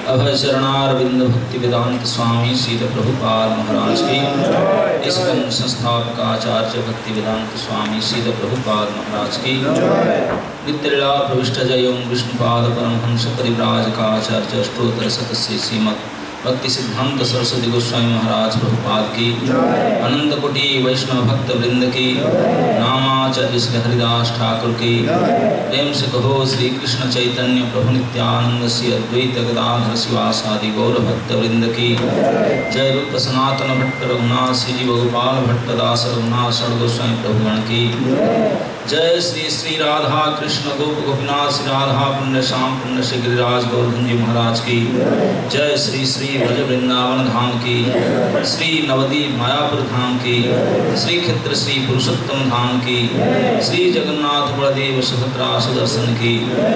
अभय चरणारविंद भक्ति वेदांत स्वामी श्रील प्रभुपाद महाराज की, इस ग्रंथ संस्थापक आचार्य भक्ति वेदांत स्वामी श्रील प्रभुपाद महाराज की, नित्यलीला प्रविष्ट जय विष्णुपाद परमहंस परिव्राज का आचार्य अष्टोत्तर शतस्य श्रीमद् भक्ति सिद्धांत सरस्वती गोस्वामी महाराज प्रभुपाद की, अनंत कोटि वैष्णव भक्त वृंद की, नामाचार्य श्री हरिदास ठाकुर की, प्रेम से कहो श्री कृष्ण चैतन्य प्रभु नित्यानंद श्री अद्वैत गदाधर शिवासादि गौर भक्त वृंद की, जय रूप सनातन भट्ट रघुनाथ श्री जीव गोपाल भट्ट दास रघुनाथ षड गोस्वामी प्रभुगण की, जय श्री श्री राधा कृष्ण गोप गोपीनाथ श्री राधा पुण्य श्याम पुण्य श्री गिरिराज गौरधन महाराज की, जय श्री श्री ब्रज वृंदावन धाम की, श्री नवदीप मायापुर धाम की, श्री क्षेत्र श्री पुरुषोत्तम धाम की, श्री जगन्नाथ बलदेव सुभद्रा सुदर्शन की,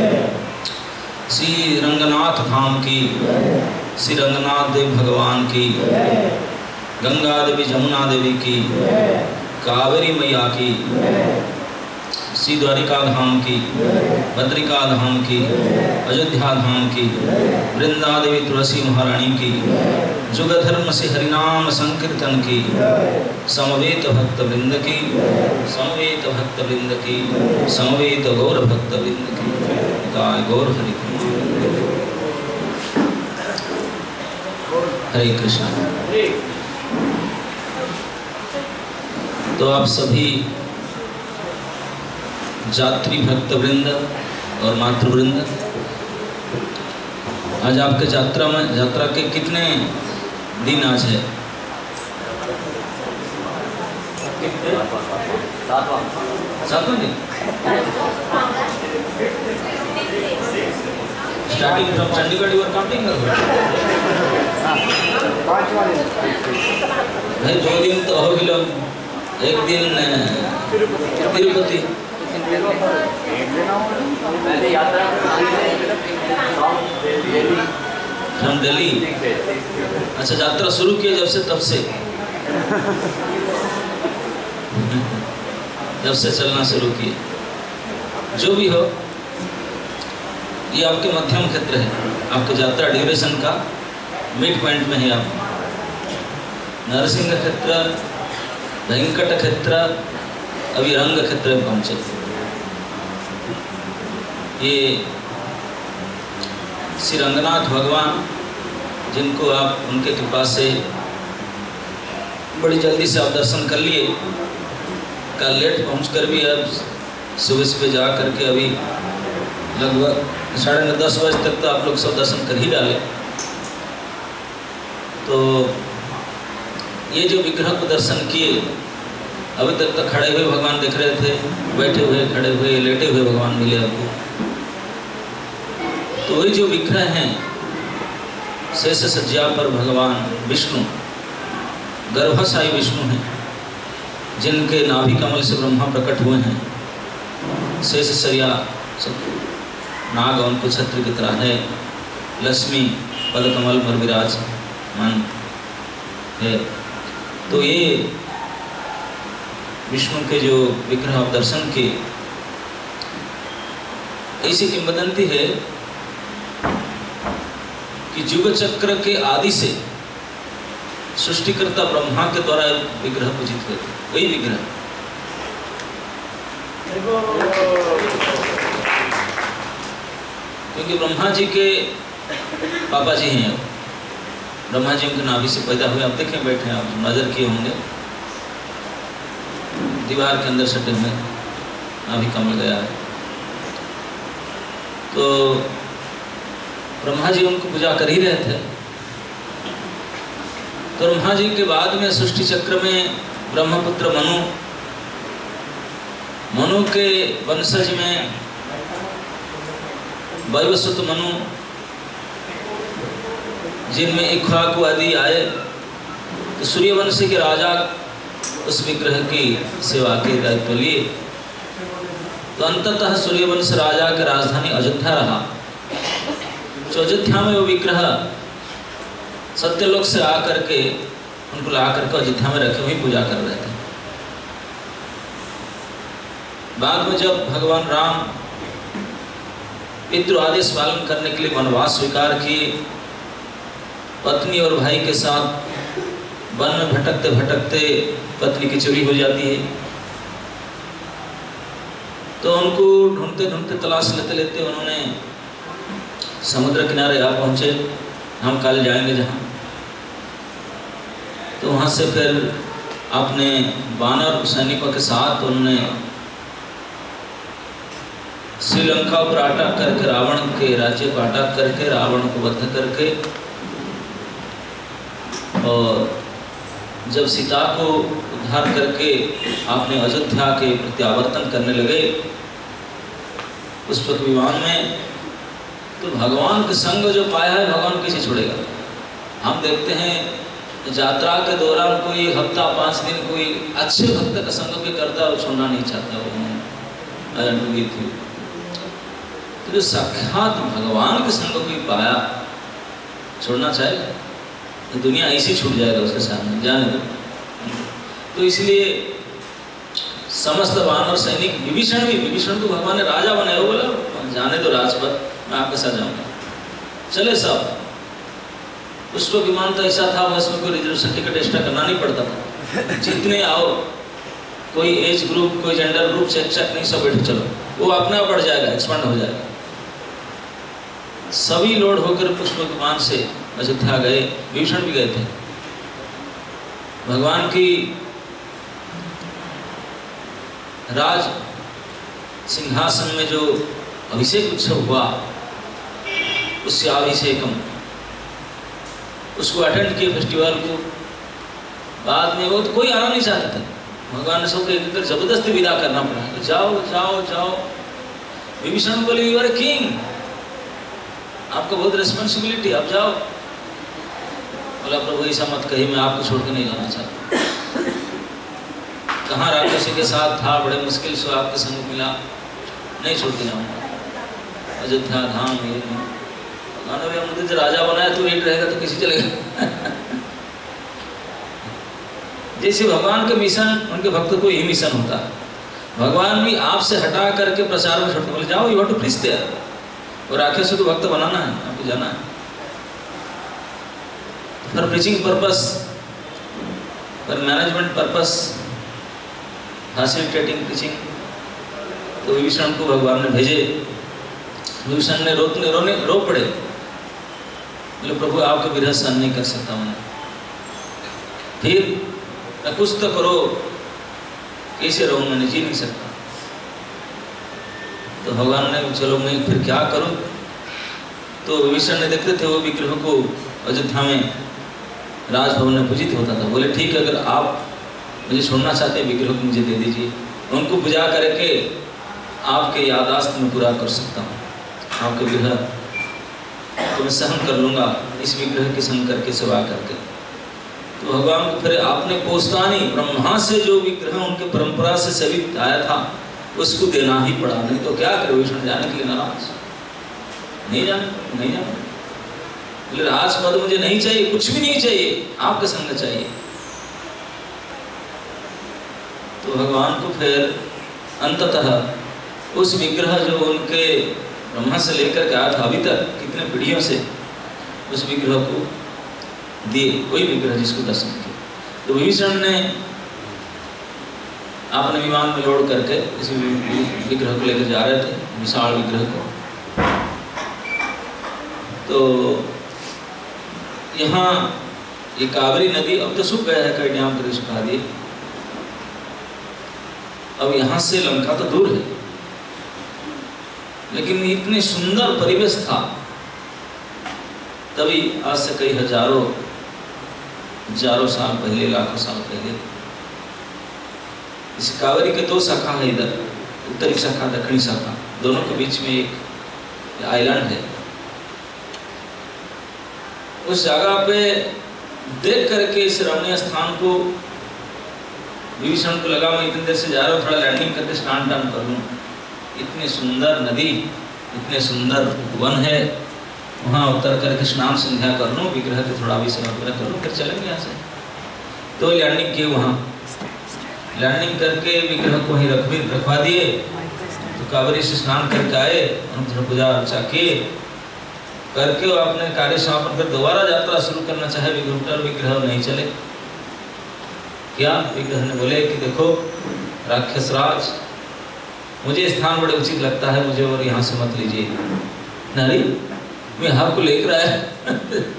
श्री रंगनाथ धाम की, श्री रंगनाथ देव भगवान की, गंगा देवी जमुना देवी की, कावेरी मैया की, श्री द्वारिका धाम की, बद्रिका धाम की, अयोध्या धाम की, वृंदा देवी तुलसी महारानी की, जुग धर्म से हरिनाम संकीर्तन की, समवेत भक्त वृंद की, समवेत भक्त वृंद की, समवेत गौर भक्त वृंद की, गाय गौर हरि हरे कृष्ण। तो आप सभी जात्री भक्त वृंद और मातृवृंद, आज आपके यात्रा के कितने दिन आज है? सातवां दिन। Starting from Chandigarh you are counting? भाई 2 दिन तो हो गए, एक दिन तिरुपति, पहले यात्रा फ्रॉम दिल्ली। अच्छा, यात्रा शुरू किए जब से तब से चलना शुरू किए। जो भी हो, ये आपके मध्यम क्षेत्र है, आपके यात्रा ड्यूरेशन का मिड पॉइंट में है। आप नरसिंह क्षेत्र, वेंकट क्षेत्र, अभी रंग क्षेत्र में पहुँचे। ये श्री रंगनाथ भगवान, जिनको आप उनके कृपा से बड़ी जल्दी से आप दर्शन कर लिए, कल लेट पहुंचकर भी अब सुबह जा करके अभी लगभग 9:30 बजे तक तो आप लोग सब दर्शन कर ही डाले। तो ये जो विग्रह को दर्शन किए, अभी तक तो खड़े हुए भगवान दिख रहे थे, बैठे हुए, खड़े हुए, लेटे हुए भगवान मिले आपको। तो वही जो विग्रह हैं, शेष सज्जा पर भगवान विष्णु, गर्भशायी विष्णु हैं, जिनके नाभि कमल से ब्रह्मा प्रकट हुए हैं। शेष सरिया नाग उनको छत्र की तरह है, लक्ष्मी पद कमल पर विराजमान है। तो ये विष्णु के जो विग्रह आप दर्शन के, ऐसी किंवदंती है कि युग चक्र के आदि से सृष्टिकर्ता ब्रह्मा के द्वारा विग्रह पूजित हुए, वही विग्रह। क्योंकि ब्रह्मा जी के पापा जी हैं, ब्रह्मा जी उनके नाभि से पैदा हुए। आप देखें, बैठे हैं, आप नजर किए होंगे, दीवार के अंदर सटे हुए नाभि कमल गया है। तो ब्रह्मा जी उनको पूजा कर ही रहे थे। तो ब्रह्मा जी के बाद में सृष्टि चक्र में ब्रह्मपुत्र मनु के वंशज में वैवस्वत मनु, जिनमें इक्ष्वाकु आदि आए। तो सूर्यवंश के राजा उस विग्रह की सेवा के दायित्व लिए। तो अंततः सूर्यवंश राजा की राजधानी अयोध्या रहा। तो अयोध्या में वो विग्रह सत्यलोक से आकर के उनको ला करके अयोध्या में रखे हुए पूजा कर रहे थे। बाद में जब भगवान राम पितृ आदेश पालन करने के लिए वनवास स्वीकार किए, पत्नी और भाई के साथ वन में भटकते भटकते पत्नी की चोरी हो जाती है। तो उनको ढूंढते ढूंढते तलाश लेते लेते उन्होंने समुद्र किनारे आ पहुँचे, हम कल जाएंगे जहाँ। तो वहाँ से फिर अपने वानर सैनिकों के साथ उन्होंने श्रीलंका पर अटैक करके रावण के राज्य पर अटैक करके रावण को वध करके, और जब सीता को उद्धार करके आपने अयोध्या के प्रत्यावर्तन करने लगे पुष्पक विमान में, तो भगवान के संग जो पाया है भगवान कैसे छोड़ेगा। हम देखते हैं यात्रा के दौरान कोई हफ्ता 5 दिन कोई अच्छे भक्त का संग भी करता और छोड़ना नहीं चाहता वो थी। तो जो साक्षात भगवान के संग भी पाया छोड़ना चाहेगा तो दुनिया ऐसे छूट जाएगा उसके सामने, जाने दो। तो इसलिए समस्त वानर सैनिक, विभीषण को भगवान ने राजा बनाया, वो बोला जाने दो राजपथ, मैं आपके साथ जाऊंगा। चले सब। पुष्पक विमान तो ऐसा था उसमें कोई रिजर्वेशन टिकट एक्स्ट्रा करना नहीं पड़ता था, जितने आओ, कोई एज ग्रुप कोई जेंडर ग्रुप चेक नहीं, सब बैठे चलो, वो अपना बढ़ जाएगा, एक्सपांड हो जाएगा। सभी लोड होकर पुष्पक विमान से अयोध्या गए, विभीषण भी गए थे। भगवान की राज सिंहासन में जो अभिषेक उत्सव हुआ उससे अभिषेकम उसको अटेंड किए फेस्टिवल को। बाद में वो तो कोई आना नहीं चाहते थे, भगवान ने सबको एक कर जबरदस्ती विदा करना पड़ा, तो जाओ जाओ जाओ। विभीषण बोले यू आर ए किंग, आपको बहुत रिस्पॉन्सिबिलिटी, आप जाओ। बोला प्रभु ऐसा मत कही, मैं आपको छोड़ के नहीं जाना चाहता। कहाँ राक्षसी के साथ था, बड़े मुश्किल से आपके संग मिला, नहीं छोड़ के जाऊंगा। अयोध्या धाम ये मुझे जो राजा बनाया तू एक रहेगा तो किसी चलेगा। जैसे भगवान के मिशन उनके भक्त को यही मिशन होता है। भगवान भी आपसे हटा करके प्रचार में छोड़ते, बोले जाओ you have to preach there, और आखिर से तो भक्त बनाना है, आपको जाना है for preaching purpose, for management purpose, facilitating preaching. तो विभीषण को भगवान ने भेजे। विभीषण ने रो पड़े, बोले प्रभु आपके विरह सहन नहीं कर सकता मैं, फिर कुछ तो करो, कैसे रहूं, मैंने जी नहीं सकता। तो भगवान ने चलो मैं फिर क्या करूं। तो विभीषण ने देखते थे वो विग्रह को अयोध्या में राजभवन में पूजित होता था। बोले ठीक है, अगर आप मुझे छोड़ना चाहते हैं विग्रह को मुझे दे दीजिए, उनको पूजा करके आपके यादाश्त में पूरा कर सकता हूँ, आपके विग्रह तो मैं सहन कर लूँगा इस विग्रह के संग करके सेवा करके। तो भगवान को फिर आपने पोस्तानी ब्रह्मा से जो विग्रह उनके परंपरा से सेवित आया था उसको देना ही पड़ा, नहीं तो क्या करे। विष्णु जाने के लिए नाराज, नहीं जाने। बोले राजपद मुझे नहीं चाहिए, कुछ भी नहीं चाहिए, आपका संग चाहिए। तो भगवान को फिर अंततः उस विग्रह जो उनके ब्रह्मा से लेकर के आया था अभी तक कितने पीढ़ियों से, उस विग्रह को दिए, कोई विग्रह जिसको दर्शन किया। तो विभीषण ने अपने विमान में लोड करके इस विग्रह को लेकर जा रहे थे, विशाल विग्रह को। तो यहाँ ये कावेरी नदी अब तो सूख गया है, कई डैम कर सुखा दिए। अब यहाँ से लंका तो दूर है, लेकिन इतने सुंदर परिवेश था तभी, आज से कई हजारों साल पहले, लाखों साल पहले। इस कावेरी के 2 शाखा है इधर, उत्तरी शाखा दक्षिणी शाखा, दोनों के बीच में एक आइलैंड है। उस जगह पे देख करके इस रमणीय स्थान को विभीषण को लगा मैं इतनी देर से जा रहा हूँ, थोड़ा लैंडिंग करके स्नान टान कर लूँ। इतनी सुंदर नदी, इतने सुंदर वन है, वहाँ उतर करके स्नान संध्या कर लूँ, विग्रह के थोड़ा भी सेवा वगैरह कर लूँ, फिर चलेंगे यहाँ से। तो लैंडिंग किए, वहाँ लैंडिंग करके विग्रह को ही रखवा दिए। तो कावेरी से स्नान करके आए, पूजा अर्चा किए, करके वो अपने कार्य समापन कर दोबारा यात्रा शुरू करना चाहे विग्रह विग्रह नहीं चले। क्या विग्रह ने बोले कि देखो राक्षस राज, मुझे स्थान बड़े उचित लगता है, मुझे और यहाँ से मत लीजिए। नहीं, मैं आपको लेकर आया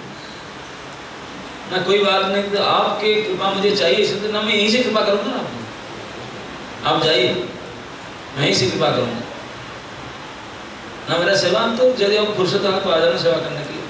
ना, कोई बात नहीं, तो आपके कृपा मुझे चाहिए, इसलिए ना मैं यहीं से कृपा करूँगा ना, आप जाइए, मैं यहीं से कृपा करूँगा ना। मेरा सेवा तो यदि आप फुर्सत हो तो आ जाना सेवा करने के लिए,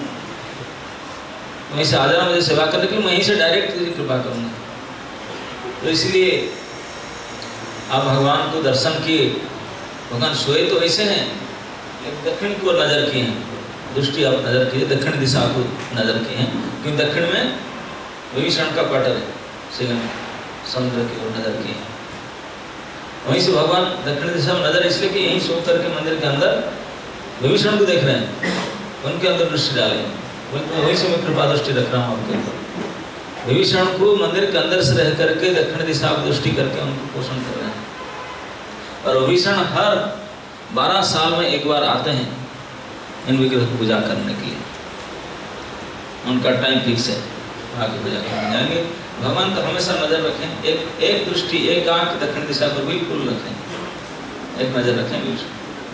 वहीं से आ जाना मुझे सेवा करने के लिए, मैं यहीं से डायरेक्ट कृपा करूँगा। तो इसलिए आप भगवान को दर्शन किए, भगवान सोए तो वैसे हैं, दक्षिण को नजर किए हैं, दृष्टि आप नजर कीजिए, दक्षिण दिशा को नजर किए हैं, क्योंकि दक्षिण में विभीषण का क्वार्टर है, श्रीलंका समुद्र की ओर नजर किए हैं। वहीं से भगवान दक्षिण दिशा में नजर इसलिए कि यहीं सो करके मंदिर के अंदर विभीषण को देख रहे हैं, उनके अंदर दृष्टि डाले, वहीं से मैं कृपा दृष्टि रख रहा हूँ आपके ऊपर। विभीषण को मंदिर के अंदर से रह करके दक्षिण दिशा को दृष्टि करके उनको पोषण कर रहे हैं। और विभीषण हर 12 साल में एक बार आते हैं इन विग्रह की पूजा करने के लिए, उनका टाइम फिक्स है, आगे पूजा करने जाएंगे। भगवान का हमेशा नजर रखें, एक दृष्टि, एक आंख दक्षिण दिशा पर बिल्कुल रखें, एक नजर रखें विभीषण।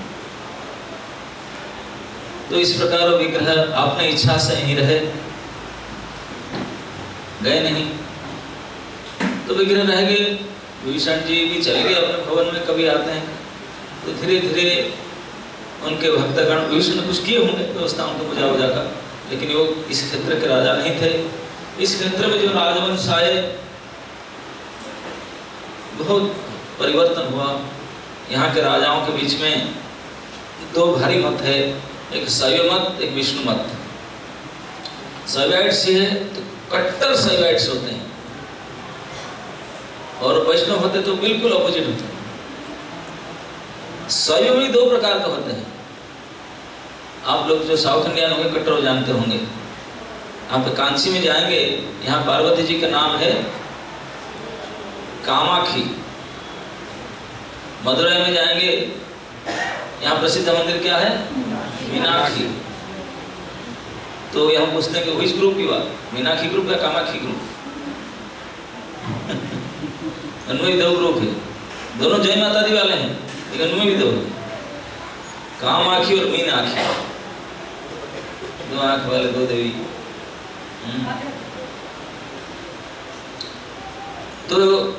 तो इस प्रकार विग्रह आपने इच्छा से यहीं रहे, गए नहीं, तो विग्रह रह गए। विभीषण जी भी चले गए अपने भवन में, कभी आते हैं तो धीरे धीरे उनके भक्तगण, विभीषण ने कुछ किए होंगे व्यवस्था उनको पूजा वूजा का, लेकिन वो इस क्षेत्र के राजा नहीं थे। इस क्षेत्र में जो राजवंश आए बहुत परिवर्तन हुआ। यहाँ के राजाओं के बीच में 2 भारी मत है, एक शैव मत, एक विष्णु मत। शैवाइट्स है तो कट्टर शैवाइट्स होते हैं, और वैष्णव होते तो बिल्कुल अपोजिट होते हैं। शैव में 2 प्रकार के होते हैं। आप लोग जो साउथ इंडियन होंगे कट्टर जानते होंगे। आप कांची में जाएंगे, यहाँ पार्वती जी का नाम है कामाक्षी। मदुरई में जाएंगे, यहाँ प्रसिद्ध मंदिर क्या है, मीनाक्षी। तो यहाँ पूछते हैं कि which ग्रुप की बात, मीनाक्षी ग्रुप या कामाक्षी ग्रुप? उनमें भी 2 ग्रुप है, दोनों जय माता दी वाले हैं, लेकिन उनमें भी 2 है, कामाक्षी और मीनाक्षी, 2 आंख वाले 2 देवी। तो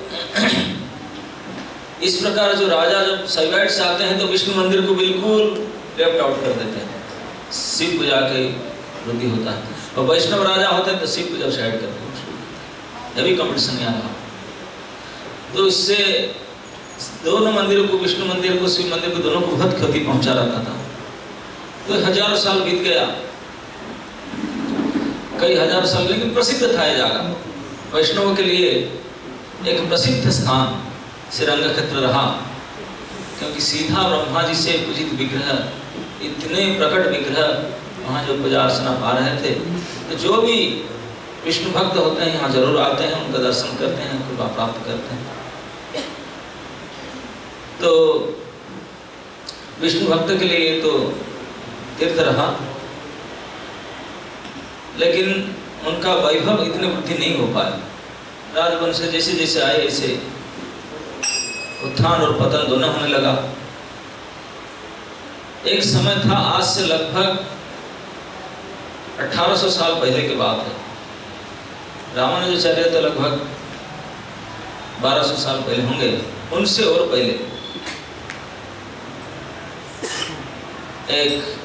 इस प्रकार जो राजा जब शैवाइट्स आते हैं तो विष्णु मंदिर को बिल्कुल लेफ्ट आउट कर देते हैं, शिव पूजा के वृद्धि होता है। और वैष्णव राजा होते हैं तो शिव पूजा साइड करते हैं, अभी कंपटीशन यहाँ रहा। तो इससे दोनों मंदिरों को, विष्णु मंदिर को, शिव मंदिर को, दोनों को बहुत क्षति पहुंचा रखा था। तो हजारों साल बीत गया, कई हजार साल, लेकिन प्रसिद्ध था ये जगह वैष्णवों के लिए, एक प्रसिद्ध स्थान श्रीरंग क्षेत्र रहा, क्योंकि सीधा ब्रह्मा जी से पूजित विग्रह, इतने प्रकट विग्रह वहाँ जो पूजा अर्चना पा रहे थे। तो जो भी विष्णु भक्त होते हैं यहाँ जरूर आते हैं, उनका दर्शन करते हैं, कृपा प्राप्त करते हैं। तो विष्णु भक्त के लिए तो तीर्थ रहा, लेकिन उनका वैभव इतने वृद्धि नहीं हो पाया। राजवंश जैसे जैसे आए ऐसे उत्थान और पतन दोनों होने लगा। एक समय था, आज से लगभग 1800 साल पहले की बात है। रामानुजाचार्य तो लगभग 1200 साल पहले होंगे, उनसे और पहले एक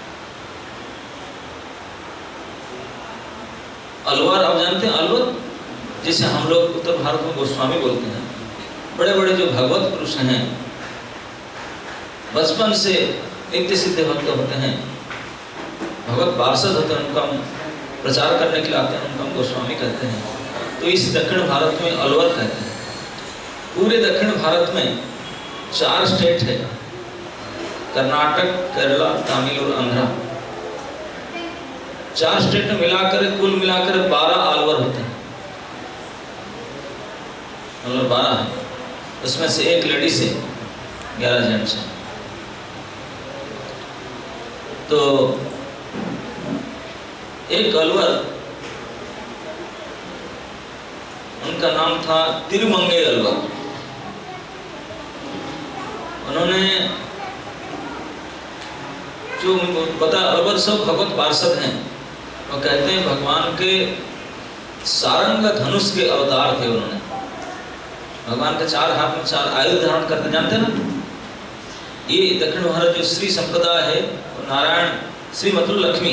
अलवर, आप जानते हैं अलवर, जिसे हम लोग उत्तर भारत में गोस्वामी बोलते हैं। बड़े बड़े जो भगवत पुरुष हैं, बचपन से नित्य सिद्ध भक्त होते हैं, भगवत पार्षद होते हैं, उनका प्रचार करने के लिए आते हैं, उनका हम गोस्वामी कहते हैं। तो इस दक्षिण भारत में अलवर कहते हैं। पूरे दक्षिण भारत में 4 स्टेट है, कर्नाटक, केरला, तमिल और आंध्रा। 4 स्टेट में मिलाकर, कुल मिलाकर 12 अलवर होते हैं, अलवर 12 है। उसमें से एक लेडीज है, 11 जेंट्स हैं। तो एक अलवर, उनका नाम था तिरुमंगे अलवर। उन्होंने जो उनको पता, अलवर सब भगवत पार्षद हैं और कहते हैं भगवान के सारंग धनुष के अवतार थे। उन्होंने भगवान के 4 हाथ में 4 आयुध धारण करते, जानते हैं ना। ये दक्षिण भारत जो श्री संप्रदाय है, नारायण श्री मतलब लक्ष्मी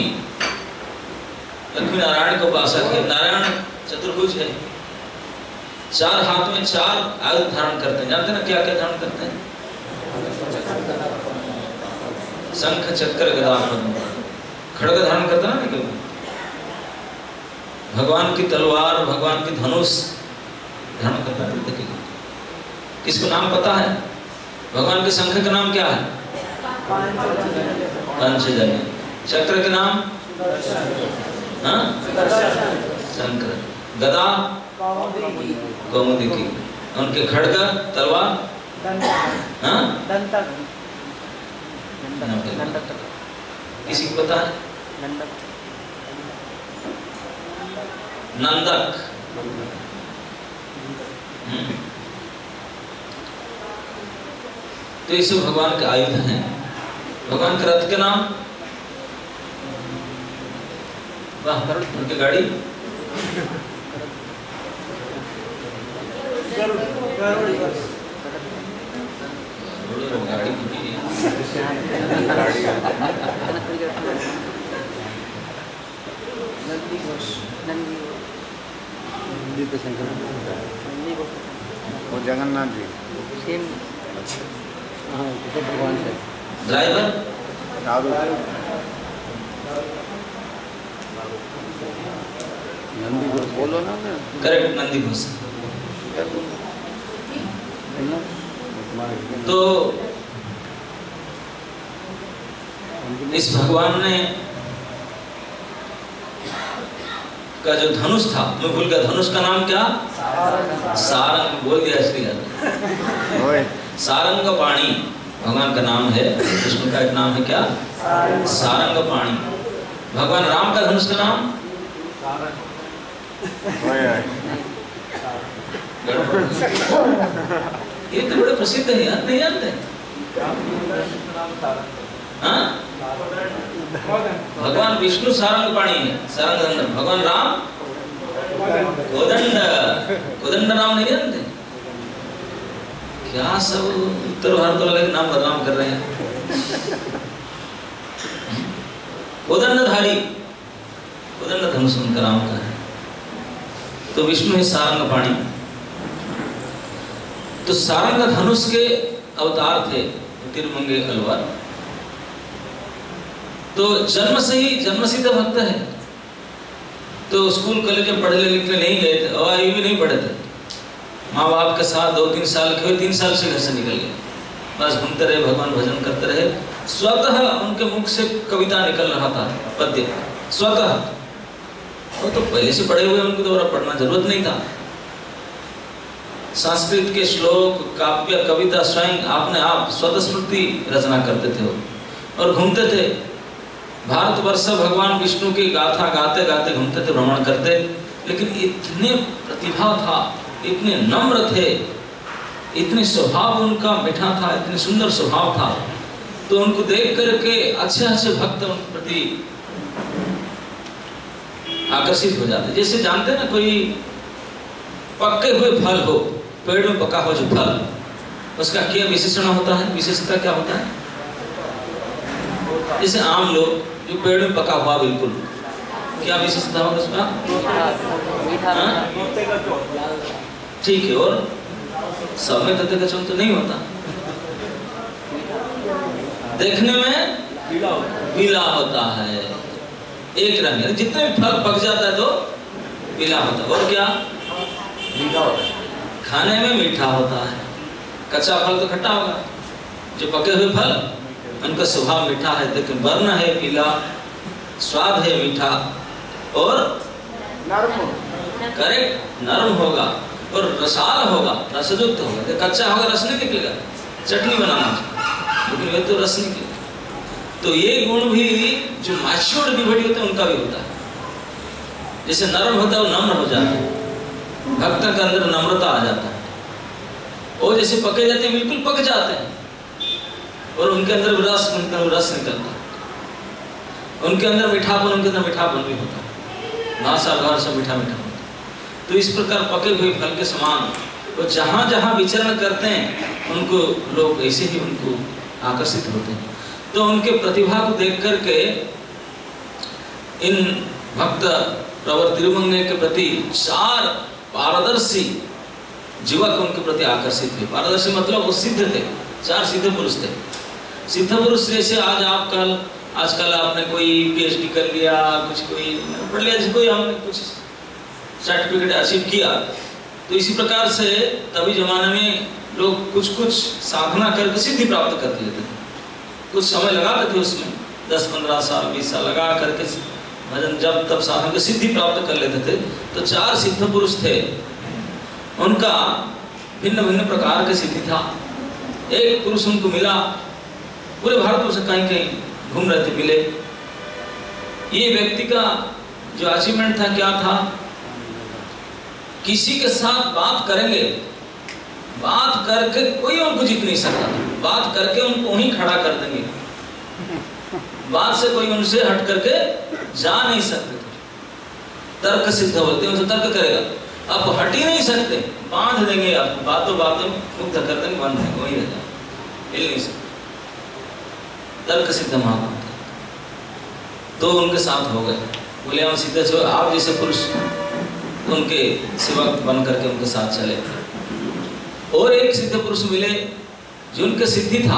नारायण का उपासक है, नारायण चतुर्भुज है, 4 हाथ में 4 आयुध धारण करते हैं। जानते हैं ना क्या क्या धारण करते हैं? शंख चक्र गदा खड़ग धारण करता ना, क्यों? भगवान की तलवार, भगवान की धनुष धारण करता है। किसको नाम पता है? भगवान के शंख का नाम क्या है? पंचजन्य। चक्र के नाम शंकर। गदा कौमुदी। उनके खड़ग तलवार किसी को पता है? नंदक। तो ये सब भगवान के आयुध हैं। भगवान के रथ के नाम, वाह, उनकी गाड़ी वो जगन्नाथ जी सेम। हाँ, तो भगवान से ड्राइवर नंदी घोष बोलो ना। करेक्ट, नंदी घोष। तो इस भगवान ने का जो धनुष था, मैं भूल गया, धनुष का नाम क्या? सारंग। बोल दिया श्री सारंग पाणी भगवान का नाम है। कृष्ण का एक नाम है क्या? सारंग पाणी। भगवान राम का धनुष का नाम ये तो बड़े प्रसिद्ध है यार, नहीं जानते? हाँ, भगवान विष्णु सारंग पाणी है, सारंग। भगवान राम कोदंड नाम नहीं जानते? क्या सब उत्तर भारत वाले नाम बदनाम कर रहे हैं। कोदंडधारी, कोदंड धनुष उनका नाम का है। तो विष्णु है सारंग पाणी। तो सारंग धनुष के अवतार थे तिरुमंगे अलवर। तो जन्म से ही जन्मसिद्ध भक्त है। तो स्कूल कॉलेज में पढ़ने लिखने नहीं गए थे और भी नहीं पढ़े थे। माँ बाप के साथ 2-3 साल के, 3 साल से घर से निकल गए, बस घूमते रहे, भगवान भजन करते रहे। स्वतः उनके मुख से कविता निकल रहा था, पद्य स्वतः। वो तो पहले से पढ़े हुए, उनको दोबारा पढ़ना जरूरत नहीं था। संस्कृत के श्लोक, काव्य, कविता स्वयं अपने आप स्वतः स्मृति रचना करते थे और घूमते थे भारतवर्ष। भगवान विष्णु की गाथा गाते गाते घूमते थे, भ्रमण करते। लेकिन इतने प्रतिभा था, इतने नम्र थे, इतने स्वभाव उनका मीठा था, इतने सुंदर स्वभाव था। तो उनको देख करके अच्छे अच्छे भक्त उन प्रति आकर्षित हो जाते। जैसे जानते हैं ना, कोई पके हुए फल हो, पेड़ में पका हुआ जो फल, उसका क्या विशेषण होता है? विशेषता क्या होता है? जैसे आम लो, जो पेड़ में पका हुआ, बिल्कुल क्या विशेषता होगा उसका? ठीक है। और सब में तथ्य का तो नहीं होता, देखने में पीला होता है, एक रंग है। जितने भी फल पक जाता है तो पीला होता है। और क्या? खाने में मीठा होता है। कच्चा फल तो खट्टा होगा, जो पके हुए फल उनका स्वभाव मीठा है, लेकिन वर्ण है पीला, स्वाद है मीठा और नरम। करेक्ट, नरम होगा और रसाल होगा, रसयुक्त होगा। कच्चा होगा रस नहीं निकलेगा, चटनी बनाना, लेकिन वे तो रस निकलेगा। तो ये गुण भी जो मैच्योर्ड डिवोटी होते हैं उनका भी होता है। जैसे नरम होता है वो नम्र हो जाता है, भक्त के अंदर नम्रता आ जाता है। और जैसे पके जाते हैं बिल्कुल पक जाते हैं, और उनके अंदर रस निकलता है, उनके अंदर मीठापन, उनके अंदर मीठापन भी होता है, भाषा भार सब मीठा मीठा होता है। तो इस प्रकार पके हुए फल के समान वो जहाँ जहाँ विचरण करते हैं उनको लोग ऐसे ही उनको आकर्षित होते हैं। तो उनके प्रतिभा को देख करके इन भक्त प्रवर तिरुमंगे के प्रति 4 पारदर्शी युवक उनके प्रति आकर्षित हुए। पारदर्शी मतलब वो सिद्ध थे, 4 सिद्ध पुरुष थे। सिद्ध पुरुष जैसे आजकल आपने कोई PhD कर लिया, कुछ कोई पढ़ लिया, जैसे कोई हमने कुछ सर्टिफिकेट अचीव किया, तो इसी प्रकार से तभी जमाने में लोग कुछ साधना करके सिद्धि प्राप्त कर लेते थे। कुछ समय लगाते थे उसमें, 10-15 साल 20 साल लगा करके भजन जब तब साधन की सिद्धि प्राप्त कर लेते थे। तो 4 सिद्ध पुरुष थे, उनका भिन्न भिन्न प्रकार की सिद्धि था। एक पुरुष उनको मिला, पूरे भारत से कहीं कहीं घूम रहे थे, मिले। ये व्यक्ति का जो अचीवमेंट था क्या था, किसी के साथ बात करेंगे, बात करके कोई उनको जीत नहीं सकता, बात करके उनको वहीं खड़ा कर देंगे, बात से कोई उनसे हट करके जा नहीं सकते। तर्क सिद्ध बोलते हैं, उनसे तर्क करेगा, आप हट ही नहीं सकते, बांध देंगे आपको, बातों बातों मुक्त कर देंगे, बांध देंगे, वही रह जाए, हिल नहीं सकते। तर्क सिद्ध महात्मा तो उनके साथ हो गए। बोले हम सिद्ध छो, आप जैसे पुरुष उनके सेवक बन करके उनके साथ चले। और एक सिद्ध पुरुष मिले जिनके सिद्धि था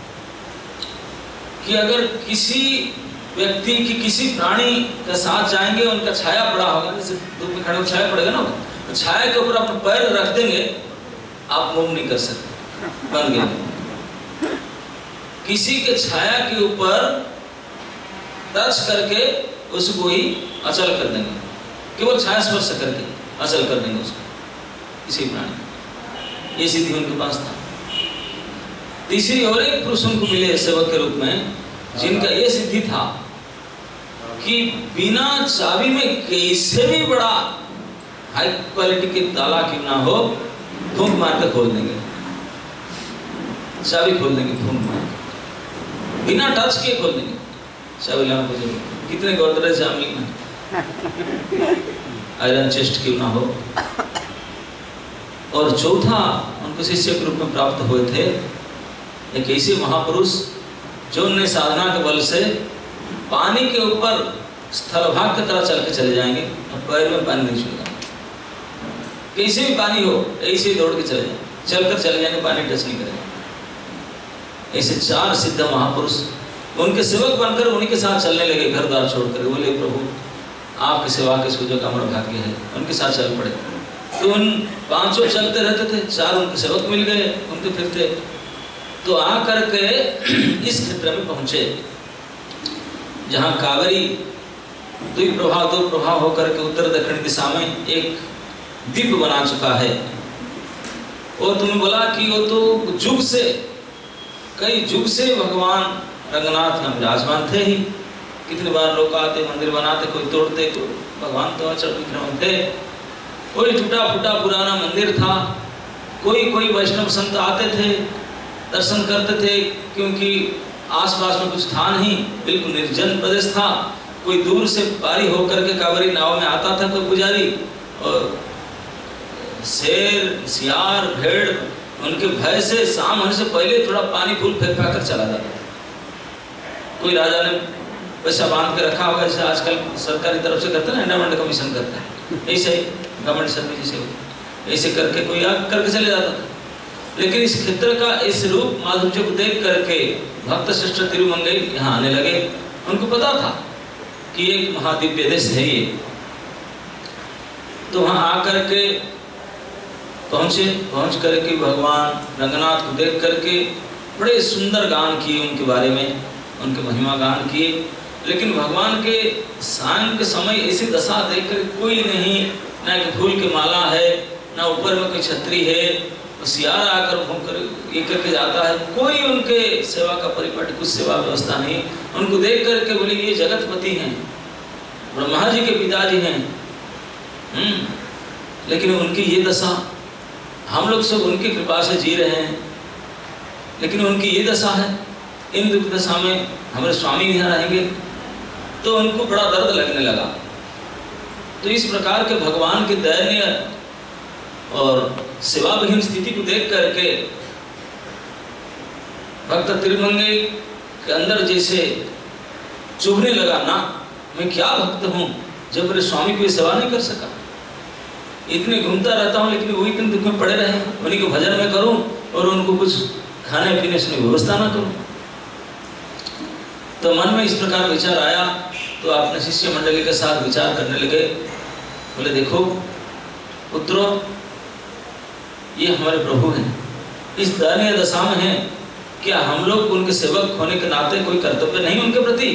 कि अगर किसी व्यक्ति की किसी प्राणी के साथ जाएंगे, उनका छाया पड़ा होगा, जैसे धूप में खड़े छाया पड़ेगा ना, तो छाया के ऊपर अपने पैर रख देंगे, आप मूव नहीं कर सकते, बन गए। किसी के छाया के ऊपर टच करके उसको ही अचल कर देंगे, केवल छाया स्पर्श करके अचल कर देंगे उसको, किसी प्राणी। ये सिद्धि उनके पास था। तीसरी और एक पुरुष उनको मिले सेवक के रूप में, जिनका ये सिद्धि था कि बिना चाबी में कैसे भी बड़ा हाई क्वालिटी के ताला क्यों ना हो, फूंक मार के खोल देंगे, चाबी खोल देंगे, फूंक मार के, बिना टच किए खोल देंगे चाबी। लाना कितने गोदरेज जामिंग में आयरन चेस्ट क्यों ना हो। और चौथा उनको शिष्य के रूप में प्राप्त हुए थे एक ऐसे महापुरुष जो उन्हें साधना के बल से पानी के ऊपर स्थलभाग की तरह चल के चले जाएंगे और पैर में पानी नहीं छूएगा, कैसे भी पानी हो ऐसे ही दौड़ के चले जाएंगे, चलकर चले जाएंगे, पानी टच नहीं करेंगे। ऐसे 4 सिद्ध महापुरुष उनके सेवक बनकर उन्हीं के साथ चलने लगे, घर द्वार छोड़कर। बोले प्रभु आपकी सेवा के सुजोग का हमारा भाग्य है, उनके साथ चल पड़े। तो उन 5 चलते रहते थे, 4 उनके सेवक मिल गए, उनके फिरते। तो आकर के इस क्षेत्र में पहुंचे जहाँ कावेरी 2 प्रभाव होकर के उत्तर दक्षिण दिशा में एक द्वीप बना चुका है। और तुम्हें बोला कि वो तो कई युग से भगवान रंगनाथ में विराजमान थे ही। कितनी बार लोग आते, मंदिर बनाते, कोई तोड़ते, कोई भगवान तो अचल विक्रम थे। कोई टूटा फूटा पुराना मंदिर था, कोई वैष्णव संत आते थे, दर्शन करते थे, क्योंकि आसपास में कुछ था नहीं, बिल्कुल निर्जन प्रदेश था। कोई दूर से पारी होकर के कावेरी नाव में आता था कोई पुजारी, और शेर सियार भेड़ उनके भय से शाम होने से पहले थोड़ा पानी फूल फेंक कर चला जाता था। कोई राजा ने पैसा बांध के रखा होगा, जैसे आजकल सरकारी तरफ से करते हैं ना, एंडामेंट कमीशन करता है, ऐसे ही गवर्नमेंट सर्विस जैसे ऐसे करके कोई आग करके चले जाता था। लेकिन इस क्षेत्र का इस रूप माधुर्य को देख करके भक्त श्रेष्ठ तिरुमंगई यहाँ आने लगे। उनको पता था कि एक महादिव्य देश है ये। तो वहाँ आकर के पहुँच करके भगवान रंगनाथ को देख करके बड़े सुंदर गान किए उनके बारे में, उनके महिमा गान किए। लेकिन भगवान के सांग के समय ऐसी दशा देखकर कोई नहीं, ना कि फूल की माला है, ना ऊपर में कोई छतरी है, सियार आकर घूम कर ये करके जाता है, कोई उनके सेवा का परिपाटी, कुछ सेवा व्यवस्था नहीं। उनको देख करके बोले ये जगतपति हैं, ब्रह्मा जी के पिताजी हैं, लेकिन उनकी ये दशा, हम लोग सब उनकी कृपा से जी रहे हैं, लेकिन उनकी ये दशा है। इन दुख दशा में हमारे स्वामी यहाँ रहेंगे तो उनको बड़ा दर्द लगने लगा। तो इस प्रकार के भगवान की दयनीय और सेवाविहीन स्थिति को देख करके भक्त तिरुमंगे के अंदर जैसे चुभने लगा, ना मैं क्या भक्त हूँ जब मेरे स्वामी की सेवा नहीं कर सका। इतने घूमता रहता हूँ लेकिन वो इतने दुख में पड़े रहे, उन्हीं को भजन में करूँ और उनको कुछ खाने पीने से व्यवस्था ना करूँ। तो मन में इस प्रकार विचार आया तो अपने शिष्य मंडली के साथ विचार करने लगे। बोले देखो पुत्रों, ये हमारे प्रभु हैं, इस दयनीय दशा में हैं, क्या हम लोग उनके सेवक होने के नाते कोई कर्तव्य नहीं उनके प्रति?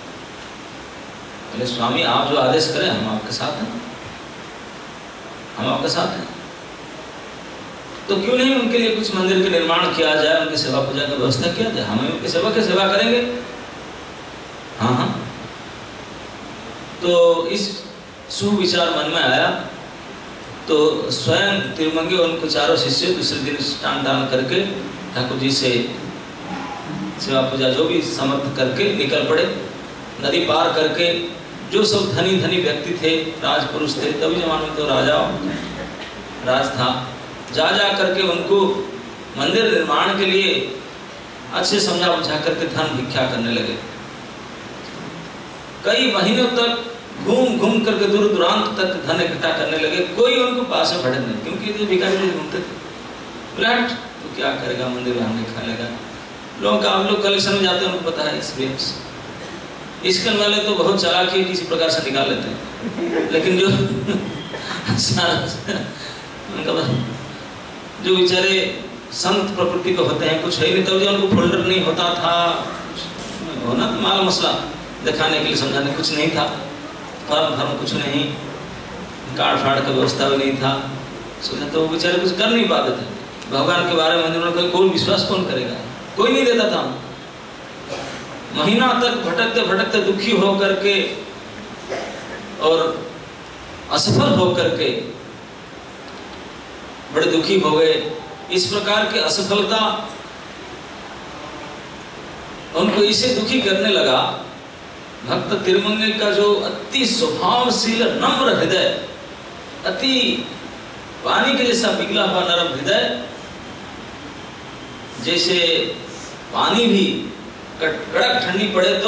बोले स्वामी आप जो आदेश करें हम आपके साथ हैं, हम आपके साथ हैं। तो क्यों नहीं उनके लिए कुछ मंदिर के निर्माण किया जाए, उनकी सेवा पूजा की व्यवस्था किया जाए, हमें उनके सेवक की सेवा करेंगे। हाँ हाँ। तो इस सुविचार मन में आया तो स्वयं तिरुमंगे उनको चारों शिष्य दूसरे दिन स्नान दान करके ठाकुर जी से सेवा पूजा जो भी समर्थ करके निकल पड़े। नदी पार करके जो सब धनी धनी व्यक्ति थे, राजपुरुष थे, तभी जमाने में तो राजा राज था, जा जा करके उनको मंदिर निर्माण के लिए अच्छे समझा बुझा करके धन भिक्षा करने लगे। कई महीनों तक घूम घूम करके दूर दूरांत तक धन इकट्ठा करने लगे, कोई उनको पास में भटक नहीं, क्योंकि तो भिखारी लोग घूमते थे। तो क्या करेगा, मंदिर में हमने खा लेगा। लोगों का आप लोग कलेक्शन में जाते हैं, उनको पता है इसकन वाले तो बहुत चालाकी किसी प्रकार से निकाल लेते हैं, लेकिन जो उनका जो बेचारे संत प्रकृति को होते हैं, कुछ है नहीं, तब जो उनको फोल्डर नहीं होता था, होना तो माल मसला दिखाने के लिए समझाने कुछ नहीं था, फर्म फर्म कुछ नहीं, कार्ड फाड़ का व्यवस्था भी नहीं था, सोचा तो वो बेचारे कुछ कर नहीं पाते थे। भगवान के बारे में उन्होंने कोई विश्वास कौन करेगा, कोई नहीं देता था। महीना तक भटकते भटकते दुखी हो करके और असफल हो करके बड़े दुखी हो गए। इस प्रकार की असफलता उनको इसे दुखी करने लगा। भक्त तिरुमंगे का जो अति स्वभावशील नम्र हृदय, अति पानी के जैसा पिघला हुआ नरम हृदय, जैसे पानी भी कड़क ठंडी पड़े तो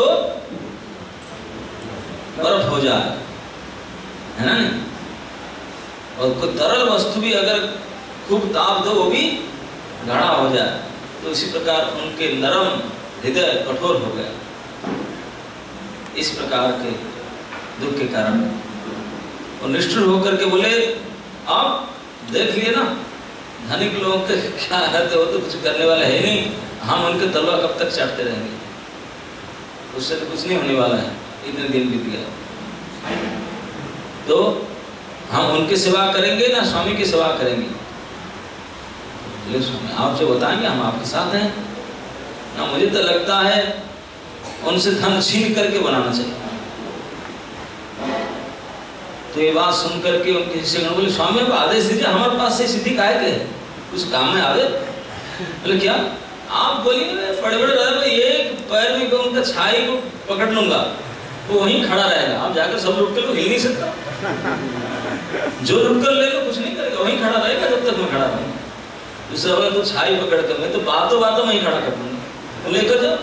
बर्फ हो जाए, है ना नहीं? और कोई तरल वस्तु भी अगर खूब ताप दो वो भी गाढ़ा हो जाए, तो इसी प्रकार उनके नरम हृदय कठोर हो गया। इस प्रकार के दुख के कारण और निष्ठुर होकर के बोले आप देख लिए ना, धनिक लोगों के क्या रहते हो, तो कुछ करने वाला है नहीं, हम उनके तलवा कब तक चाटते रहेंगे, उससे तो कुछ नहीं होने वाला है। इतने दिन बीत गया तो हम उनकी सेवा करेंगे ना स्वामी की सेवा करेंगे? बोले स्वामी आप जो बताएंगे हम आपके साथ हैं ना, मुझे तो लगता है उनसे धन छीन करके बनाना चाहिए। तो ये बात सुन करके उनके शिष्यगण बोले स्वामी अब आदेश दीजिए, हमारे पास से सिद्धि काहे के है, कुछ काम में आवे। बोले क्या आप बोलिए, बड़े बड़े राजा एक पैर में उनका छाई को पकड़ लूंगा, वो वहीं खड़ा रहेगा, आप जाकर सब लुट कर लो, हिल नहीं सकता, जो लुट कर लेगा कुछ नहीं करेगा, वहीं खड़ा रहेगा जब तक मैं खड़ा रहूंगा। दूसरा बोला तो छाई पकड़ कर मैं तो बातों बातों वहीं खड़ा कर दूंगा, तो लेकर जाओ।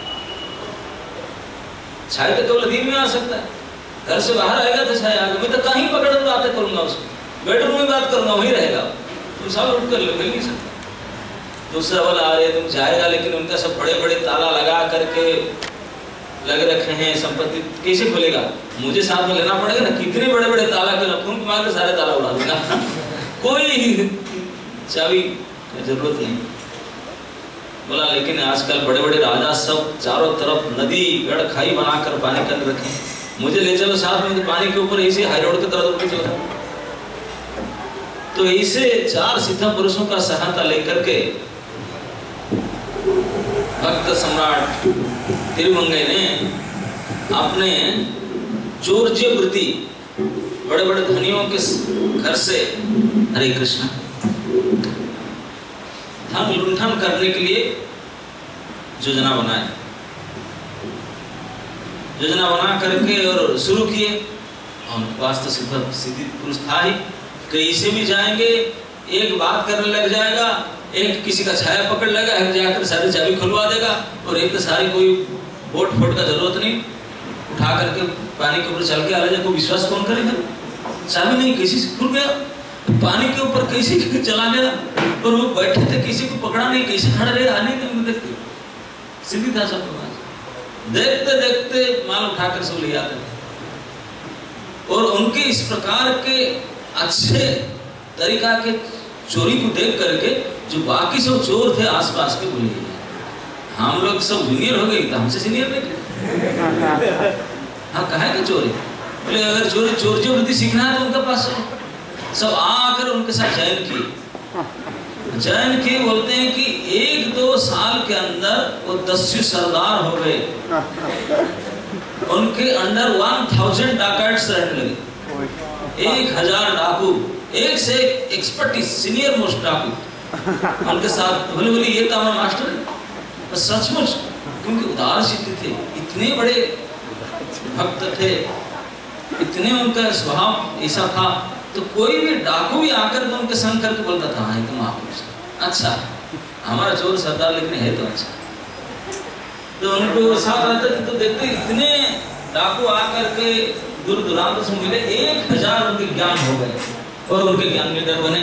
छाई तो केवल दिन में आ सकता है, घर से बाहर आएगा तो छाई आएगा, मैं तो कहीं पकड़ कर बातें करूंगा, उसको बेडरूम में बात करूंगा, वहीं रहेगा, तुम सब लुट कर लो, मिल नहीं सकता। दूसरा बोला अरे तुम जाएगा, लेकिन उनका सब बड़े बड़े ताला लगा करके लग रखे हैं, संपत्ति कैसे खुलेगा, मुझे साथ में लेना पड़ेगा ना, कितने बड़े बड़े ताला के खून मार के सारे ताला उड़ा देगा, कोई चाबी जरूरत नहीं। बोला लेकिन आजकल बड़े बड़े राजा सब चारों तरफ नदी गढ़ खाई बनाकर पानी कर रखे, मुझे ले चलो साथ में, तो पानी के ऊपर ऐसे हाई रोड की तरह उड़ के चलो। तो ऐसे चार सिद्ध पुरुषों का सहायता लेकर के भक्त सम्राट तिरुमंगे ने अपने चौर्य वृत्ति बड़े बड़े धनियों के घर से हरे कृष्ण धन लुंठन करने के लिए योजना बनाए, योजना बना करके और शुरू किए। और उनके पास तो सिद्धि पुरुष था ही, कहीं से भी जाएंगे, एक बात करने लग जाएगा, एक किसी का छाया पकड़ लेगा, एक जाकर सारी चाबी खुलवा देगा, और एक तो सारी कोई बोट फोट का जरूरत नहीं, उठा करके पानी के ऊपर चल के आ जाए। कोई विश्वास कौन करेगा? चाबी नहीं, किसी से खुल गया, पानी के ऊपर कैसे चला गया, और वो बैठे थे, किसी को पकड़ा नहीं, कैसे खड़े रहे, आने देखते सीधी था सब। देखते देखते माल उठाकर सब ले आते थे। और उनके इस प्रकार के अच्छे तरीका के चोरी को देख करके जो बाकी सब चोर थे आसपास के, बोले हम लोग सब जूनियर हो गए, तो हमसे सीनियर नहीं। हाँ, कहा कि चोरी, बोले अगर चोरी चोर जो वृत्ति सीखना है तो उनके पास सब आकर उनके साथ जैन किए। जैन किए, बोलते हैं कि 1-2 साल के अंदर वो 10 सरदार हो गए। उनके अंडर 1000 डाकैट्स रहने लगे, 1000 डाकू, एक से एक एक्सपर्टीज, सीनियर मोस्ट डाकू उनके साथ। बोले ये तो हमारा मास्टर है। सचमुच, क्योंकि उदार चित्त थे, इतने बड़े भक्त थे, इतने उनका स्वभाव ऐसा था, तो कोई भी डाकू भी आकर तो उनके संग करके बोलता था हाँ तुम महापुरुष, अच्छा हमारा चोर सरदार, लेकिन है तो अच्छा। तो उनको साथ रहते थे, तो देखते इतने डाकू आकर के दूर दुरांत से मिले, 1000 उनके ज्ञान हो गए और उनके ज्ञान लीडर बने।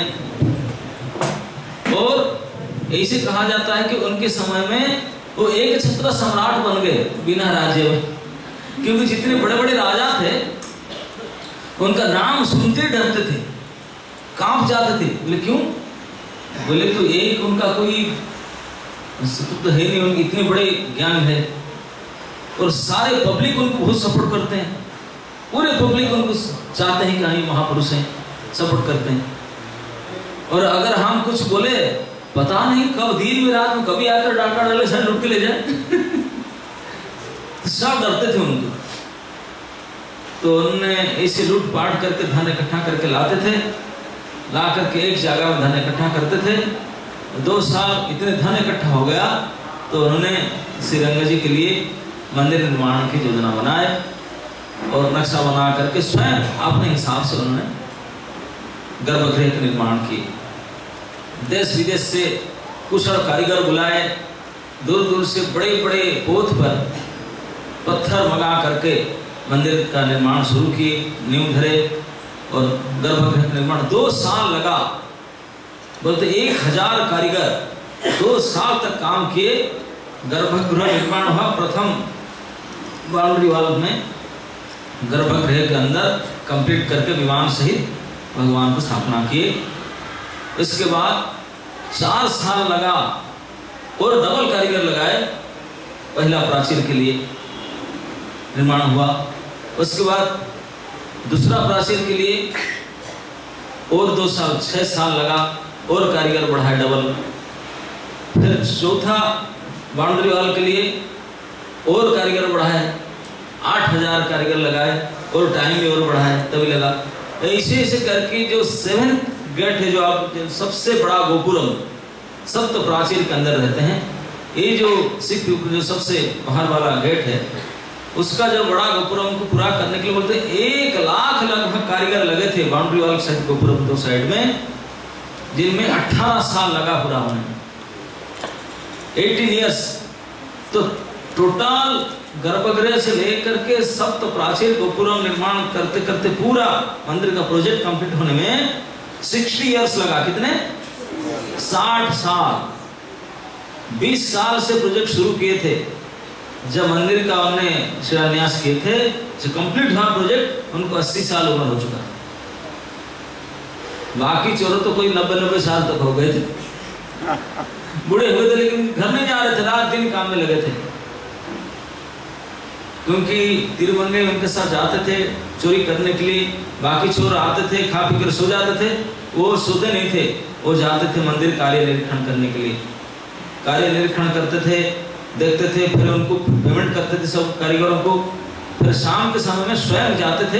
और ऐसे कहा जाता है कि उनके समय में वो एक छत्र सम्राट बन गए बिना राज्य में, क्योंकि जितने बड़े बड़े राजा थे उनका नाम सुनते डरते थे, कांप जाते थे। बोले क्यों? बोले तो एक उनका कोई तो है नहीं, उनके इतने बड़े ज्ञान है, और सारे पब्लिक उनको बहुत सपोर्ट करते हैं, पूरे पब्लिक उनको चाहते हैं कि हाँ महापुरुष हैं, सपोर्ट करते हैं। और अगर हम कुछ बोले, पता नहीं कब दिन में रात में कभी आकर डाका डाले सर लुट के ले जाए सब डरते थे उनको। तो उन्होंने ऐसे लूट पाट करके धन इकट्ठा करके लाते थे, ला करके एक जगह में धन इकट्ठा करते थे। 2 साल इतने धन इकट्ठा हो गया तो उन्होंने श्री रंग जी के लिए मंदिर निर्माण की योजना बनाए और नक्शा बना करके स्वयं अपने हिसाब से उन्होंने गर्भगृह का निर्माण किए। देश विदेश से कुशल कारीगर बुलाए, दूर दूर से बड़े बड़े पोत पर पत्थर मंगा करके मंदिर का निर्माण शुरू किए, नींव धरे और गर्भगृह का निर्माण 2 साल लगा। बोलते 1000 कारीगर 2 साल तक काम किए, गर्भगृह निर्माण हुआ। प्रथम बाउंड्री वॉल में गर्भगृह के अंदर कंप्लीट करके विमान सहित भगवान को स्थापना किए। इसके बाद 4 साल लगा और डबल कारीगर लगाए, पहला प्राचीर के लिए निर्माण हुआ। उसके बाद दूसरा प्राचीर के लिए और 2 साल 6 साल लगा और कारीगर बढ़ाए डबल। फिर चौथा बाउंड्री वॉल के लिए और कारीगर बढ़ाए, 8000 कारीगर लगाए और टाइम भी और बढ़ाए तभी लगा। ऐसे ऐसे करके जो 7th गेट है, जो आप सबसे बड़ा गोपुरम सप्त प्राचीर के अंदर रहते हैं, ये जो सिख जो सबसे बाहर वाला गेट है, उसका जो बड़ा गोपुरम को पूरा करने के लिए बोलते 1 लाख लगभग कारीगर लगे थे बाउंड्री वॉल सहित गोपुरम 2 साइड में, जिनमें 18 साल लगा पूरा होने में, 18 ईयर्स। तो टोटल गर्भगृह से लेकर के सप्त प्राचीर गोपुरम निर्माण करते करते पूरा मंदिर का प्रोजेक्ट कंप्लीट होने में 60 ईयर्स लगा। कितने? 60 साल। 20 साल से प्रोजेक्ट शुरू किए थे, जब मंदिर का उन्होंने शिलान्यास किए थे, जो कंप्लीट हुआ प्रोजेक्ट उनको 80 साल उम्र हो चुका। बाकी चोरों तो कोई 90-90 साल तक हो गए थे, बूढ़े हुए थे, लेकिन घर नहीं जा रहे थे, रात दिन काम में लगे थे, क्योंकि तिरुमंगे उनके साथ जाते थे चोरी करने के लिए। बाकी चोर आते थे, खा पी कर सो जाते थे, वो सोते नहीं थे, वो जाते थे मंदिर कार्य निरीक्षण करने के लिए। कार्य निरीक्षण करते थे, देखते थे, फिर उनको पेमेंट करते थे सब कारीगरों को। फिर शाम के समय में स्वयं जाते थे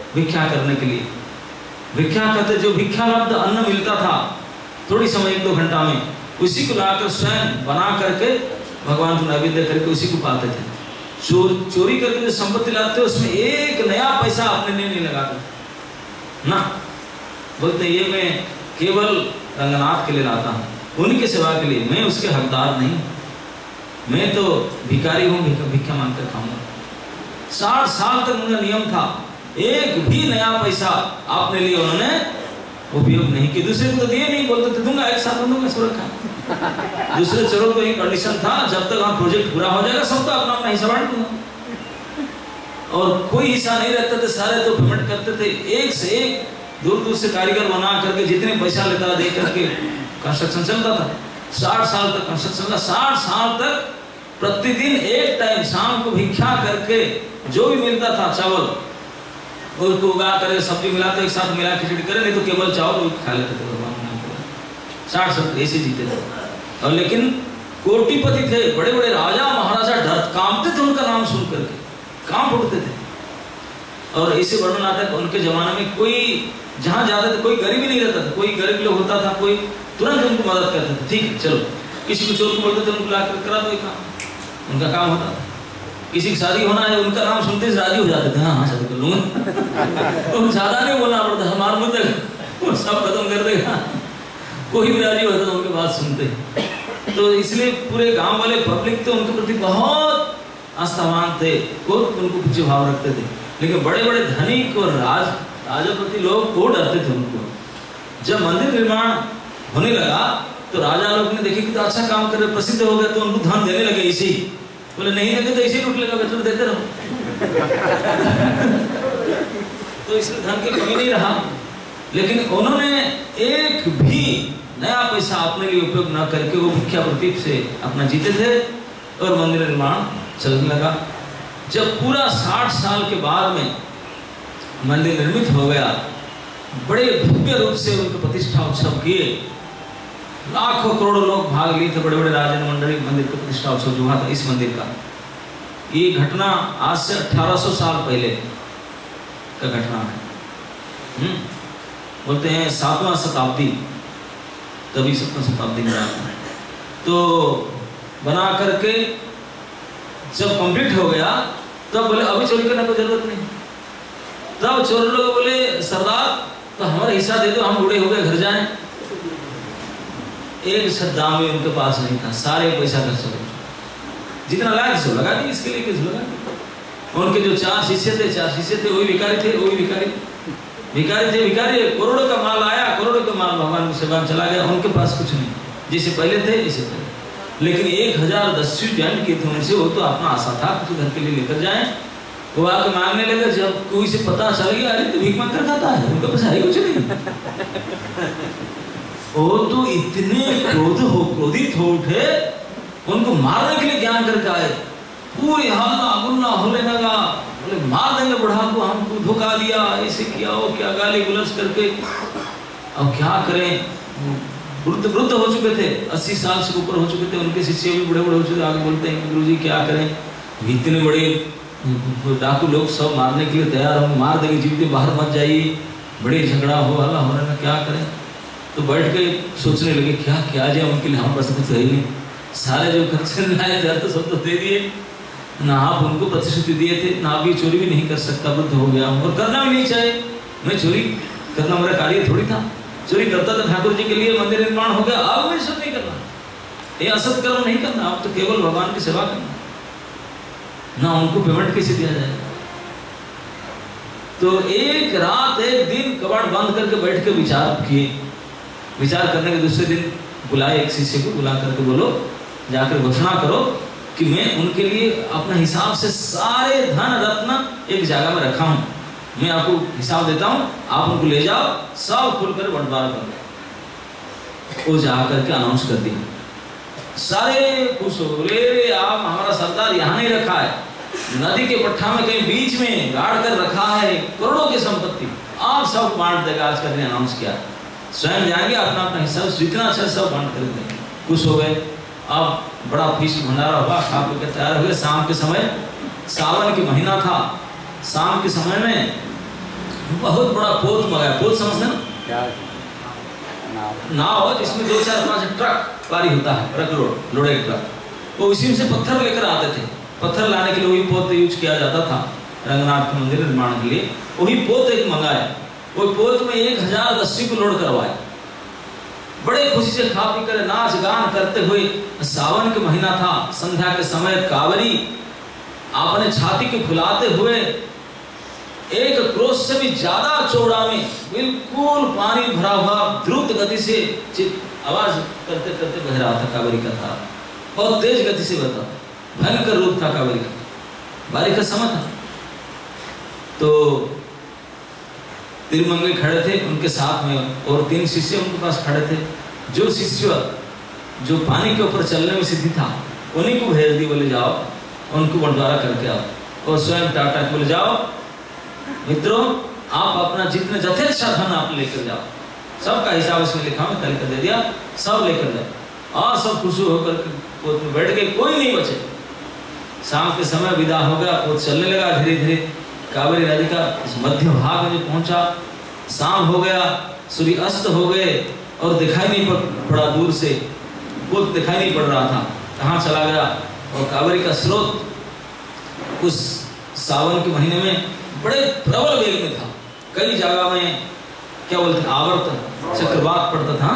भिक्षा करने के लिए। भिक्षा करते, जो भिक्षा लब्ध अन्न मिलता था थोड़ी समय 1-2 घंटा में, उसी को लाकर स्वयं बना करके भगवान को नैवेद्य करके उसी को पाते थे। चोरी करके जो संपत्ति लाते उसमें 1 नया पैसा अपने लिए नहीं लगाते ना। बोलते ये मैं केवल रंगनाथ के लिए लाता हूँ, उनकी सेवा के लिए, मैं उसके हकदार नहीं, मैं तो भिखारी हूँ, भिक्षा मांगकर खाऊंगा। 60 साल तक उनका नियम था, एक भी नया पैसा अपने लिए उन्होंने उपयोग नहीं किया। दूसरे को तो दिए नहीं, बोलते थे दूंगा, एक साथ दूंगा सुरक्षा। दूसरे चोरों को ही कंडीशन था, जब तक हम प्रोजेक्ट पूरा हो जाएगा सबका अपना अपना हिस्सा बांट दूंगा। और कोई हिस्सा नहीं रखते थे, सारे तो पेमेंट करते थे। एक से एक दूर दूर से कारीगर बना करके जितने पैसा लेता दे करके कंस्ट्रक्शन चलता था। 60 साल तक कंस्ट्रक्शन का, 60 साल तक प्रतिदिन एक टाइम शाम को भिक्षा करके जो भी मिलता था चावल उसको उगा कर सब्जी मिला तो एक साथ मिला खिचड़ी करे, नहीं तो केवल चावल खा लेते थे। 60 साल ऐसे जीते थे। और लेकिन कोटिपति थे, बड़े बड़े राजा महाराजा डर कांपते थे उनका नाम सुन करके, कांप उठते थे। और ऐसे वर्णन आता है उनके जमाने में कोई जहां जाते थे कोई गरीब ही नहीं रहता था, कोई गरीब लोग होता था कोई तुरंत उनको मदद करते थे। ठीक है चलो, किसी को चोर को बोलते थे उनको लाकर करा दो काम, उनका काम होता था। किसी की शादी होना है उनका नाम सुनते ही राजी हो जाते थे, हाँ शादी कर लूंगा। तो ज्यादा नहीं बोलना पड़ता, हमारे मुद्दे वो सब खत्म कर देगा, कोई भी राजी होता था उनकी बात सुनते। तो इसलिए पूरे गांव वाले पब्लिक तो उनके प्रति बहुत आस्थावान थे, बहुत उनको पूज्य भाव रखते थे। लेकिन बड़े बड़े धनिक और राजप्रति लोग को डरते थे उनको। जब मंदिर निर्माण होने लगा तो राजा लोग ने देखे कि तो अच्छा काम कर रहे, प्रसिद्ध हो गया, तो उनको धन देने लगे इसे ही। बोले नहीं देंगे तो इसे लूट लेगा, बेटर देते रहो। तो इसलिए धन की कमी नहीं रहा। लेकिन उन्होंने एक भी नया पैसा अपने लिए उपयोग न करके वो भिक्षा प्रतीक से अपना जीते थे और मंदिर निर्माण चलने लगा। जब पूरा 60 साल के बाद में मंदिर निर्मित हो गया, बड़े भव्य रूप से उनका प्रतिष्ठा उत्सव किए, लाखों करोड़ों लोग भाग लिए थे, बड़े बड़े राजन मंडली। मंदिर का प्रतिष्ठा उत्सव जो हुआ था इस मंदिर का, ये घटना आज से 1800 साल पहले का घटना है। बोलते हैं 7वां शताब्दी, तभी 7वां शताब्दी में आता है। तो बना करके जब कंप्लीट हो गया तब बोले अभी चोरी करने की जरूरत नहीं। तब चोर लोग बोले सरदार तो हमारा हिस्सा दे दो, हम बूढ़े हो गए घर जाएं। एक सद्दाम भी उनके पास नहीं था, सारे पैसा खर्च हो गए, जितना लायक सो लगा दी, इसके लिए किस लगा। उनके जो 4 शिष्य थे वही भिखारी थे, वही भिखारी करोड़ों का माल आया, करोड़ों का माल भगवान की सेवा में चला गया, उनके पास कुछ नहीं, जैसे पहले थे इसे पहले। लेकिन 1000 दस्यु जैन किए थे उनसे, वो तो अपना आशा था कुछ घर के लिए लेकर जाएं। वो आके मांगने लगे, जब कोई से पता चल गया अरे तो भीख मांग कर खाता है, उनका पास है कुछ नहीं। वो तो इतने क्रोधित हो उठे, उनको मारने के लिए ज्ञान करके आए, पूरी हल्ला गुल्ला होने लगा, बोले मार देंगे बुढ़ा को, हमको धोखा दिया, ऐसे किया, वो क्या, गाली गुलस करके। अब क्या करें, वृद्ध हो चुके थे, 80 साल से ऊपर हो चुके थे, उनके शिष्य भी बड़े हो चुके। आगे बोलते हैं गुरुजी क्या करें, इतने बड़े डाकू लोग सब मारने के लिए तैयार हो, मार देंगे, जीवित बाहर मत जाइए, बड़े झगड़ा हो हल्ला हो रहा है, क्या करें। तो बैठ के सोचने लगे क्या किया जाए, उनके लिए हमारे पास कुछ है नहीं, सारे जो खर्चे लाए थे तो सब तो दे दिए, ना आप उनको प्रतिश्रुति दिए थे, ना आप ये चोरी भी नहीं कर सकता, वृद्ध हो गया और करना भी नहीं चाहिए। मैं चोरी करना मेरा कार्य थोड़ी था, चोरी करता था ठाकुर जी के लिए, मंदिर निर्माण हो गया, अब मैं सब नहीं करना, ये असत कर्म नहीं करना, अब तो केवल भगवान की सेवा करना। ना उनको पेमेंट कैसे दिया जाए। तो एक रात एक दिन कबाड़ बंद करके बैठ के विचार किए, विचार करने के दूसरे दिन बुलाए एक शिष्य को, बुला करके बोलो जाकर घोषणा करो कि मैं उनके लिए अपने हिसाब से सारे धन रत्न एक जगह में रखा हूं, मैं आपको हिसाब देता हूं, आप उनको ले जाओ, सब खुलकर बंटवारा कर दो। वो जाकर के अनाउंस कर दिया, सारे खुश हो बोले आप हमारा सरदार यहाँ नहीं रखा है, नदी के पट्टा में कहीं बीच में गाड़ कर रखा है, करोड़ों की संपत्ति, आप सब बांट देगा। आज का दिन अनाउंस किया, स्वयं जाएंगे अपना अपना हिस्सा जितना अच्छा सब बांट कर देंगे। खुश हो गए। अब बड़ा फीस भंडारा हुआ, खा पी के तैयार हुए। शाम के समय, सावन के महीना था, शाम के समय में बहुत बड़ा पोत मंगाया। पोत समझते ना, क्या नाव जिसमें 2, 4, 5 ट्रक पारी होता है, ट्रक लोडेड ट्रक, वो उसी से पत्थर लेकर आते थे। पत्थर लाने के लिए वही पोत यूज किया जाता था रंगनाथ के मंदिर निर्माण के लिए। वही पोत एक मंगाया, वो पोत में 1000 रस्सी को लोड करवाए। बड़े खुशी से खा पी कर नाच गान करते हुए, सावन के महीना था, संध्या के समय कांवरी अपने छाती के फुलाते हुए 1 क्रोश से भी ज्यादा चौड़ा में बिल्कुल पानी भरा हुआ द्रुत गति से आवाज करते करते बह रहा था। कांवरी का धारा बहुत तेज गति से बहता, भयंकर रूप था कांवरी का। बारिश का समय था, तो तिरुमंगे खड़े थे, उनके साथ में और 3 शिष्य उनके पास खड़े थे। जो शिष्य जो पानी के ऊपर चलने में सिद्धि था, उन्हीं को भेज दी, बोले जाओ उनको बंटवारा करके आओ। और स्वयं टाटा बोले जाओ मित्रों, आप अपना जितने यथेच्छ धन आप लेकर जाओ, सबका हिसाब इसमें लिखा मैं कल कर दे दिया, सब लेकर जाओ। और सब खुश होकर पोत में बैठ गए, कोई नहीं बचे। शाम के समय विदा हो गया, पोत चलने लगा धीरे धीरे। कावेरी नदी का इस मध्य भाग में पहुंचा, शाम हो गया, सूर्य अस्त हो गए और दिखाई नहीं पड़ा, दूर से पोत दिखाई नहीं पड़ रहा था, कहाँ चला गया। और कावेरी का स्रोत उस सावन के महीने में बड़े प्रबल वेग में था। कई जगह में क्या बोलते हैं, आवर्त चक्रवात पड़ता था,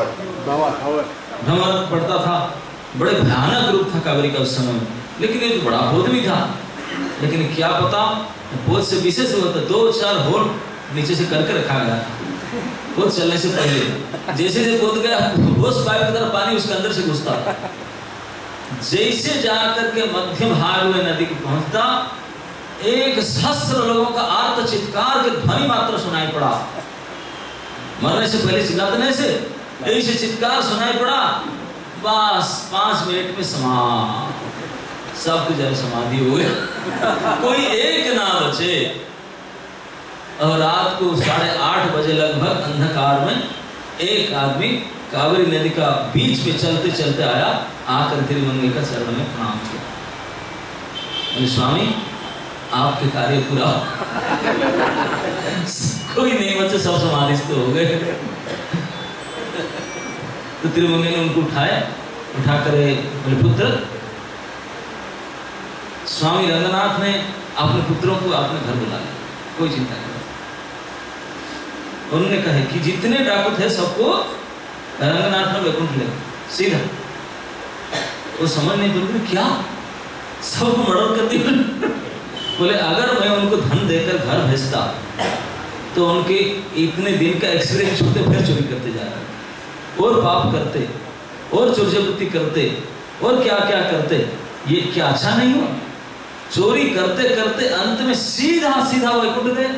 भ्रमर पड़ता था, बड़े भयानक रूप था कावेरी का उस समय में। लेकिन ये तो बड़ा पोत भी था, लेकिन क्या पता पोत से विशेष होता, 2-4 होल नीचे से करके रखा गया था पोत चलने से पहले। जैसे जैसे पोत गया, होस पाइप की तरह पानी उसके अंदर से घुसता था। जैसे जाकर के मध्य भाग में नदी को पहुंचता, 1 सहस्र लोगों का आर्त चित्कार के ध्वनि मात्र सुनाई पड़ा। मरने से पहले चिल्लाते नहीं से, ऐसे चित्कार सुनाई पड़ा। बस 5 मिनट में सबके जल समाधि हो गए, कोई एक ना बचे। और रात को 8:30 बजे लगभग अंधकार में एक आदमी कावेरी नदी का बीच में चलते चलते आया, आकर तिरुमंगे का चरण में प्रणाम किया। बोले स्वामी आपके कार्य पूरा कोई नहीं बचे, सब समाधिस्थ हो गए। तो तिरुमंगे ने उनको उठाकर बोले पुत्र, स्वामी रंगनाथ ने अपने पुत्रों को अपने घर बुला लिया, कोई चिंता नहीं। उन्होंने कहा कि जितने डाकू थे सबको रंगनाथ ने वैकुंठ ले सीधा। वो समझ नहीं पाते क्या, सबको मर्डर कर दिया। बोले अगर मैं उनको धन देकर घर भेजता तो उनके इतने दिन का एक्सपीरियंस छूटते, फिर चोरी करते जाते और पाप करते और चोरजबरती करते और क्या क्या करते। ये क्या अच्छा नहीं हुआ? चोरी करते करते अंत में सीधा सीधा वैकुंठ गए।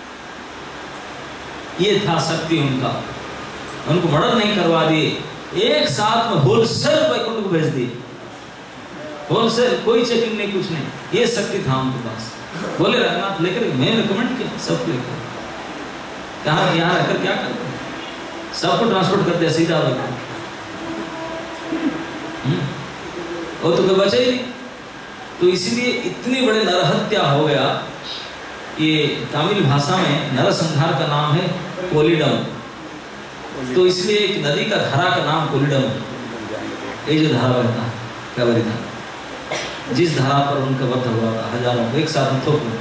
ये था शक्ति उनका, उनको मर्डर नहीं करवा दिए, एक साथ में होलसेल वैकुंठ को भेज दिए। होलसेल, कोई चेकिंग नहीं, कुछ नहीं। ये शक्ति था उनके पास। बोले रंगनाथ लेकर, मैं रिकमेंड किया सबको लेकर, कहा यहाँ रहकर क्या करते, सबको ट्रांसपोर्ट करते हैं सीधा वैकुंठ। वो तो कोई बचा ही नहीं। तो इसीलिए इतनी बड़े नरहत्या हो गया। ये तमिल भाषा में नरसंहार का नाम है कोलिडम, तो इसलिए एक नदी का धारा का नाम कोलिडम है। ये जो धारा बहता है कावेरी धारा, जिस धारा पर उनका वध हुआ था, हजारों एक साथ में थोक।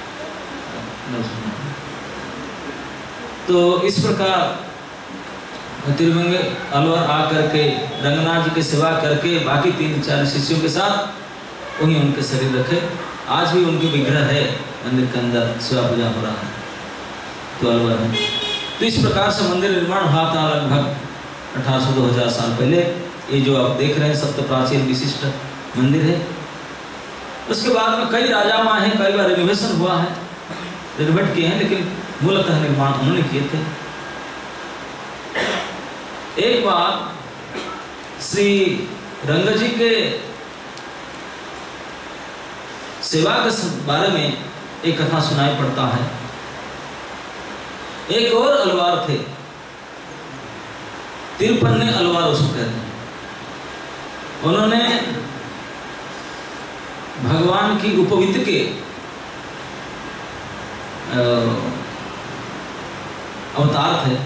तो इस प्रकार तिरुमंगे अलवर आकर के रंगनाथ जी की सेवा करके बाकी 3-4 शिष्यों के साथ वहीं उनके शरीर रखे। आज भी उनके विग्रह है मंदिर के अंदर, सेवा पूजा हो रहा है, तो अलवर है। तो इस प्रकार से मंदिर निर्माण हुआ था लगभग 1800-2000 साल पहले। ये जो आप देख रहे हैं सप्त प्राचीन विशिष्ट मंदिर है। उसके बाद में कई राजा आए हैं, कई बार रिनोवेशन हुआ है, रिनोवेट किए हैं, लेकिन मूलतः निर्माण उन्होंने किए थे। एक बार श्री रंग जी के सेवा के बारे में एक कथा सुनाई पड़ता है। एक और अलवार थे, तिरपन्ने अलवार उसको कहते हैं। उन्होंने भगवान की उपवीत के अवतार थे,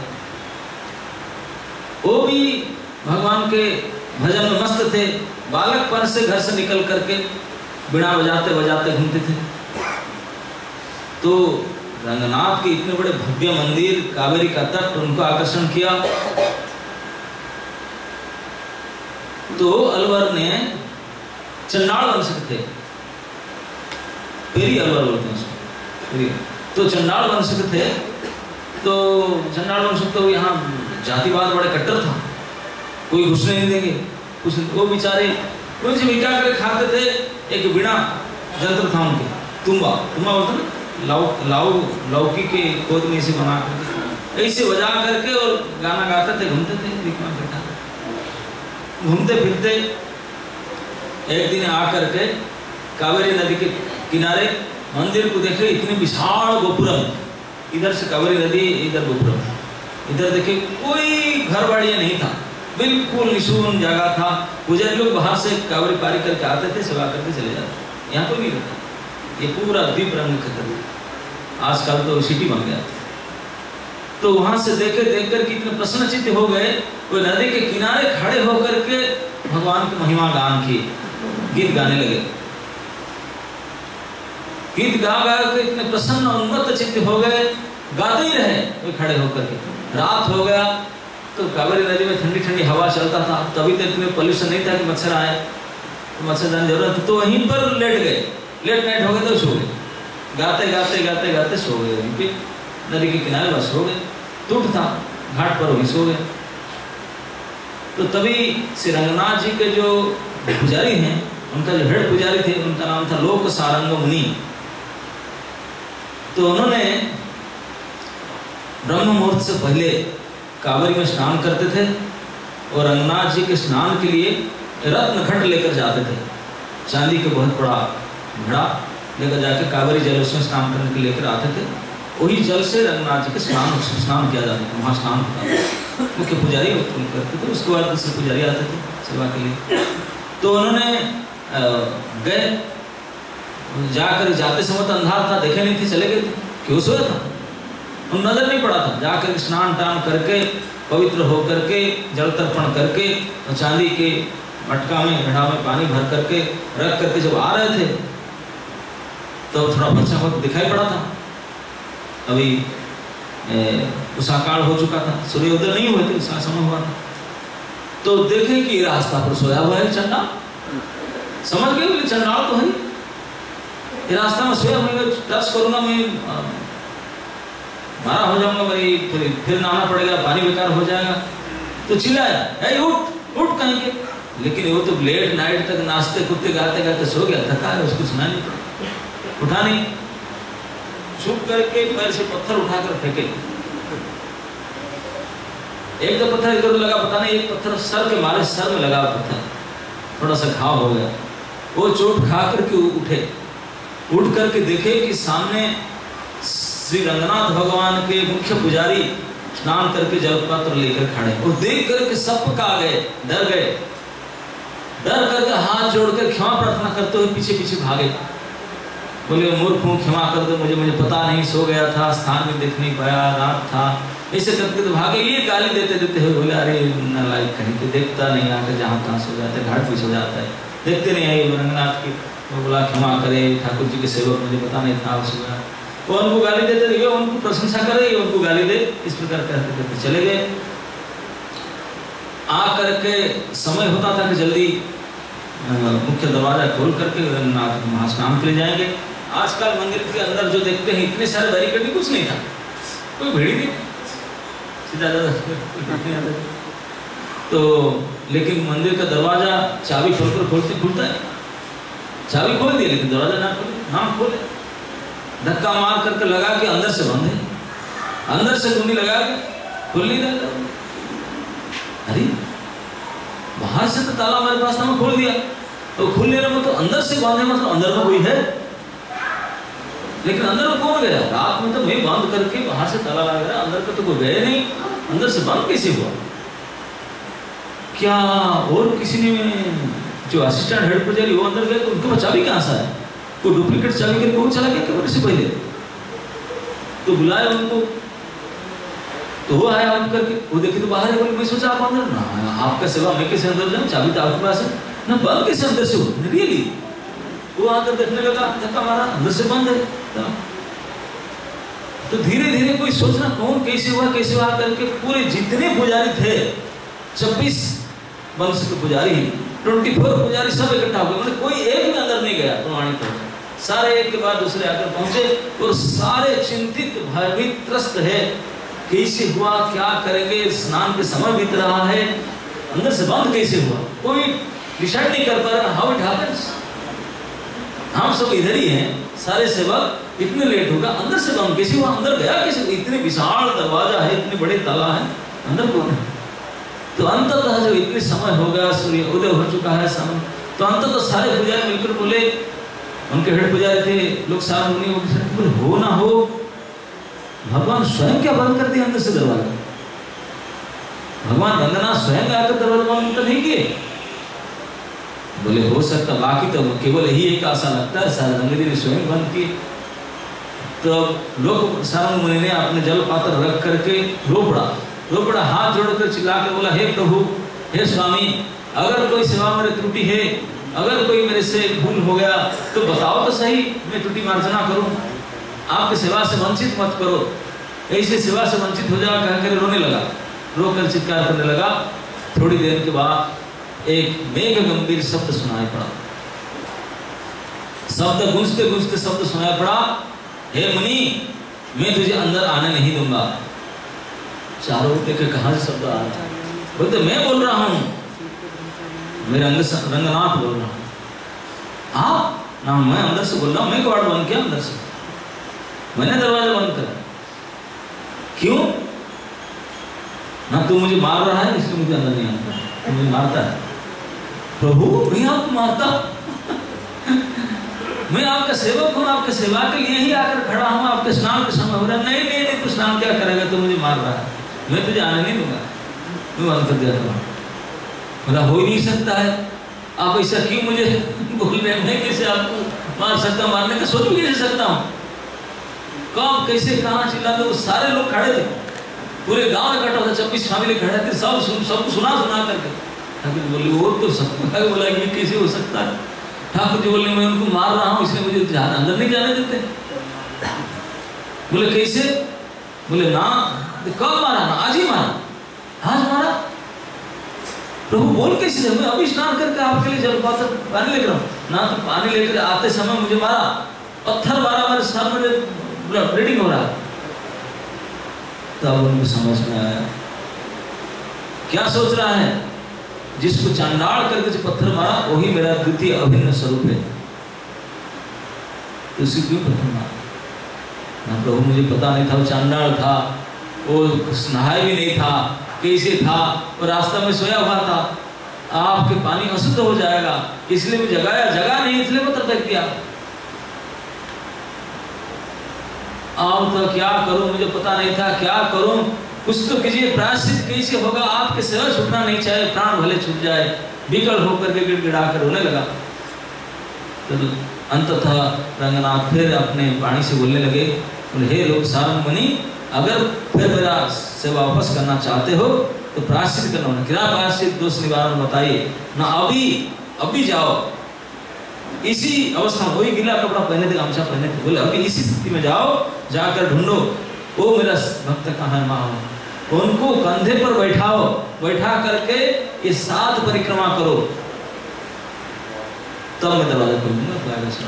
वो भी भगवान के भजन में मस्त थे। बालकपन से घर से निकल करके बिना बजाते बजाते घूमते थे। तो रंगनाथ के इतने बड़े भव्य मंदिर, कावेरी का तट उनको आकर्षण किया। तो अलवर ने चंडाल वंश थे, पेरी अलवर बोलते हैं उसको। तो चंडाल वंश थे, तो चंडाल वंश तो यहाँ जातिवाद बड़े कट्टर था, कोई घुसने नहीं देंगे कुछ। वो बेचारे कुछ भी क्या करे खाते थे। एक बिना यंत्र था उनके, तुम्बा बोलते ना, लौकी के गोद में से बना करके ऐसे बजा करके और गाना गाते थे, घूमते थे बैठा। घूमते फिरते एक दिन आकर के कावेरी नदी के किनारे मंदिर को देखे, इतने विशाल गोपुरम, इधर से कावेरी नदी, इधर गोपुरम, इधर देखे कोई घर बाड़िया नहीं था, बिल्कुल निशून जगह था। पुजारी लोग बाहर से कावेरी पारी करके आते थे, सेवा करके चले जाते, यहाँ कोई नहीं रहता। ये पूरा द्वीप रंग खत्म, आजकल तो सिटी बन गया। तो वहां से देख कर के इतने प्रसन्नचित्त हो गए, वो नदी के किनारे खड़े होकर के भगवान की महिमा गान किए, गीत गाने लगे। गीत गा के इतने प्रसन्न उन्मत्त चित्त हो गए, गाते ही रहे वो खड़े होकर के। रात हो गया तो कावेरी नदी में ठंडी ठंडी हवा चलता था, तभी तो इतने पोल्यूशन नहीं था कि मच्छर आए, तो मच्छरदानी जरूरत थी। तो वहीं पर लेट गए, लेट नाइट हो गए तो सो गए, गाते गाते गाते गाते सो गए वहीं पे नदी के किनारे, बस सो गए। टूट था घाट पर, वहीं सो गए। तो तभी श्री रंगनाथ जी के जो पुजारी हैं, उनका जो हेड पुजारी थे, उनका नाम था लोक सारंग मुनि। तो उन्होंने ब्रह्म मुहूर्त से पहले कावेरी में स्नान करते थे और रंगनाथ जी के स्नान के लिए रत्न घट लेकर जाते थे, चांदी के बहुत बड़ा घड़ा लेकर जाके कावेरी जल उसमें स्नान करने के लेकर आते थे। वही जल से रंगनाथ जी के स्नान किया जाता था, वहाँ स्नान होता था। मुख्य पुजारी करते थे, उसके बाद दूसरे पुजारी आते थे सेवा के लिए। तो उन्होंने गए, जाकर जाते समय तो अंधार था, देखे नहीं थे, चले गए थे, क्यों सोया था, उन नजर नहीं पड़ा था। जाकर स्नान टान करके पवित्र होकर के जल तर्पण करके चांदी के मटका में घड़ा में पानी भर करके रख करके जब आ रहे थे तो थोड़ा बच्चा वक्त दिखाई पड़ा था। अभी उषाकाल हो चुका था, सूर्योदय नहीं हुए थे, उषा समय हुआ था। तो देखे कि रास्ता पर सोया हुआ है चंडाल, समझ गए बोले चंडाल तो है, ये रास्ता में सोया, मैं टच करूंगा, मैं मारा हो जाऊंगा, मेरी फिर नहाना पड़ेगा, पानी बेकार हो जाएगा। तो चिल्लाया, ए उठ उठ कहीं के, लेकिन वो तो लेट नाइट तक नाचते कूदते गाते गाते सो गया, थका है, उसको सुना नहीं पड़ा, उठा नहीं, छुप करके पैर से पत्थर उठाकर फेंके। एक तो पत्थर इधर लगा, पता नहीं, एक पत्थर सर के मारे, सर में लगा पत्थर, थोड़ा सा घाव हो गया। वो चोट खा करके उठे, उठ करके देखे कि सामने श्री रंगनाथ भगवान के मुख्य पुजारी स्नान करके जलपात्र लेकर खड़े। वो देख करके सब पका गए, डर गए, डर करके हाथ जोड़कर क्षमा प्रार्थना करते हुए पीछे पीछे भागे। बोले मूर्ख हूँ, क्षमा कर दो, मुझे पता नहीं, सो गया था, स्थान में देख नहीं पाया, रात था, ऐसे करके तो भागे। ये गाली देते देते हुए बोले अरे नालायक कहीं के, देखता नहीं आकर जहाँ तहाँ सो जाता है, घाट भी सो जाता है, देखते नहीं आई रंगनाथ की। वो बोला क्षमा करे ठाकुर जी के सेवक, मुझे पता नहीं था, सो गया। वो उनको गाली देते रहिए, उनको प्रशंसा करे, उनको गाली दे, इस प्रकार करते करते चले गए। आ करके समय होता था कि जल्दी मुख्य दरवाजा खोल करके रंगनाथ महास्नान के लिए जाएंगे। आजकल मंदिर के अंदर जो देखते हैं इतने सारे बैरिकेड, कुछ नहीं था, कोई भीड़ नहीं, सीधा तो लेकिन मंदिर का दरवाजा चाबी खोलकर खोलते खुलता है, चाबी खोल दिया लेकिन दरवाजा ना खोले, हाँ खोले, धक्का मार करके लगा के अंदर से बंद है, अंदर से कुंडी लगा के खोल नहीं रहा। अरे बाहर से तो ताला हमारे पास था, मैं खोल दिया, तो खोलने रहा तो अंदर से बंद है, मतलब अंदर में कोई है, लेकिन अंदर में कौन गया? रात में तो मैं बंद करके बाहर से ताला लगा रहा, अंदर का तो कोई गया नहीं, अंदर से बंद कैसे हुआ? क्या और किसी ने, जो असिस्टेंट हेड पुजारी वो अंदर गए तो उनको चाबी कहाँ से है? वो डुप्लीकेट चाबी करके वो चला गया कैमरे से पहले, तो बुलाया उनको, तो वो आया उठ करके, वो देखे तो बाहर है, बोले मैं सोचा आप अंदर ना, आपका सेवा मैं कैसे अंदर जाऊँ, चाबी तो आपके पास है ना, बंद कैसे अंदर से हो, रियली। वो आकर देखने लगा, धक्का मारा, अंदर से बंद है। तो धीरे धीरे कोई सोचना कौन कैसे हुआ करके पूरे जितने पुजारी थे 26 वंश के पुजारी, 24 पुजारी सब इकट्ठा हो गए, मतलब कोई एक भी अंदर नहीं गया प्रमाणित हो, सारे एक के बाद दूसरे आकर पहुंचे और सारे चिंतित भयभीत त्रस्त है, कैसे हुआ, क्या करेंगे, स्नान के समय बीत रहा है, अंदर से बंद कैसे हुआ, कोई डिसाइड नहीं कर पा रहा हाउ इट हैपेंस। हम सब इधर ही हैं, सारे सेवक इतने लेट होगा, अंदर से बंद कैसे हुआ, अंदर गया कैसे, इतने विशाल दरवाजा है, इतने बड़े ताला है, अंदर कौन है। तो अंततः जो इतने समय हो गया, सूर्य उदय हो चुका है समय, तो अंततः सारे पुजारी मिलकर बोले, उनके हेड पुजारी थे लोग, सारे मुनि बोले हो ना हो भगवान स्वयं क्या बंद कर दिया अंदर से दरवाजा, भगवान रंगनाथ स्वयं आकर दरवाजा बंद तो नहीं किए। बोले हो सकता, बाकी तो केवल यही एक आशा लगता है शायद रंगजी ने स्वयं बंद किए। तो लोग सारंग मुनि ने अपने जल पात्र रख करके रो पड़ा, हाथ जोड़कर चिल्ला कर बोला, हे प्रभु, हे स्वामी, अगर कोई सेवा में त्रुटि है, अगर कोई मेरे से भूल हो गया तो बताओ तो सही, मैं त्रुटि मार्जना करूं, आपकी सेवा से वंचित मत करो, ऐसे सेवा से वंचित हो जाओ कहकर रोने लगा, रोकर चित्कार करने लगा। थोड़ी देर के बाद एक मेघ गंभीर शब्द सुनाई पड़ा, शब्द गूंजते गूंजते शब्द सुनाई पड़ा, हे मुनि, मैं तुझे अंदर आने नहीं दूंगा। चारों देखे कहां से शब्द आ रहा है, बोलते मैं बोल रहा हूं, मेरे रंगनाथ बोल रहा हूं, आप ना, मैं अंदर से बोल रहा हूं, मैं कबाड़ बंद किया अंदर से, मैंने दरवाजा बंद करा, क्यों ना, तू मुझे मार रहा है इसलिए मुझे अंदर नहीं आता, तू मुझे मारता है। प्रभु मैं आपको मारता मैं आपका सेवक हूँ, आपके सेवा के लिए ही आकर खड़ा हूँ, आपके स्नान का समय हो रहा है, नहीं तू स्नान क्या करेगा, तो मुझे मार रहा है, मैं तुझे आने नहीं दूंगा, मैं बंद कर दिया था। बोला हो ही नहीं सकता है, आप ऐसा क्यों मुझे बोल रहे हैं, मैं कैसे आपको मार सकता, मारने का सोच भी कैसे सकता हूँ, कब कैसे कहाँ चिल्ला, तो सारे लोग खड़े थे, पूरे गांव इकट्ठा था, 26 फैमिली खड़े थे, सब सुना करके। ठाकुर बोले वो तो सबको बोला ये कैसे हो सकता है, ठाकुर जी बोले मैं उनको मार रहा हूँ इसलिए मुझे अंदर नहीं जाने देते। बोले कैसे, बोले ना, कब मारा, ना आज ही मारा, आज मारा। प्रभु बोल कैसे, मैं अभी स्नान करके आपके लिए जल पात्र पानी लेकर आऊं ना, तो पानी लेकर आते समय मुझे मारा, पत्थर मारा, मेरे सर में ब्लीडिंग हो रहा। तब उनको समझ में आया क्या सोच रहा है, जिसको चांडाल करके जो पत्थर मारा वही मेरा द्वितीय अभिन्न स्वरूप है, तो उसी क्यों पत्थर मारा ना। प्रभु मुझे पता नहीं था वो चांडाल था, वो नहाया भी नहीं था, कैसे था, और रास्ता में सोया हुआ था, आपके पानी अशुद्ध हो जाएगा इसलिए मैं जगह नहीं इसलिए पत्थर फेंक दिया। अब तो क्या करूं, मुझे पता नहीं था क्या करूं, कुछ तो कीजिए, प्रायश्चित कैसे होगा, आपके सेवा छूटना नहीं चाहिए, प्राण भले छूट जाए। विकल होकर के गिड़गिड़ा कर रोने लगा। तो अंततः रंगनाथ फिर अपने वाणी से बोलने लगे, हे लोग सारंग मुनि, अगर फिर मेरा सेवा वापस करना चाहते हो तो प्रायश्चित करना, क्या प्रायश्चित, दोष निवारण बताइए ना, अभी जाओ, इसी अवस्था में, वही गीला कपड़ा पहने थे, गामछा पहने थे, बोले अभी इसी स्थिति में जाओ, जाकर ढूंढो वो मेरा भक्त कहाँ है, माँ, उनको कंधे पर बैठाओ, बैठा करके ये 7 परिक्रमा करो, तब मैं दरवाजा खोलूंगा।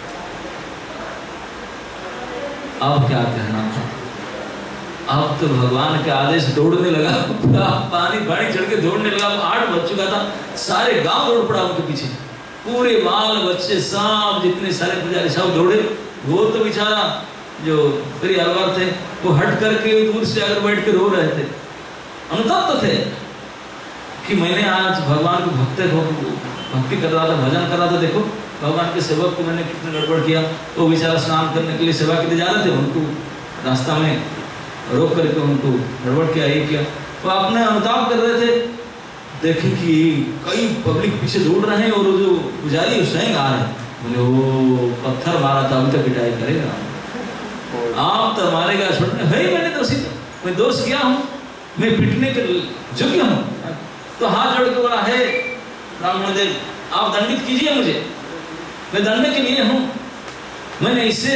अब क्या कहना था, अब तो भगवान के आदेश दौड़ने लगा, पानी चढ़ के दौड़ने लगा। 8 बज चुका था, सारे गांव दौड़ पड़ा उनके पीछे, पूरे बाल बच्चे सब जितने सारे पुजारी सब दौड़े। वो तो बेचारा जो परिवार थे वो हट करके दूर से आकर बैठ के रो रहे थे, अनुतप्त थे कि मैंने आज भगवान को भक्ति कर रहा था, भजन कर रहा था, देखो भगवान के सेवक को मैंने कितने गड़बड़ किया। वो बेचारा स्नान करने के लिए सेवा के लिए जा रहे थे, उनको रास्ता में रोक करके उनको गड़बड़ किया, ये किया। वो अपने अनुताप कर रहे थे, देखे कि कई पब्लिक पीछे दौड़ रहे हैं और जो पुजारी स्वयं आ रहे हैं। बोले वो पत्थर मारा था, अभी तक पिटाई करेगा, आप तो मारेगा, छोड़ने है, मैंने तो मैं दोष किया हूँ, मैं पिटने के योग्य हूँ? तो हाथ जोड़ के बोला, हे ब्राह्मण देव, आप दंडित कीजिए मुझे, मैं दंड के लिए हूँ, मैंने इससे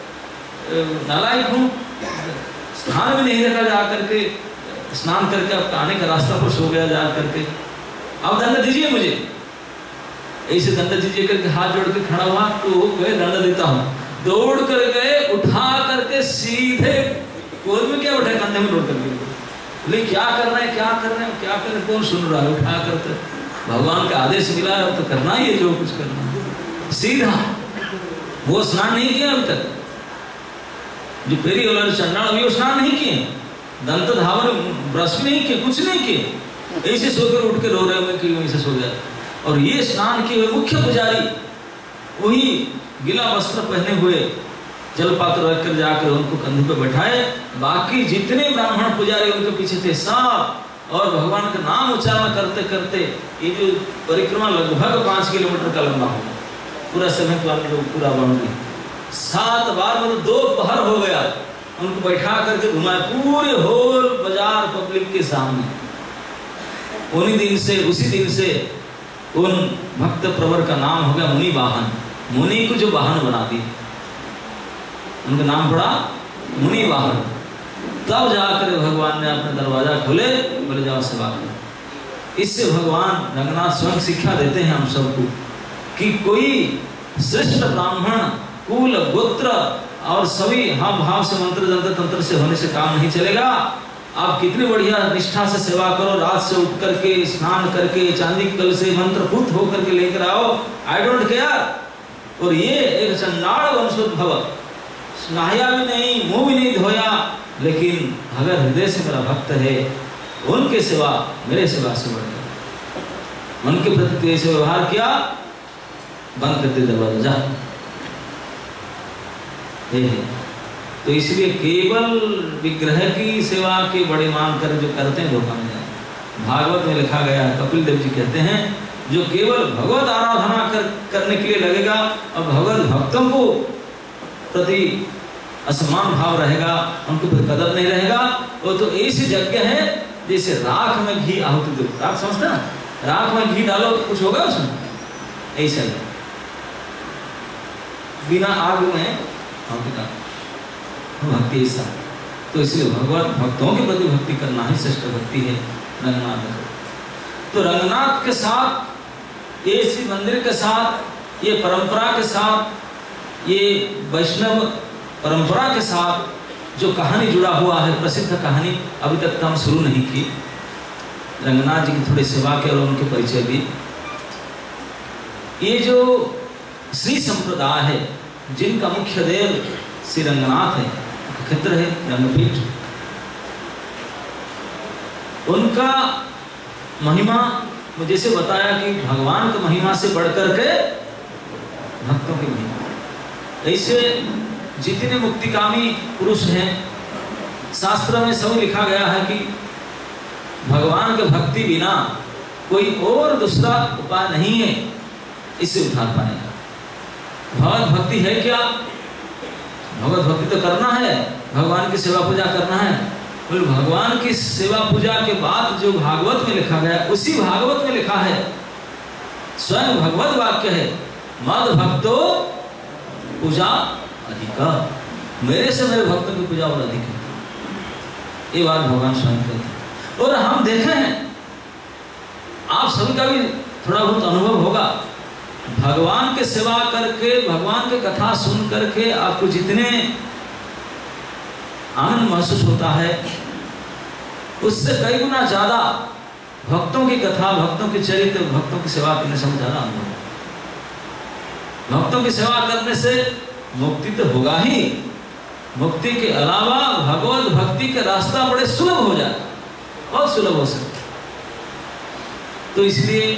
नालायक हूँ, स्नान भी नहीं रखा जा करके, स्नान करके अब आने का रास्ता पर सो गया जा करके, अब दंड दीजिए मुझे। ऐसे दंड दीजिए करके हाथ जोड़ के खड़ा हुआ, तो मैं दंड देता हूँ। दौड़ कर गए, उठा करके सीधे गोद में क्या उठा, कंधे में दौड़ कर गए। बोले क्या करना है, क्या करना है, क्या करना है, कौन सुन रहा है? उठा करके भगवान का आदेश मिला है, तो करना ही है जो कुछ करना है। सीधा वो स्नान नहीं किया अभी तक, जो पेरी वाला चंडाल अभी वो स्नान नहीं किए, दंत धावन ब्रश भी नहीं किए, कुछ नहीं किए, ऐसे सोकर उठ के रो रहे हुए कि वहीं से सो गया। और ये स्नान किए हुए मुख्य पुजारी वही गीला वस्त्र पहने हुए जलपात्र रखकर जाकर उनको कंधे पर बैठाए, बाकी जितने ब्राह्मण पुजारी उनके पीछे थे सब, और भगवान का नाम उच्चारण करते करते ये जो परिक्रमा लगभग 5 किलोमीटर का लंबा होगा, पूरा समय पूरा बाउंड्री 7 बार, मतलब 2 पहर हो गया, उनको बैठा करके घुमाए पूरे होल बाजार पब्लिक के सामने। उसी दिन से उन भक्त प्रवर का नाम हो गया मुनि वाहन, मुनि को जो वाहन बना दी, उनका नाम पड़ा मुनि वाहन। तब जाकर भगवान ने अपना दरवाजा खोले, बोले जाओ सेवा करो। इससे भगवान रंगनाथ स्वयं शिक्षा देते हैं हम सबको कि कोई श्रेष्ठ ब्राह्मण कुल गोत्र और सभी हाव भाव से मंत्र जंत्र तंत्र से होने से काम नहीं चलेगा। आप कितनी बढ़िया निष्ठा से सेवा करो, रात से उठ करके स्नान करके चांदी कल से मंत्रभूत होकर के लेकर आओ, आई डोंट केयर। और ये एक चंडाल वंशोद्भव, नहाया भी नहीं, मुंह भी नहीं धोया, लेकिन अगर हृदय से मेरा भक्त है, उनके सेवा मेरे सेवा से बढ़कर, उनके प्रति ऐसे व्यवहार किया, बंद करते दरवाजा जा। तो इसलिए केवल विग्रह की सेवा के बड़े मान कर जो करते हैं धोखा में जाए। भागवत में लिखा गया है, कपिल देव जी कहते हैं, जो केवल भगवत आराधना करने के लिए लगेगा और भगवत भक्तों को प्रति असमान भाव रहेगा, उनको फिर कदर नहीं रहेगा, वो तो ऐसी यज्ञ है जैसे राख में घी आहुति दो। राख समझते ना, राख में घी डालो तो कुछ होगा उसमें, ऐसा ही बिना आग में आहुति का भक्ति ऐसा। तो इसलिए भगवत भक्तों के प्रति भक्ति करना ही श्रेष्ठ भक्ति है। रंगनाथ तो रंगनाथ के साथ, ये श्री मंदिर के साथ, ये परंपरा के साथ, ये वैष्णव परंपरा के साथ जो कहानी जुड़ा हुआ है, प्रसिद्ध कहानी, अभी तक तो हम शुरू नहीं की। रंगनाथ जी की थोड़ी सेवा के और उनके परिचय भी। ये जो श्री संप्रदाय है, जिनका मुख्य देव श्री रंगनाथ है, क्षेत्र है रंगपीठ, उनका महिमा मुझे से बताया कि भगवान की महिमा से बढ़कर के भक्तों की महिमा। ऐसे जितने मुक्तिकामी पुरुष हैं, शास्त्र में सब लिखा गया है कि भगवान के भक्ति बिना कोई और दूसरा उपाय नहीं है इससे उद्धार पाने का। भगवत भक्ति है क्या? भगवत भक्ति तो करना है, भगवान की सेवा पूजा करना है। फिर भगवान की सेवा पूजा के बाद जो भागवत में लिखा गया, उसी भागवत में लिखा है, स्वयं भगवत वाक्य है, मद भक्तो पूजा अधिका, मेरे से मेरे भक्तों की पूजा और अधिक है। ये बात भगवान स्वयं कहते हैं। और हम देखे हैं, आप सभी का भी थोड़ा बहुत अनुभव होगा, भगवान के सेवा करके, भगवान की कथा सुन करके आपको जितने आनंद महसूस होता है, उससे कई गुना ज्यादा भक्तों की कथा, भक्तों के चरित्र, भक्तों की सेवा करने से ज्यादा अनुभव। भक्तों की सेवा करने से मुक्ति तो होगा ही, मुक्ति के अलावा भगवत भक्ति का रास्ता बड़े सुलभ हो जाए, बहुत सुलभ हो सकता। तो इसलिए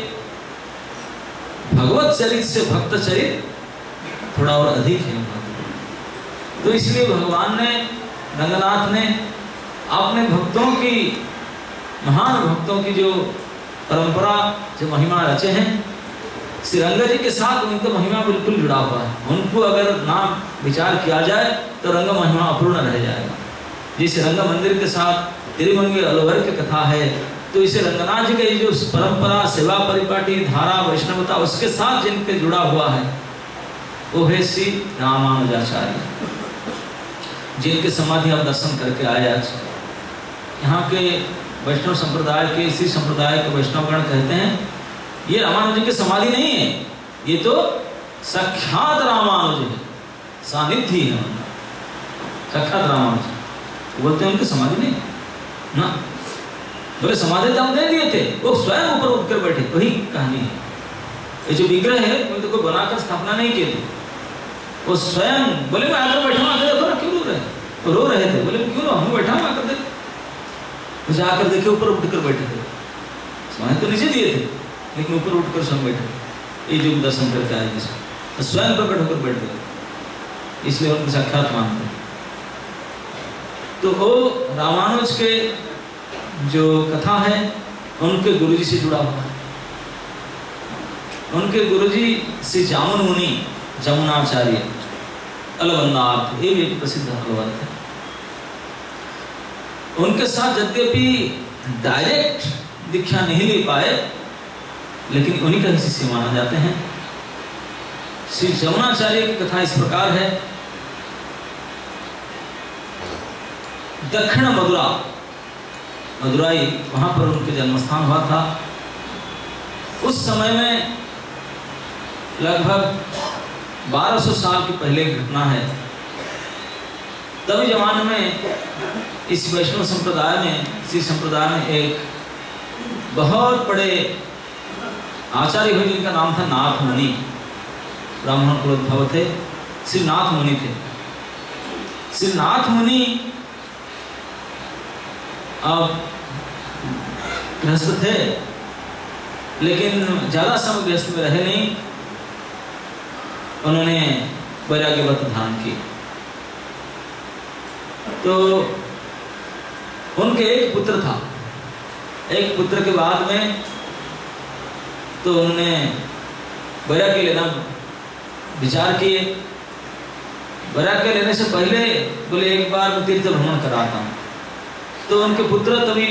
भगवत चरित से भक्त चरित थोड़ा और अधिक है। तो इसलिए भगवान ने, रंगनाथ ने अपने भक्तों की, महान भक्तों की जो परंपरा, जो महिमा रचे हैं, श्री रंग जी के साथ उनका महिमा बिल्कुल जुड़ा हुआ है। उनको अगर नाम विचार किया जाए तो रंग महिमा अपूर्ण रह जाएगा। जिस रंग मंदिर के साथ तिरुमंगे अलवर की कथा है, तो इसे रंगनाथ जी की जो परंपरा, सेवा परिपाटी, धारा, वैष्णवता उसके साथ जिनके जुड़ा हुआ है वो है श्री रामानुजाचार्य, जिनके समाधि आप दर्शन करके आए आज। यहाँ के वैष्णव संप्रदाय के, इसी संप्रदाय के वैष्णवगण कहते हैं ये रामानुज जी की समाधि नहीं है, ये तो साक्षात रामानुज है, सानिध्य है उनका, साक्षात रामानुज। बोलते हैं उनकी समाधि नहीं ना, बोले समाधि तो हम दे दिए थे, वो स्वयं ऊपर उठकर बैठे, वही कहानी है। ये जो विग्रह है वो तो कोई बनाकर स्थापना नहीं की थी, वो स्वयं बोले मैं आकर बैठा हूँ, आकर देखो ना क्यों रो रहे हैं, वो रो रहे थे, बोले क्यों रो, हम बैठा हूँ आकर देखो, मुझे आकर देखे ऊपर उठकर बैठे थे, समाधि तो नीचे दिए थे लेकिन ऊपर उठकर स्वयं बैठे, ये जो दर्शन करके आए जिसको स्वयं प्रकट होकर बैठ गए, इसलिए उनको साक्षात मानते हैं। तो वो रामानुज के जो कथा है उनके गुरुजी से जुड़ा हुआ है। उनके गुरुजी श्री जामुन मुनि जमुनाचार्य अलवंदार्थ, ये भी एक प्रसिद्ध अलवंत है। उनके साथ यद्यपि डायरेक्ट दीक्षा नहीं ले पाए लेकिन उन्हीं का ही शिष्य माना जाते हैं। श्री जमुनाचार्य की कथा इस प्रकार है। दक्षिण मदुरा, मदुराई, वहां पर उनके जन्मस्थान हुआ था। उस समय में लगभग 1200 साल की पहले घटना है। तभी जमाने में इस वैष्णव संप्रदाय में, श्री संप्रदाय में एक बहुत बड़े आचार्य हुए जिनका नाम था नाथ मुनि, ब्राह्मण कुलोद्भव थे, श्री नाथ मुनि थे। श्री नाथ मुनि अब गृहस्थ थे लेकिन ज्यादा समय गृहस्थ में रहे नहीं, उन्होंने वैराग्य व्रत धारण की। तो उनके एक पुत्र था, एक पुत्र के बाद में तो उन्होंने वैराग्य लेना विचार किए। वैराग्य लेने से पहले बोले एक बार मैं तीर्थ भ्रमण कराता हूँ। तो उनके पुत्र तभी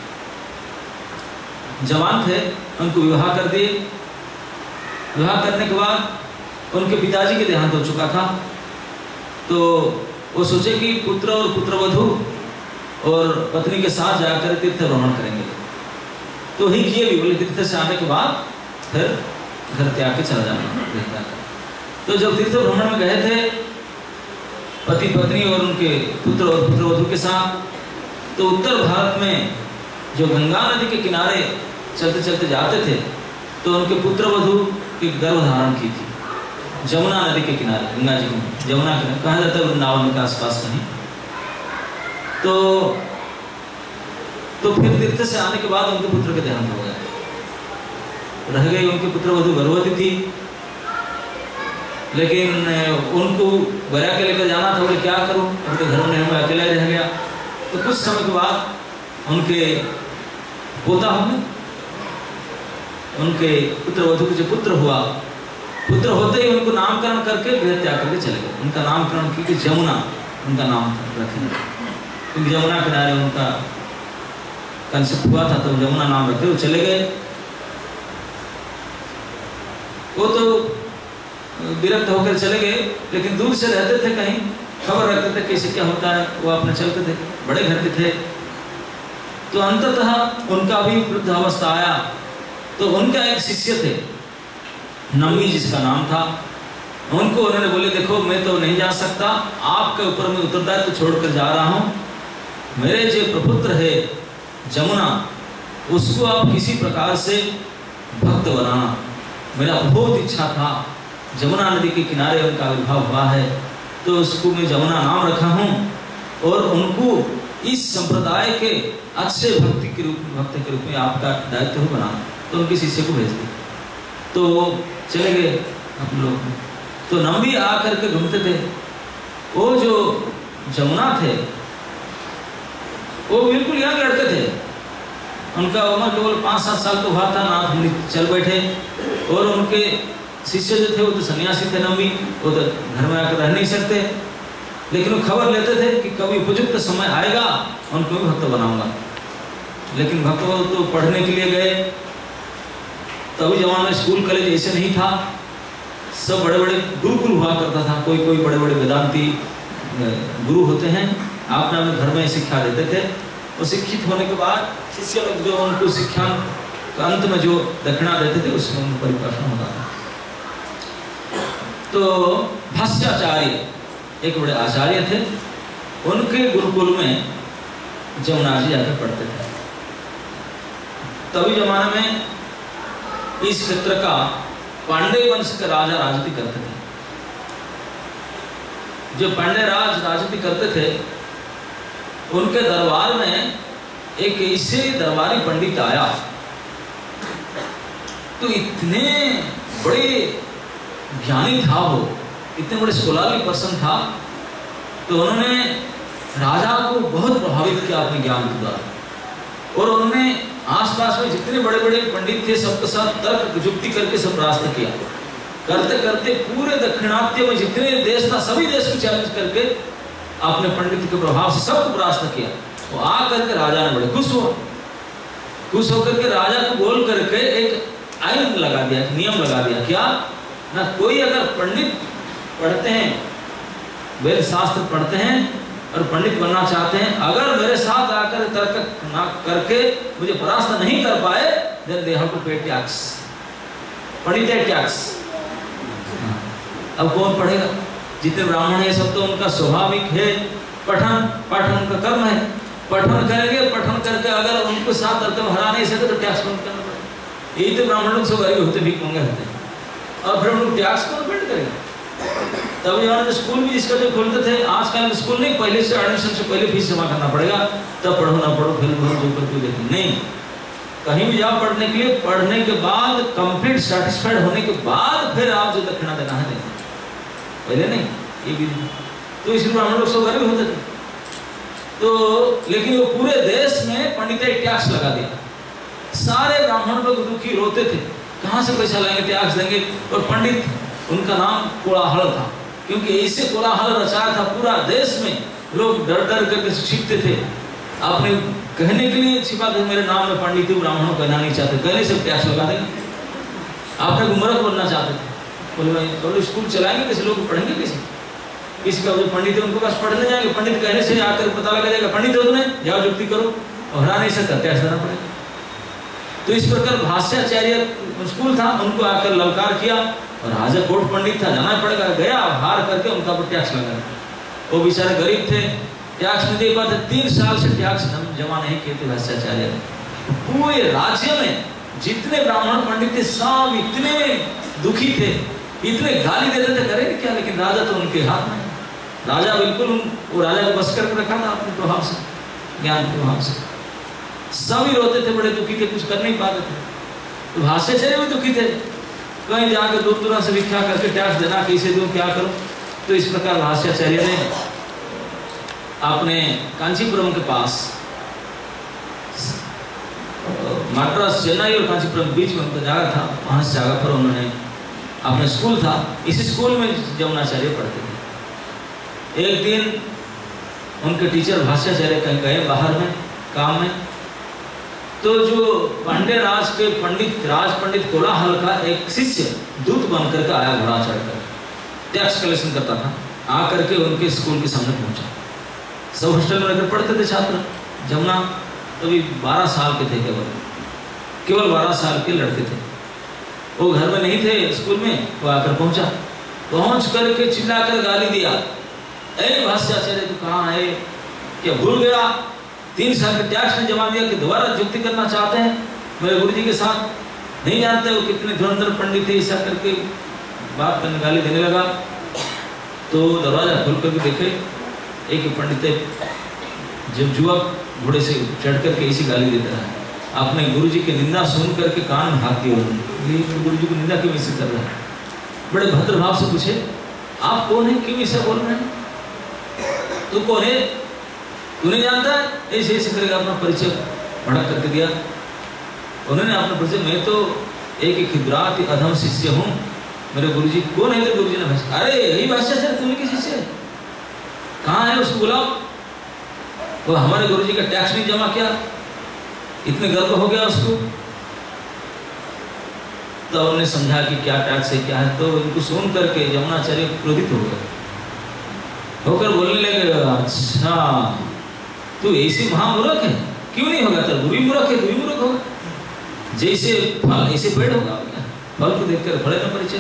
जवान थे, उनको विवाह कर दिए। विवाह करने के बाद उनके पिताजी के देहांत हो चुका था, तो वो सोचे कि पुत्र और पुत्रवधू और पत्नी के साथ जाकर तीर्थ भ्रमण करेंगे। तो ही किए भी, बोले तीर्थ से आने के बाद फिर घर त्याग के चला जाना। तो जब तीर्थ भ्रमण में गए थे पति पत्नी और उनके पुत्र और पुत्रवधू के साथ, तो उत्तर भारत में जो गंगा नदी के किनारे चलते चलते जाते थे तो उनके पुत्रवधू की गर्भ धारण की थी जमुना नदी के किनारे, गंगा जी के जमुना किनारे कहा जाता है, वृंदावन के आसपास कहीं। तो फिर तीर्थ से आने के बाद उनके पुत्र के देहांत हो गया, रह गई उनके पुत्रवधू गर्भवती थी। लेकिन उनको वैराग्य लेकर जाना था, बोले क्या करूं, उनके घर में मैं अकेला रह गया। तो कुछ समय के बाद उनके पोता हुए, उनके पुत्रवधू के जो पुत्र हुआ, पुत्र होते ही उनको नामकरण करके गृह त्याग करके चले गए। उनका नामकरण क्योंकि जमुना उनका नाम रखे, क्योंकि जमुना किनारे उनका कंसेप्ट हुआ था, तो जमुना नाम रखे, वो चले गए। वो तो विरक्त होकर चले गए, लेकिन दूर से रहते थे, कहीं खबर रखते थे कैसे क्या होता है, वो अपने चलते थे, बड़े घर के थे। तो अंततः उनका भी वृद्ध अवस्था आया, तो उनका एक शिष्य थे नम्मी जिसका नाम था, उनको उन्होंने बोले देखो मैं तो नहीं जा सकता, आपके ऊपर मैं उत्तरदायित्व छोड़कर जा रहा हूँ, मेरे जो प्रपुत्र है जमुना उसको आप किसी प्रकार से भक्त बनाना। मेरा बहुत इच्छा था, जमुना नदी के किनारे उनका आविर्भाव हुआ है, तो उसको मैं जमुना नाम रखा हूँ और उनको इस संप्रदाय के अच्छे भक्त के रूप में आपका दायित्व बनाना। तो उनके शिष्य को भेज दिया, तो वो चले गए हम लोग। तो नम्बी आकर के घूमते थे, वो जो जमुना थे वो बिल्कुल यहाँ लड़के थे, उनका उम्र केवल 5-7 साल तो हुआ था। नाथ मुनि चल बैठे और उनके शिष्य जो थे वो तो सन्यासी थे नम्बी, वो तो घर में आकर रह नहीं सकते, लेकिन वो खबर लेते थे कि कभी उपयुक्त समय आएगा उनको भी भक्त बनाऊंगा। लेकिन भक्त तो पढ़ने के लिए गए, तभी जमाने में स्कूल कॉलेज ऐसे नहीं था, सब बड़े बड़े गुरुकुल हुआ करता था। कोई कोई बड़े बड़े वेदांती गुरु होते हैं, आपने अपने घर में शिक्षा देते थे, और शिक्षित होने के बाद शिष्य लोग जो उनको शिक्षा अंत में जो दक्षिणा देते थे उसमें उनको परिप्रश्न होता था। तो भाष्याचार्य एक बड़े आचार्य थे, उनके गुरुकुल में जमुना जी जाकर पढ़ते थे। तभी जमाने में इस क्षेत्र का पांडे वंश का राजा राजनीति करते थे। जो पांडे राज राजनीति करते थे, उनके दरबार में एक ऐसे दरबारी पंडित आया, तो इतने बड़े ज्ञानी था वो, इतने बड़े स्कॉलरली पर्सन था, तो उन्होंने राजा को बहुत प्रभावित किया अपने ज्ञान के द्वारा। और उन्होंने आसपास में जितने बड़े बड़े पंडित थे सबके साथ तर्क युक्ति करके सब परास्त किया। करते करते पूरे दक्षिणात्य में जितने देश था सभी देश को चैलेंज करके अपने पंडित के प्रभाव से सबको परास्त किया। वो आ करके राजा ने बड़े खुश हुआ। खुश होकर के राजा को बोल करके एक आइन लगा दिया, नियम लगा दिया, क्या ना कोई अगर पंडित पढ़ते हैं, वेद शास्त्र पढ़ते हैं और पंडित बनना चाहते हैं, अगर मेरे साथ आकर तर्क ना करके मुझे परास्त नहीं कर पाए, then they have to pay tax, pandit tax. अब कौन पढ़ेगा? जितने ब्राह्मण है सब तो उनका स्वाभाविक है पठन, पाठन उनका कर्म है, पठन करेंगे, पठन करके अगर उनको साथ तर्क में हरा नहीं सके तो टैक्स बंद करना पड़ेगा। यही तो ब्राह्मण लोग सब गरीब होते, भीख मांगे होते हैं, और फिर उनको टैक्स कौन पेड करेगा? तब यहाँ स्कूल भी इसका जो खोलते थे, आजकल स्कूल नहीं, पहले से एडमिशन से पहले फीस जमा करना पड़ेगा, तब पढ़ो ना पढ़ो फिर जो करके देखो नहीं, कहीं भी जाओ पढ़ने के लिए, पढ़ने के बाद कंप्लीट सेटिस्फाइड होने के बाद फिर आप जो दक्षिणा देना है देना, पहले नहीं। ये भी तो इसलिए ब्राह्मण लोग सब गरीब होते थे। तो लेकिन वो पूरे देश में पंडित टैक्स लगा दिया, सारे ब्राह्मण लोग दुखी रोते थे, कहाँ से पैसा लाएंगे, टैक्स देंगे। और पंडित उनका नाम कोलाहल था, क्योंकि ऐसे कोलाहल रचाया था पूरा देश में, लोग डर डर करके सीखते थे। आपने कहने के लिए छिपा कर मेरे नाम में पंडित हूँ, ब्राह्मणों कहना नहीं चाहते, कहने से टैक्स लगा देंगे। आपने गुमराह बनना चाहते थे, बोले स्कूल चलाएंगे कैसे, लोग पढ़ेंगे कैसे? किसी का जो पंडित है उनको पास पढ़ने जाएंगे, पंडित कहने से आकर पता लगा जाएगा पंडित हो तुम्हें, जाओ युक्ति करो, और हरा नहीं सकता, टैक्स देना पड़ेगा। तो इस प्रकार भाष्याचार्य स्कूल था, उनको आकर ललकार किया, और राजा कोट पंडित था, जाना पड़ेगा, गया हार करके उनका पर टैक्स लगा। वो बेचारे गरीब थे, टैक्स नहीं दे पाते, 3 साल से टैक्स जमा नहीं किए थे भाष्याचार्य ने। पूरे राज्य में जितने ब्राह्मण पंडित थे सब इतने दुखी थे, इतने गाली देते थे, करेंगे क्या? लेकिन राजा तो उनके हाथ में, राजा बिल्कुल वो राजा को बस करके रखा था अपने प्रभाव से, ज्ञान के प्रभाव से। सभी रोते थे, बड़े दुखी थे, कुछ कर नहीं पाते थे। तो भाष्याचार्य भी दुखी थे, कहीं जाकर दूर दूर से भिक्षा करके टैक्स देना, कैसे दूं, क्या करूं? तो इस प्रकार भाष्याचार्य ने अपने कांचीपुरम के पास, मद्रास, चेन्नई और कांचीपुरम बीच में उनका जगह था, वहां से जगह पर उन्होंने अपना स्कूल था, इसी स्कूल में जमुनाचार्य पढ़ते थे। एक दिन उनके टीचर भाष्याचार्य कहीं गए बाहर में काम में, तो जो पांडे राज के राज पंडित कोलाहल का एक शिष्य दूत बन करके आया, घोड़ा चढ़कर, टैक्स कलेक्शन करता था, आकर के उनके स्कूल के सामने पहुंचा। सब हॉस्टल में रहकर पढ़ते थे छात्र, जमुना तभी 12 साल के थे, केवल 12 साल के लड़के थे। वो घर में नहीं थे, स्कूल में, वो आकर पहुंचा, पहुंच करके चिल्लाकर गाली दिया, ऐ भाष्याचार्य तू कहाँ है, क्या भूल गया 3 साल का टैक्स ने जमा दिया कि दोबारा युक्ति करना चाहते हैं मेरे गुरुजी के साथ, नहीं जानते वो कितने धुरंधर पंडित थे, ऐसा करके बात करने गाली देने लगा। तो दरवाजा खोल करके देखे एक पंडित जब युवक घोड़े से चढ़ करके ऐसी गाली देता है, अपने गुरुजी की निंदा सुन करके कान में हाथ दिया, गुरुजी को निंदा क्यों ऐसे कर रहा है? बड़े भद्र भाव से पूछे, आप कौन है, क्यों ऐसा बोल रहे हैं, तू कौन है, तू नहीं जानता है? ऐसे ऐसे करेगा, अपना परिचय भड़क करके दिया। उन्होंने अपना परिचय, मैं तो एक खिद्रात अधम शिष्य हूँ, मेरे गुरुजी। कौन है तेरे गुरुजी ने? भाषा, अरे यही भाष्याचार्य, तुम्हें की शिष्य है? कहाँ है, उसको बुलाओ। वो हमारे गुरुजी का टैक्स नहीं जमा किया, इतने गर्व हो गया उसको। तो उन्होंने समझा कि क्या टैक्स है क्या है। तो इनको सुन करके यमुनाचार्य क्रोधित हो गए, होकर बोलने लगे, अच्छा तू ऐसे महामूर्ख है, क्यों नहीं होगा, तो बुरी मूर्ख है, बुरी मूर्ख होगा, जैसे फल ऐसे पेड़ होगा, क्या फल को देखकर फले न परिचय।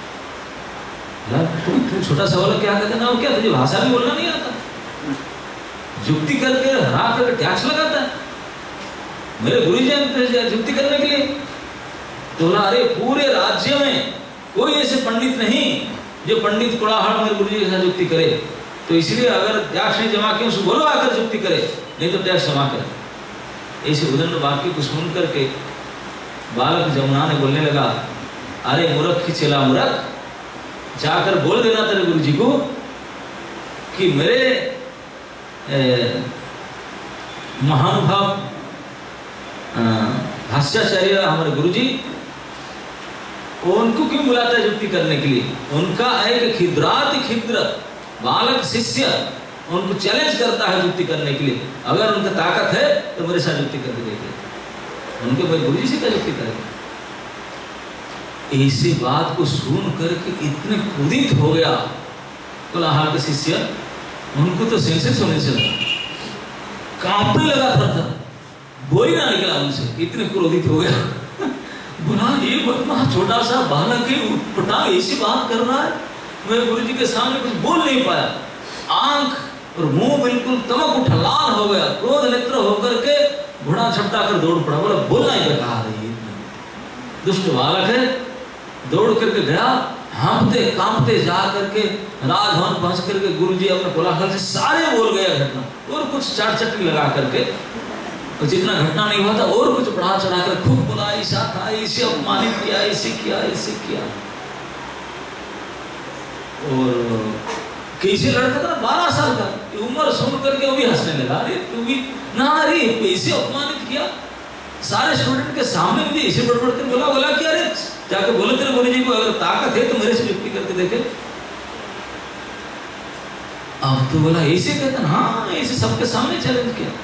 तुम छोटा सा वाला क्या कहते ना, वो क्या तुझे भाषा भी बोलना नहीं आता, जुक्ति करके हरा करके टैक्स लगाता है। मेरे गुरुजी जी जुक्ति करने के लिए तो बोला, अरे पूरे राज्य में कोई ऐसे पंडित नहीं जो पंडित कोलाहल मेरे गुरुजी के साथ जुक्ति करे, तो इसलिए अगर टैक्स नहीं जमा किया उसको बोलो आकर जुक्ति करे, नहीं तो टैक्स जमा करे। ऐसे उदंड वाक्य को सुन करके बालक जमुना ने बोलने लगा, अरे मूर्ख की चेला मूर्ख, जाकर बोल देना तेरे गुरुजी को कि मेरे महानुभाव भाष्याचार्य हमारे गुरुजी, उनको क्यों बुलाता है जुक्ति करने के लिए। उनका एक खिद्राति खिद्र बालक शिष्य उनको चैलेंज करता है जुक्ति करने के लिए, अगर उनका ताकत है तो मेरे साथ जुक्ति करके देखिए, उनके मेरे गुरुजी से क्या जुक्ति करेंगे। ऐसी बात को सुन करके इतने क्रोधित हो गया कोलाहल के शिष्य, उनको तो सेंसेस होने से लगा, कांपने लगा था, बोल ही ना निकला उनसे, इतने क्रोधित हो गया। बोला ये बदमाश छोटा सा बालक है, उठपटांग ऐसी बात कर रहा है, मैं गुरुजी के सामने कुछ बोल नहीं पाया, आंख और मुंह बिल्कुल तमक उठा लाल हो गया, क्रोध नेत्र होकर के घोड़ा छपटा कर दौड़ पड़ा। बोला बोलना ही बेकार है, दुष्ट बालक है। दौड़ करके गया, हाँपते कांपते जा करके राजभवन पहुंच करके गुरुजी अपने कोलाहल से सारे बोल गया घटना, और कुछ चाट चटनी लगा करके, और जितना घटना नहीं हुआ था और कुछ बढ़ा चढ़ा कर खूब बोला, ऐसा था, ऐसे अपमानित किया, ऐसे किया, ऐसे किया। और कैसे लड़का था 12 साल का, उम्र सुन करके वो भी हंसने लगा, अरे तू भी ना, अरे ऐसे अपमानित किया सारे स्टूडेंट के सामने, मुझे ऐसे बड़बड़ के बोला कि अरे जाके बोले तेरे गुरुजी को अगर ताकत है तो मेरे से जुक्ति करके देखे। अब तो बोला ऐसे कहते, हाँ ऐसे सबके सामने चैलेंज किया।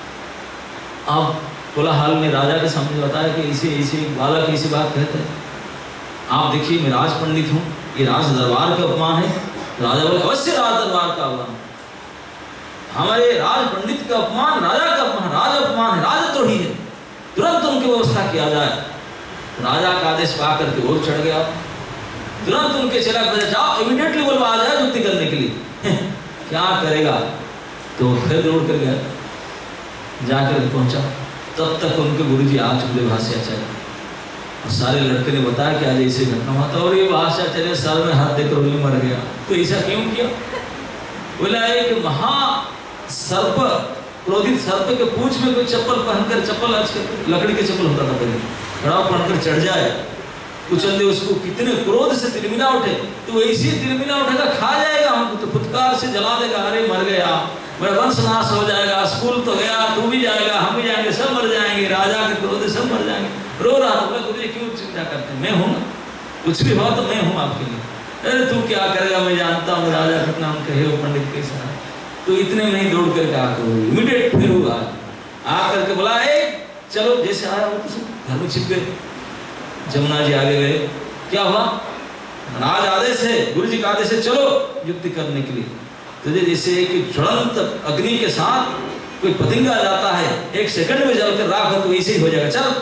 अब कोलाहल में राजा के सामने बताया कि ऐसे ऐसे बालक ऐसी बात कहते हैं, आप देखिए मैं राज पंडित हूँ, ये राज दरबार का अपमान है। राजा बोले अवश्य राज दरबार का अपमान, हमारे राज पंडित का अपमान राजा का अपमान, राज अपमान है, राजद्रोही है, तुरंत उनकी व्यवस्था किया जाए। राजा का आदेश पा करके और चढ़ गया, तुरंत उनके चला कर जाओ, इमीडिएटली बोलो आ जाए जुक्ति करने के लिए। क्या करेगा, तो फिर दौड़ कर गया, जाकर पहुंचा, तब तक उनके गुरुजी आ चुके भाष्याचार्य, और सारे लड़के ने बताया कि आज ऐसे घटना हुआ था, और ये भाष्याचार्य सर में हाथ देकर उन्हें मर गया। तो ऐसा क्यों किया, बोला एक महा सर्प, क्रोधित सर्प के पूंछ में कोई चप्पल पहनकर, चप्पल आजकल लकड़ी के चप्पल होता था पहले, खड़ा पहनकर चढ़ जाए, कुचल दे उसको, कितने क्रोध से तिलमिला उठे, तो ऐसी तिलमिला उठेगा खा जाएगा हमको, तो फुटकार से जला देगा, अरे मर गया, मेरा वंश नाश हो जाएगा, स्कूल तो गया, तू भी जाएगा, हम भी जाएंगे, सब मर जाएंगे, राजा के क्रोध से सब मर जाएंगे। रो रहा था, बोला क्यों चिंता करते, मैं हूँ ना, कुछ भी हुआ तो मैं हूँ आपके लिए। अरे तू क्या करेगा, मैं जानता हूँ राजा कितना हम कहे हो पंडित के साथ। तो इतने में ही दौड़ करके आकर इमीडिएट फिर हुआ, आकर के बोला चलो, जैसे आया वो घर में छिप गए। जमुना जी आगे गए, क्या हुआ, राज आदेश है, गुरु जी का आदेश है, चलो युक्ति करने के लिए। तुझे जैसे एक ज्वलंत अग्नि के साथ कोई पतंगा जाता है, 1 सेकंड में जलकर राख हो, तो ऐसे ही हो जाएगा, चल।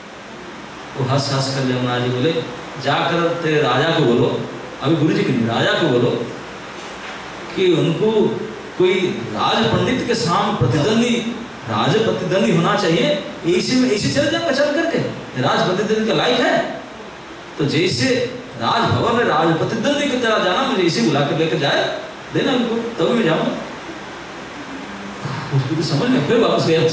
वो हंस हंस कर जमुना जी बोले, जाकर तेरे राजा को बोलो, अभी गुरु जी के राजा को बोलो कि उनको कोई राज पंडित के सामने प्रतिद्वंदी, राज प्रतिद्वंदी होना चाहिए, इसी में इसी चल जाएगा, चल करके राज प्रतिद्वंदी का लायक है, तो जैसे राजभवन में राज प्रतिद्वंदी की तरह जाना, मुझे इसी बुला कर लेकर जाए देना उनको, तभी मैं जाऊंगा। उसको तो समझ में, फिर वापस गया,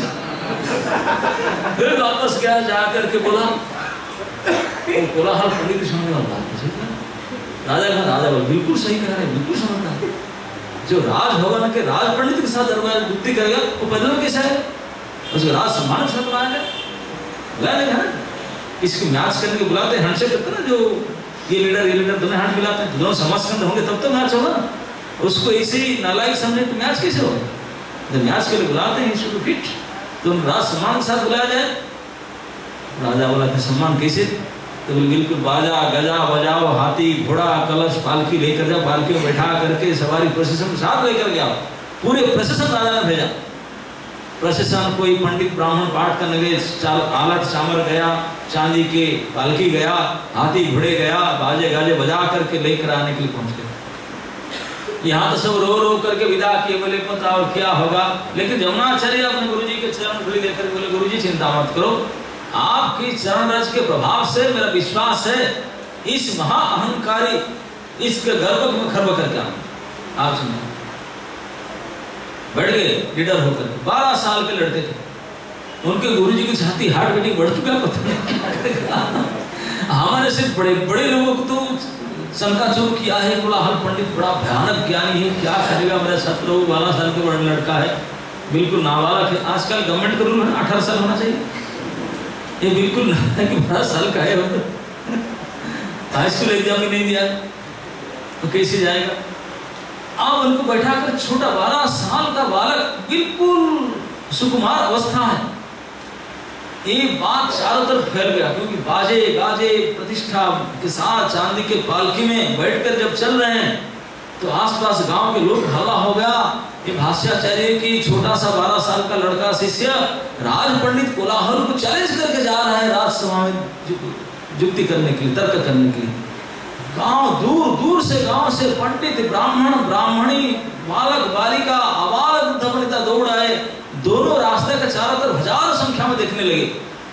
फिर वापस गया, जा करके बोला, कोलाहल पंडित सामने राजा का, राजा बोला बिल्कुल सही कह रहे हैं, बिल्कुल समझना है, जो राजभवन के राज पंडित के साथ दरबार युक्ति करेगा वो पैदल कैसा है, उसको राज सम्मान के साथ बनाया है ना। इसको मैच करने के बुलाते हैं, हैंडशेक करते हैं ना, जो ये लीडर दोनों हाथ मिलाते हैं, दोनों समाजकंद होंगे तब तो मैच होगा ना। उसको ऐसे ही नालायक समझे तो मैच कैसे हो? जब मैच के लिए बुलाते हैं इसको फिट, तो राज सम्मान के साथ बुलाया जाए। राजा बोला था सम्मान कैसे? तो बिल्कुल बाजा गजा बजाओ, हाथी घोड़ा कलश पालकी लेकर जाओ, पालकी में बैठा करके सवारी प्रोसेशन साथ लेकर गया। पूरे प्रोसेशन राजा ने भेजा। प्रोसेशन कोई पंडित ब्राह्मण पाठ करने गए, आलत चामर गया, चांदी के पालकी गया, हाथी घोड़े गया, बाजे गाजे बजा करके लेकर आने के लिए पहुंच गए। यहाँ तो सब रो रो करके विदा किए, बोले पता और क्या होगा। लेकिन जमुनाचार्य अपने गुरुजी के चरण धूलि देकर बोले गुरुजी चिंता मत करो, आपकी चरण रज के प्रभाव से मेरा विश्वास है इस महा अहंकारी इसके गर्भ में खर्व करके आऊंगा। आप सुनिए, बढ़ गए लीडर होकर, 12 साल के लड़के थे। उनके गुरुजी की छाती हार्ट बीटिंग बढ़ चुका, पता नहीं हमारे से बड़े बड़े लोगों को तो शंका चूर किया है, कोलाहल पंडित बड़ा भयानक ज्ञानी है, क्या करेगा मेरा शत्रु, 12 साल के बड़ा लड़का है, बिल्कुल नाबालग है। आजकल गवर्नमेंट का रूल है 18 साल होना चाहिए, ये बिल्कुल 12 साल का है, हाई स्कूल एग्जाम भी नहीं दिया तो कैसे जाएगा। अब उनको बैठा कर छोटा 12 साल का बालक बिल्कुल सुकुमार अवस्था है, ये बात चारों तरफ फैल गया, क्योंकि बाजे गाजे प्रतिष्ठा के साथ चांदी के पालकी में बैठकर जब चल रहे हैं तो आसपास गांव के लोग हल्ला हो गया कि भाष्याचार्य की छोटा सा 12 साल का लड़का शिष्य राज पंडित कोलाहल को चैलेंज करके जा रहा है राजसभा में युक्ति करने के लिए, तर्क करने के लिए। गांव दूर दूर से, गांव से पंडित ब्राह्मण ब्राह्मणी बालक बालिका आबाल वृद्ध वनिता दौड़ आए, दोनों रास्ते के चारों तरफ हजारों संख्या में देखने लगे।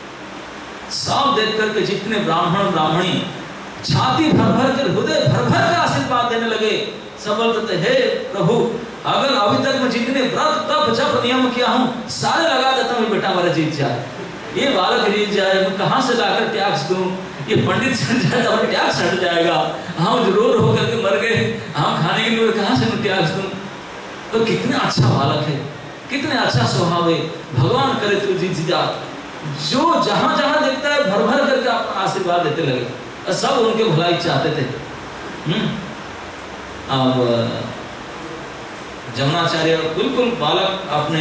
सब देख करके जितने ब्राह्मण ब्राह्मणी छाती भर भर कर हृदय भर भर कर आशीर्वाद देने लगे। सब बोलते हे प्रभु, अगर अभी तक मैं जितने व्रत तप जप नियम किया हूँ सारे लगा देता हूँ, बेटा मेरा जीत जाए, ये बालक जीत जाए, मैं कहाँ से लाकर टैक्स दूं, ये पंडित सड़ जाए तो टैक्स हट जाएगा, हम जरूर होकर के मर गए, हम खाने के लिए कहाँ से मैं टैक्स दूं। तो कितना अच्छा बालक है, कितने अच्छा स्वभाव है, भगवान करे तू जीत जा। जो जहां जहां देखता है भर भर करके अपना आशीर्वाद देते लगे, सब उनके भलाई चाहते थे। अब जमुनाचार्य बिल्कुल बालक अपने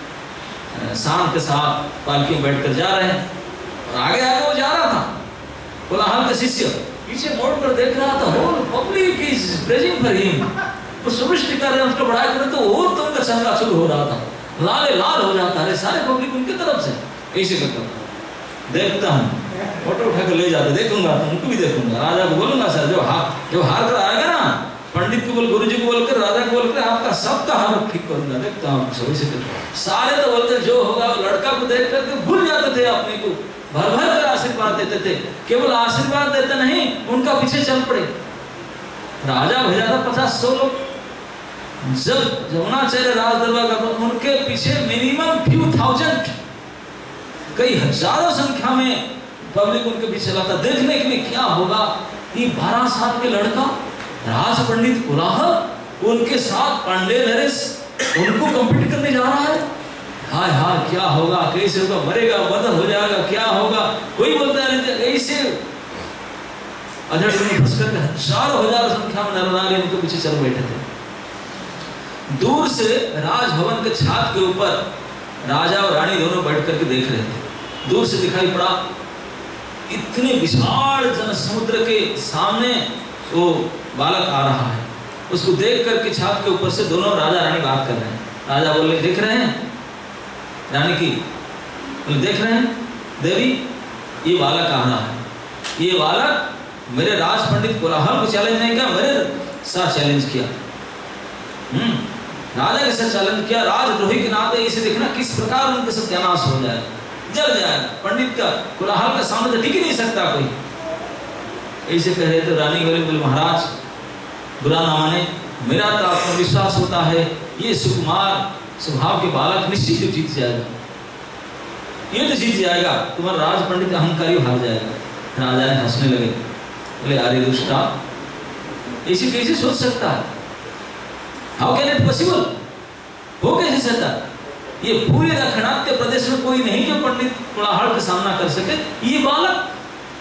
शान के साथ पालकी में बैठकर जा रहे हैं, और आगे आगे वो जा रहा था, कोलाहल का शिष्य पीछे मोड़ कर देख रहा था, whole public is praising for him, वो सुविष्ट कर रहे हैं, उसको बढ़ाया कर रहे, तो और तो उनका चंगा शुरू हो रहा था, लाले लाल हो जाता है, सारे पब्लिक उनकी तरफ से ऐसे करता था। देखता हूँ, फोटो उठा कर ले जाते, देखूंगा तो उनको भी देखूंगा, राजा को बोलूंगा सर जो हार कर आएगा ना, पंडित को बोल, गुरुजी को बोलकर, राजा को बोलकर आपका सबका हार ठीक करूंगा। देखता हूँ सभी से सारे तो बोलते जो होगा, लड़का को देख करके भूल जाते थे अपने को, भर भर कर आशीर्वाद देते थे। केवल आशीर्वाद देते नहीं, उनका पीछे चल पड़े। राजा भेजा था 50-100 लोग, जब जमुनाचार्य राज दरबार का, उनके पीछे मिनिमम few thousand, कई हजारों संख्या में पब्लिक उनके पीछे चला था, देखने के लिए क्या होगा। ये 12 साल के लड़का राज पंडित कोलाहल उनके साथ पांडे नरेश उनको कम्पीट करने जा रहा है। हाय हाय क्या होगा, कैसे होगा, मरेगा बदल हो जाएगा, क्या होगा, कोई बोलता नहीं। ऐसे अधड़ में फंस करके हजारों हजारों संख्या में नर नारी उनके पीछे चल बैठे थे। दूर से राजभवन के छात के ऊपर राजा और रानी दोनों बैठ करके देख रहे थे। दूर से दिखाई पड़ा, इतने विशाल जन समुद्र के सामने वो बालक आ रहा है। उसको देख करके छात के ऊपर से दोनों राजा रानी बात कर रहे हैं। राजा बोले देख रहे हैं, रानी की बोले देख रहे हैं देवी, ये बालक आ रहा है, ये बालक मेरे राज पंडित कोलाहल को चैलेंज नहीं किया, मेरे साथ चैलेंज किया। राजा के साथ चैलेंज किया, राजद्रोही के नाते इसे देखना किस प्रकार उनके सत्यानाश हो जाए, जल जाए। पंडित का कोलाहल का सामने टिक ही नहीं सकता कोई। ऐसे कह रहे तो रानी बोले महाराज बुरा ना माने, मेरा तो आत्मविश्वास होता है ये सुकुमार स्वभाव के बालक निश्चित ही जीत जाएगा, ये तो जीत जाएगा, तुम्हारा राज पंडित अहंकारी हार जाएगा। राजा ने हंसने लगे, बोले अरे दुष्टा, ऐसे कैसे सोच सकता है, हाउ कैन इट पॉसिबल, हो कैसे सकता। ये पूरे दाक्षिणात्य प्रदेश में कोई नहीं जो पंडित कोलाहल का सामना कर सके। ये बालक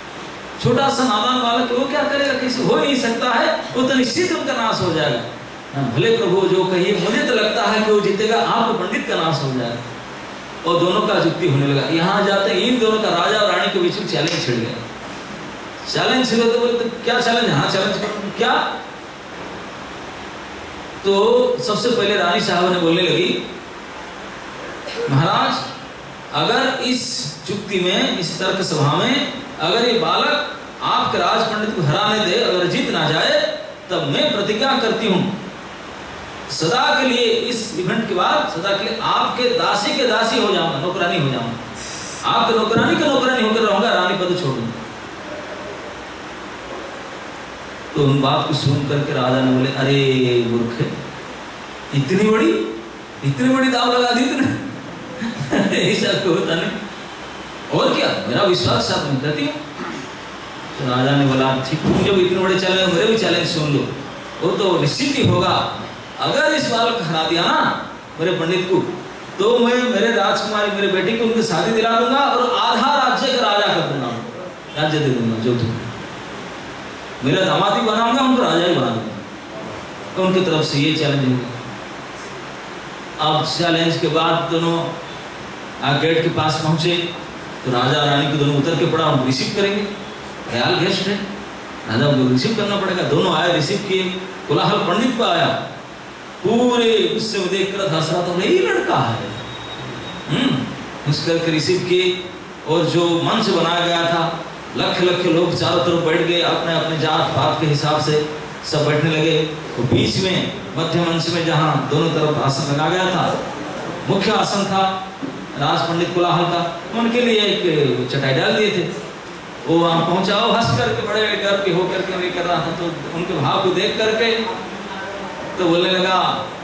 छोटा सा नादान बालक वो क्या करेगा, कैसे हो नहीं सकता है, वो तो निश्चित उनका नाश हो जाएगा। भले प्रभु जो कहिए, मुझे तो लगता है कि वो जीतेगा, आपको पंडित का नाश हो जाए। और दोनों का युक्ति होने लगा। यहाँ जाते इन दोनों का, राजा और रानी के बीच में चैलेंज छिड़ गया। चैलेंज छिड़े तो बोले, तो क्या चैलेंज? हाँ चैलेंज करो। क्या? तो सबसे पहले रानी साहब ने बोलने लगी, महाराज अगर इस युक्ति में, इस तर्क सभा में अगर ये बालक आपके राज पंडित को हराने दे, अगर जीत ना जाए, तब मैं प्रतिज्ञा करती हूं सदा के लिए, इस इवेंट के बाद सदा के लिए आपके दासी के दासी हो जाऊंगा, नौकरानी हो जाऊंगा, आपके नौकरानी के नौकरानी होकर रहूंगा, रानी पद छोड़ दूंगा। तो उन बात को सुन करके राजा ने बोले, अरे मूर्ख, इतनी बड़ी दाव लगा दी तूने। ऐसा क्यों होता नहीं? और क्या, मेरा विश्वास साथ में कहती हूँ। तो राजा ने बोला, ठीक, तुम जब इतने बड़े चैलेंज, मेरे भी चैलेंज सुन लो। वो तो निश्चित ही होगा, अगर इस बालक को हरा दिया ना मेरे पंडित को, तो मैं मेरे राजकुमारी, मेरे बेटे को उनकी शादी दिला दूंगा और आधा राज्य का राजा कर दूंगा, राज्य दे दूंगा। जो तुम मेरा दामाद ही बनाऊंगा, उनको राजा ही बना दूंगा। तो उनकी तरफ से ये चैलेंज होगा। अब चैलेंज के बाद दोनों गेट के पास पहुंचे, तो राजा रानी को दोनों उतर के पड़ा, उनको रिसीव करेंगे, ख्याल गेस्ट है, राजा को रिसीव करना पड़ेगा। दोनों आए, रिसीव किए, कोलाहल पंडित को आया, पूरे उससे देख कर हंस रहा था, यही लड़का है। उस करके रिसीव किए, और जो मंच बनाया गया था, लख लोग चारों तरफ बैठ गए, अपने अपने जात पात के हिसाब से सब बैठने लगे। तो बीच में मध्य मंच में जहाँ दोनों तरफ आसन लगा गया था, मुख्य आसन था राज पंडित कोलाहल का, उनके लिए एक चटाई डाल दिए थे। वो वहाँ पहुंचा, हंस करके बड़े डर के होकर के वे कर रहा था। तो उनके भाव को देख करके तो बोलने लगा,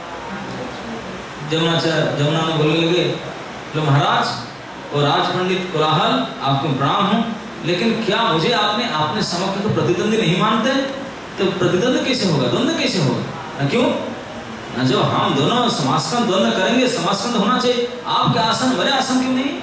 जमुना ने बोलने लगे, तो महाराज और राज पंडित कोलाहल, आपको प्रणाम हूँ, लेकिन क्या मुझे आपने अपने समक्ष को प्रतिद्वंदी नहीं मानते? तो प्रतिद्वंद कैसे होगा, द्वंद्व कैसे होगा? क्यों? जो हम दोनों समासकंद द्वंद्व करेंगे, समासकंद होना चाहिए। आपके आसन, मेरे आसन क्यों नहीं?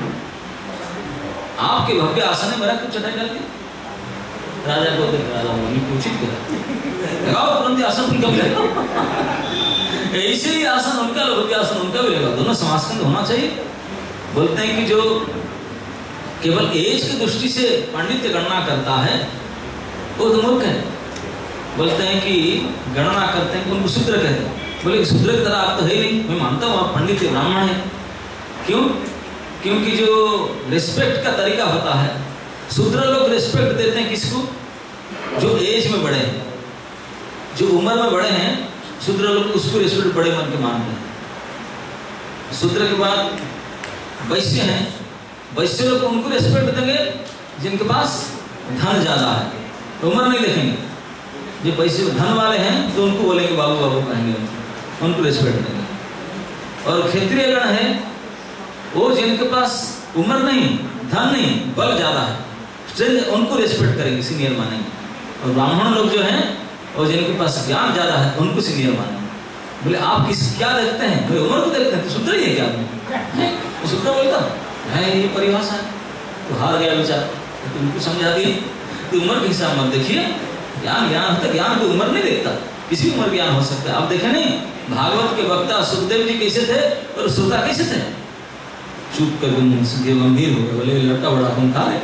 आपके भव्य आसन है, मेरा क्यों चटाई डाल दी? राजा को देख, राजा ने पूछित किया, लगाओ तुरंत आसन उनका भी लगा। ऐसे ही आसन उनका, भव्य आसन उनका भी लगा, दोनों समासकंद होना चाहिए। बोलते हैं कि जो केवल एज की दृष्टि से पांडित्य गणना करता है वो तो मूर्ख है। बोलते हैं कि गणना करते हैं, उनको शूद्र कहते हैं। बोले शूद्र की तरह आप तो है ही नहीं, मैं मानता हूँ आप पंडित ब्राह्मण है। क्यों? क्योंकि जो रिस्पेक्ट का तरीका होता है, शूद्र लोग रिस्पेक्ट देते हैं किसको? जो एज में बड़े हैं, जो उम्र में बड़े हैं, शूद्र लोग उसको रिस्पेक्ट बड़े मन के मानते हैं। शूद्र के बाद वैश्य हैं, वैश्य लोग उनको रिस्पेक्ट देंगे जिनके पास धन ज्यादा है, उम्र नहीं देखेंगे। जो वैश्य धन वाले हैं तो उनको बोलेंगे बाबू बाबू कहेंगे, उनको रिस्पेक्ट देंगे। और क्षत्रिय गण है वो जिनके पास उम्र नहीं, धन नहीं, बल ज्यादा है, उनको रिस्पेक्ट करेंगे, सीनियर मानेंगे। और ब्राह्मण लोग जो हैं और जिनके पास ज्ञान ज्यादा है उनको सीनियर मानेंगे। बोले आप किस क्या देखते हैं? बोले उम्र को देखते हैं। तो शूद्र ही है क्या? वो शूद्र बोलता है, ये परिभाषा है। तो हार गया विचार, तो उनको समझा दिए तो उम्र के हिसाब मत देखिए, ज्ञान ज्ञान होता, ज्ञान को उम्र नहीं देखता, किसी उम्र ज्ञान हो सकता है। आप देखे नहीं भागवत के वक्ता सुखदेव जी कैसे थे और श्रोता कैसे थे? चुप कर गंभीर हो गए, बोले लड़का बड़ा कौन था।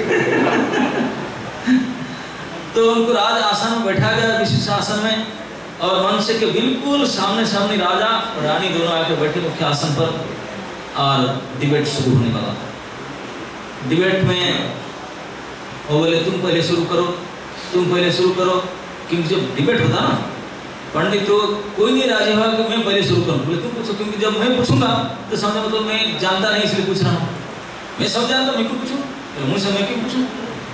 तो उनको राज आसन में बैठा गया, विशेष आसन में, और मंच के बिल्कुल सामने सामने राजा और रानी दोनों आकर बैठे मुख्य आसन पर, और डिबेट शुरू होने वाला था। डिबेट में वो बोले तुम पहले शुरू करो, तुम पहले शुरू करो, क्योंकि जब डिबेट होता ना पंडित तो कोई नहीं राजी हुआ कि मैं पहले शुरू करूं। बोले तुम पूछो, क्योंकि जब मैं पूछूंगा तो समझो मतलब मैं जानता नहीं इसलिए पूछ रहा हूँ, मैं सब जानता मैं क्यों पूछूं, तो मुझसे मैं क्यों पूछूं?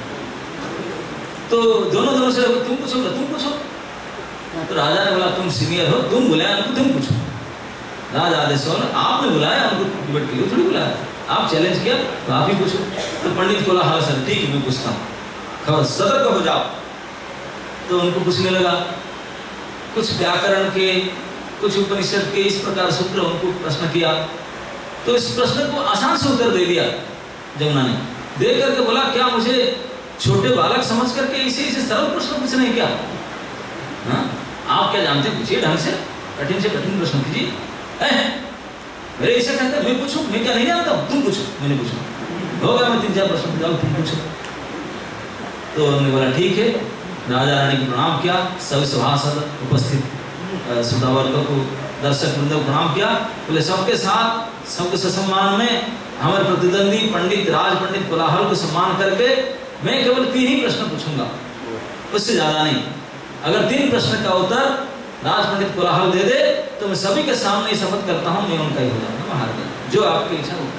तो दोनों से तुम पूछो, तुम पूछो। तो राजा ने बोला तुम सीनियर हो, तुम बुलाया उनको, तुम पूछो। राजा आदेश वाला आपने बुलाया उनको डिबेट के लिए, थोड़ी बुलाया, आप चैलेंज किया तो आप ही पूछो। तो पंडित बोला हाँ सर ठीक है मैं पूछता हूँ, खबर सतर्क हो जाओ। तो उनको पूछने लगा कुछ व्याकरण के, कुछ उपनिषद के, इस प्रकार सूत्र उनको प्रश्न किया। तो इस प्रश्न को आसान से उत्तर दे दिया जमुना ने, दे करके बोला क्या मुझे छोटे बालक समझ करके इसे सरल प्रश्न पूछना है क्या? हाँ? आप क्या जानते हैं, पूछिए ढंग से कठिन प्रश्न कीजिए। मेरे ऐसे कहते मैं पूछूं, मैं क्या नहीं जानता, तुम पूछो। मैंने पूछा, होगा मैं 3-4 प्रश्न जाओ, तुम पूछो। तो उन्होंने बोला ठीक है। राजा रानी को प्रणाम किया, सभी सभासद उपस्थित श्रोतावर्गों को, दर्शक वृंद को प्रणाम किया। बोले सबके साथ सबके सम्मान में हमारे प्रतिद्वंदी पंडित राज पंडित कोलाहल को सम्मान करके मैं केवल 3 ही प्रश्न पूछूंगा, उससे ज्यादा नहीं। अगर 3 प्रश्न का उत्तर राज पंडित कोलाहल दे दे तो मैं सभी के सामने शपथ करता हूं मैं उनका ही हो जाऊंगा, मैं हार गया। जो आपकी इच्छा हो।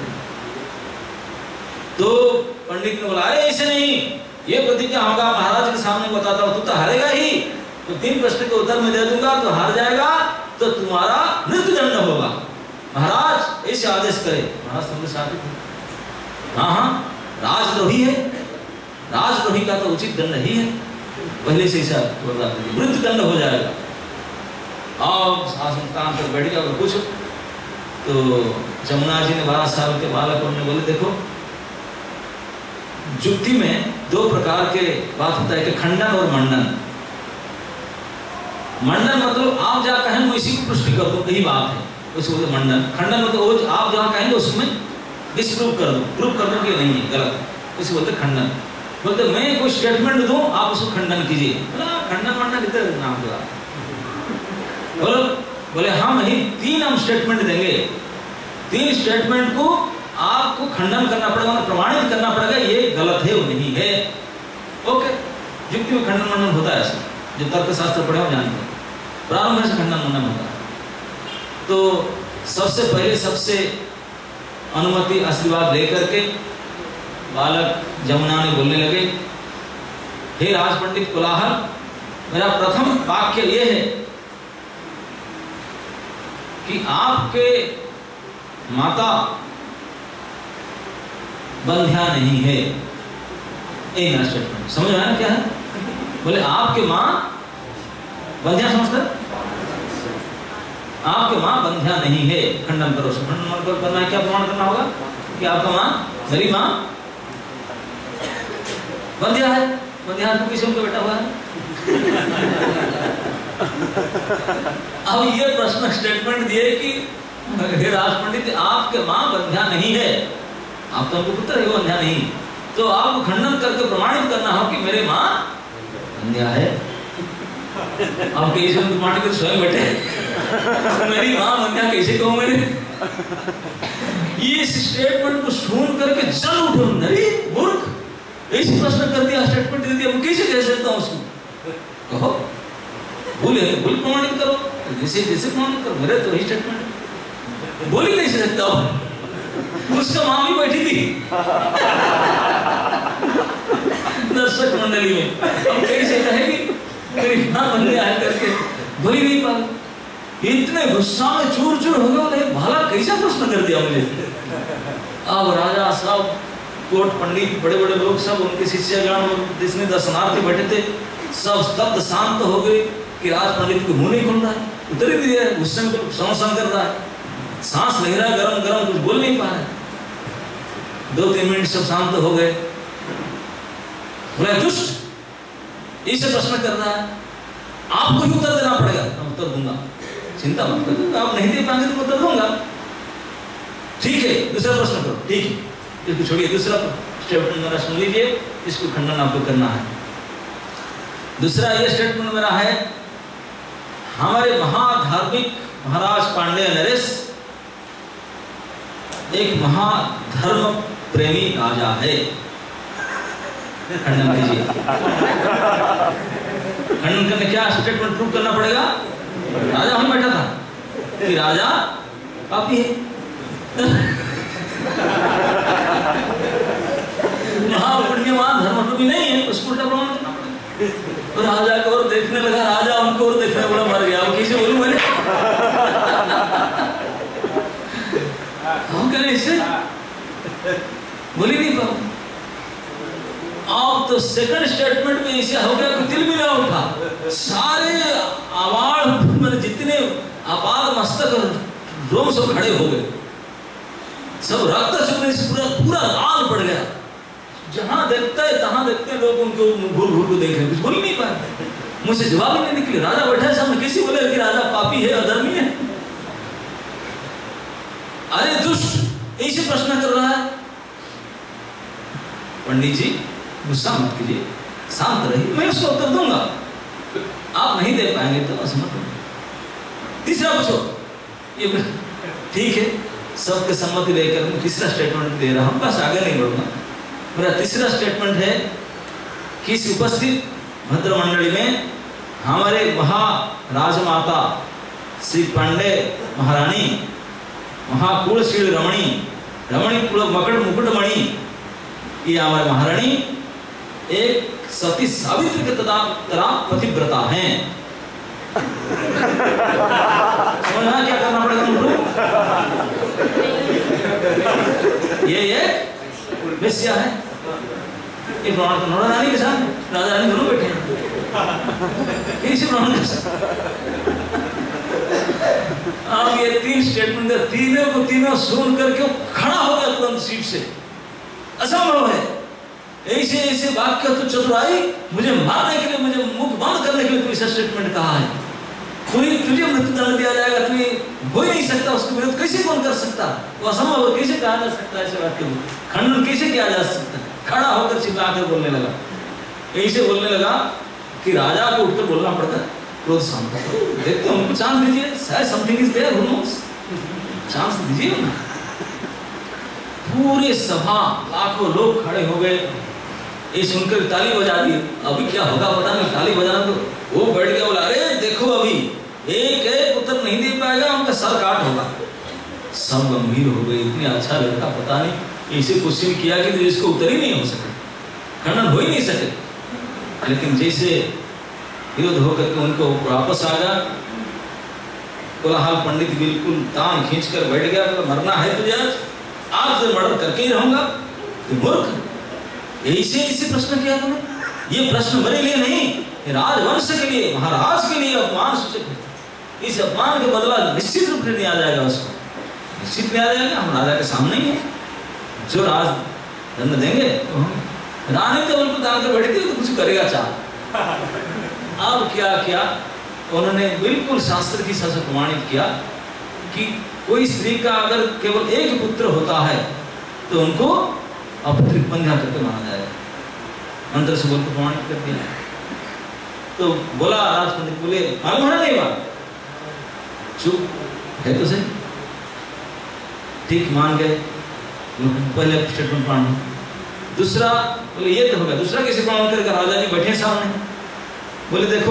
तो पंडित ने बोला अरे ऐसे नहीं, ये प्रतिज्ञा होगा महाराज के सामने बताता हूं, तू तो हारेगा ही। तो 3 प्रश्न के उत्तर मैं दे दूंगा तो हार जाएगा, तो तुम्हारा मृत्युदंड होगा। महाराज ऐसे आदेश करे। महाराज समझ साथ थे, हाँ राजद्रोही है, राजद्रोही का तो उचित दंड ही है, पहले से ऐसा मृत्युदंड हो जाएगा। और शासन पर बैठ गया, पूछो। तो जमुना जी ने 12 साल के बालक ने बोले देखो जुक्ति में 2 प्रकार के बात होता है कि खंडन और मंडन। मंडन मतलब आप जहाँ कहें मैं इसी को पुष्टि कर दूं, यही बात है, उसको बोलते मंडन। खंडन मतलब आप जहाँ कहेंगे उसमें डिस्प्रूव कर दूं, प्रूव कर दूं कि नहीं है, गलत, उसे बोलते खंडन। बोलते मैं कोई स्टेटमेंट दूं आप उसको खंडन कीजिए। खंडन मंडन इधर नाम दिया। बोले हम ही 3 हम स्टेटमेंट देंगे, 3 स्टेटमेंट को आपको खंडन करना पड़ेगा, प्रमाणित करना पड़ेगा ये गलत है वो नहीं है। ओके, युक्ति में खंडन मंडन होता है ऐसा, जो तर्कशास्त्र पढ़े हो जानते हैं, प्रारंभ से खंडन मंडन होता है। तो सबसे पहले सबसे अनुमति आशीर्वाद लेकर के बालक जमुना ने बोलने लगे, हे राज पंडित कोलाहल, मेरा प्रथम वाक्य ये है कि आपके माता बंध्या नहीं है। एक स्टेटमेंट समझ आया ना क्या है? बोले आपके माँ बंध्या, समझते? आपके माँ बंध्या नहीं है, खंडन करो। खंडन करना है, क्या प्रमाण करना होगा कि आपका माँ, मेरी माँ बंध्या है। बंध्या को किसी उनका बेटा हुआ है? अब ये प्रश्न स्टेटमेंट दिए कि हे राज पंडित आपके माँ बंध्या नहीं है, आप तो उनको पुत्र है, वो बंध्या नहीं, तो आपको खंडन करके प्रमाणित करना हो कि मेरे माँ बंध्या है। आप कैसे प्रमाणित कर स्वयं बैठे, मेरी माँ बंध्या कैसे कहूँ मैंने? ये स्टेटमेंट को सुन करके जल उठो, नरी मूर्ख, ऐसे प्रश्न कर दिया, स्टेटमेंट दे दिया, कैसे कह सकता हूँ उसको? कहो बोले बोल प्रमाणित करो, जैसे जैसे प्रमाणित करो, मेरे तो ही स्टेटमेंट बोली कैसे सकता हूँ? उसका माँ भी बैठी थी दर्शक मंडली में, अब कैसे कहेगी मेरी माँ बंध्या है करके? बोली नहीं पाई, इतने गुस्सा में चूर चूर हो गए, भाला कैसा प्रश्न कर दिया मुझे। अब राजा साहब, कोट पंडित, बड़े बड़े लोग सब, उनके शिष्यगण, जिसने दर्शनार्थी बैठे थे, सब स्तब्ध शांत हो गए कि राज पंडित को मुंह नहीं खुल रहा है, उतर ही दिया है, गुस्से में समझ कर रहा है, सांस ले रहा है गरम गरम, कुछ बोल नहीं पा रहा है। 2-3 मिनट सब शांत हो गए। बोला दुष्ट इसे प्रश्न कर रहा है, आपको ही उत्तर देना पड़ेगा। मैं उत्तर दूंगा, चिंता मत करो, आप नहीं दे पाएंगे तो उत्तर दूंगा। ठीक है, दूसरा प्रश्न करो। ठीक है, इसको छोड़िए, दूसरा स्टेटमेंट मेरा सुन लीजिए, इसको खंडन आपको करना है। दूसरा ये स्टेटमेंट मेरा है, हमारे महाधार्मिक महाराज पांडेय नरेश एक महाधर्म प्रेमी राजा है। खंडन कीजिए। खंडन करने क्या स्टेटमेंट प्रूव करना पड़ेगा? राजा हम बैठा था कि राजा पापी है, महापुण्यवान धर्मरूपी नहीं है, उसको उल्टा प्रमाण करना पड़ेगा। तो राजा को और देखने लगा, राजा उनको और देखने वाला मर गया। वो कैसे बोलूं मैंने? हम करें इससे बोली नहीं पाऊं। अब तो सेकंड स्टेटमेंट में ऐसा हो गया कि दिल भी ना उठा, सारे आवाज मैंने जितने आपाद मस्तक रोम सब खड़े हो गए, सब रक्त चुकने से पूरा लाल पड़ गया। जहां देखते हैं तहां देखते हैं लोग उनको घूर घूर को देख रहे, कुछ बोल नहीं पाए, मुझसे जवाब ही नहीं निकले। राजा बैठा है सामने, कैसे बोले कि राजा पापी है, अधर्मी है? अरे दुष्ट, ऐसे प्रश्न कर रहा है। पंडित जी गुस्सा मत कीजिए, शांत रहिए, मैं उसका उत्तर दूंगा। आप नहीं दे पाएंगे तो असमर्थ होंगे। तीसरा पूछो। ये ठीक है, सबके सम्मति लेकर मैं तीसरा स्टेटमेंट दे रहा हूं, बस आगे नहीं बढ़ूंगा। मेरा तीसरा स्टेटमेंट है कि इस उपस्थित भद्र मंडली में हमारे महाराजमाता श्री पांडे महारानी महाकुलशील रमणी मकड़ मुकुटमणि, ये हमारे महारानी एक सती सावित्री के तरह पतिव्रता हैं। समझना क्या करना पड़ेगा उनको? ये एक वेश्या है। ये प्रमाण तो रानी के साथ राजा रानी दोनों बैठे हैं, इसी प्रमाण के साथ। अब ये तीन स्टेटमेंट, तीनों को तीनों सुन करके खड़ा हो गया तुरंत सीट से। असंभव है, ऐसे ऐसे वाक्य तो चतुराई, मुझे मारने के लिए, मुझे मुख बंद करने के लिए तू ऐसा स्टेटमेंट कहा है। तुझे मृत्युदंड दिया जाएगा, तुझे हो ही नहीं सकता, उसके विरुद्ध कैसे कौन कर सकता? वो असंभव, कैसे कहा जा सकता है ऐसे वाक्य को? खंडन कैसे किया जा सकता है? खड़ा होकर चिल्लाकर बोलने लगा, ऐसे बोलने लगा कि राजा को उठकर बोलना पड़ता है, क्रोध शांत करो, देखते उनको चांस दीजिए, शायद something is there, who knows, chance दीजिए ना। पूरे सभा लाखों लोग खड़े हो गए, ये सुनकर ताली बजा दी। अभी क्या होगा पता नहीं, ताली बजाना तो वो बैठ गया, बोला अरे देखो अभी एक उत्तर नहीं दे पाएगा, उनका सर काट होगा। सब गंभीर हो गए, इतने अच्छा लड़का, पता नहीं ऐसे क्वेश्चन किया कि जिसको उत्तर ही नहीं हो सके, खंडन हो ही नहीं सके। लेकिन जैसे विरोध होकर के उनको वापस आ गया, कोलाहल पंडित बिल्कुल तान खींच कर बैठ गया, मरना है तुझे आज से मर्डर करके ही रहूंगा। मूर्ख, ऐसे ऐसे प्रश्न किया तुमने? ये प्रश्न मेरे लिए नहीं, राजवंश के लिए, महाराज के लिए अपमान सूचक है। इस अपमान के बदला निश्चित रूप से नहीं आ जाएगा, उसको निश्चित नहीं आ जाएगा। हम राजा के सामने ही है, जो राज दंड देंगे तो हम, रानी तो उनको दान कर बैठी थी तो कुछ करेगा चाह। अब क्या किया उन्होंने, बिल्कुल शास्त्र की शासन प्रमाणित किया कि कोई स्त्री का अगर केवल एक पुत्र होता है तो उनको अपत्रिक बंध्या करके माना जाएगा। मंत्र से बोलकर प्रमाणित कर दिया। तो बोला राज पंडित, बोले मालूम है नहीं बात? चुप है तो सही, ठीक मान गए। पहले स्टेटमेंट प्रमाण, दूसरा बोले ये तो होगा, दूसरा कैसे प्रमाण करके? राजा जी बैठे सामने, बोले देखो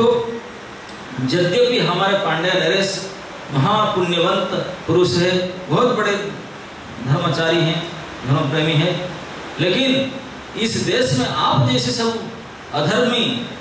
यद्यपि हमारे पांड्य नरेश महापुण्यवंत पुरुष है, बहुत बड़े धर्माचारी हैं, धर्म प्रेमी हैं, लेकिन इस देश में आप जैसे सब अधर्मी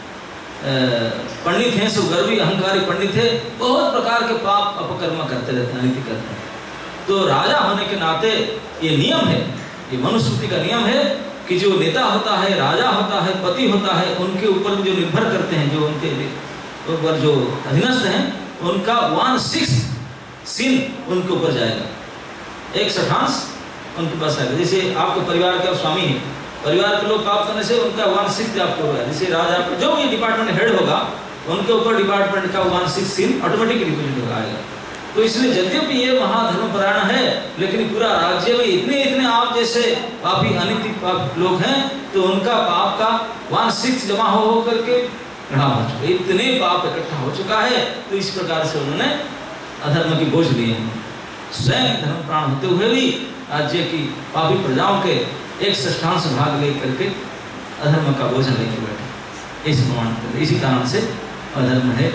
पंडित हैं, सब गर्वी अहंकारी पंडित है, बहुत प्रकार के पाप अपकर्म करते रहते हैं, अनिति करते हैं। तो राजा होने के नाते ये नियम है, ये मनुस्मृति का नियम है कि जो नेता होता है, राजा होता है, पति होता है, उनके ऊपर जो निर्भर करते हैं, जो उनके ऊपर जो अधीनस्थ हैं, उनका 1/6 सिन उनके ऊपर जाएगा, 1/6 उनके पास आएगा। जैसे आपके परिवार के स्वामी है, परिवार के लोग पाप करने से उनका 1/6 आपको होगा। जैसे राजा जो ये डिपार्टमेंट हेड होगा, उनके ऊपर डिपार्टमेंट का 1/6 सिन ऑटोमेटिकली डिपोजिट आएगा। तो इसलिए यद्यपि ये महाधर्मपरायण है, लेकिन पूरा राज्य में इतने आप जैसे पापी अनिति पाप लोग हैं, तो उनका पाप का 1/6 जमा हो करके गढ़ा हो चुका, इतने पाप इकट्ठा हो चुका है। तो इस प्रकार से उन्होंने अधर्म की बोझ लिए हैं, स्वयं धर्म प्राण होते हुए भी राज्य की पापी प्रजाओं के 1/6 भाग ले करके अधर्म का बोझ लेके बैठे, इस प्रमाण करते। इसी कारण से अधर्म है।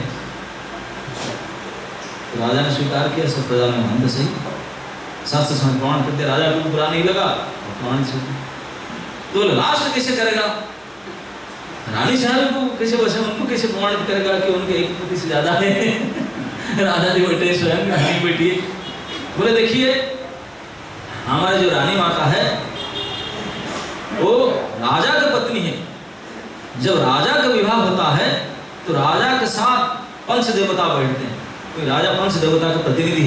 तो राजा ने स्वीकार किया, सब प्रजा ने मंद सही, शास्त्र समय प्रमाण करते। राजा को बुरा नहीं लगा, प्रमाण से तो लास्ट कैसे करेगा? रानी साहब को कैसे बसे, उनको कैसे प्रमाणित करेगा कि उनके एक पति से ज्यादा है? राजा जी बैठे, स्वयं रानी बैठी, बोले देखिए हमारे जो रानी माता है वो राजा की पत्नी है। जब राजा का विवाह होता है तो राजा के साथ पंच देवता बैठते हैं। कोई राजा पंच देवता का प्रतिनिधि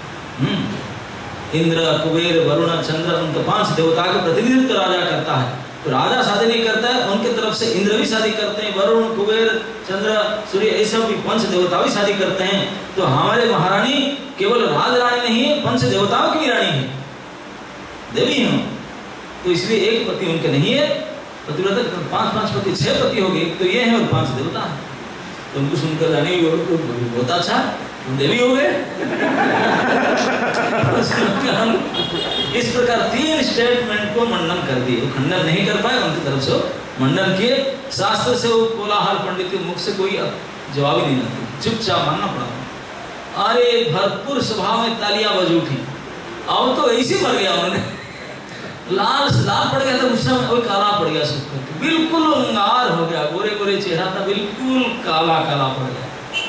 है, इंद्र, कुबेर, वरुण, चंद्र, उनके 5 देवता का प्रतिनिधित्व राजा करता है। तो राजा शादी नहीं करता है, उनके तरफ से इंद्र भी शादी करते हैं, वरुण, कुबेर, चंद्र, सूर्य, ये सब भी पंच देवता भी शादी करते हैं। तो हमारे महारानी केवल राज रानी नहीं है, पंच देवताओं की भी रानी है, देवी है। तो इसलिए एक पति उनके नहीं है, पतिव्रता 5 पति, 6 पति हो गए, तो ये है और 5 देवता है। तो उनको सुनकर रानी बहुत अच्छा, तुम देवी हो गए। इस प्रकार 3 स्टेटमेंट को मंडन कर दिए, वो खंडन नहीं कर पाए, उनकी तरफ से मंडन किए। शास्त्र से वो कोलाहल पंडित के मुख से कोई जवाब ही नहीं आता, चुपचाप मानना पड़ा। अरे भरपूर सभा में तालियां बज उठी, अब तो ऐसे मर गया उन्होंने, लाल पड़ गया था उस समय, वो काला पड़ गया सुख करके, बिल्कुल अंगार हो गया, गोरे गोरे चेहरा था, बिल्कुल काला पड़ गया।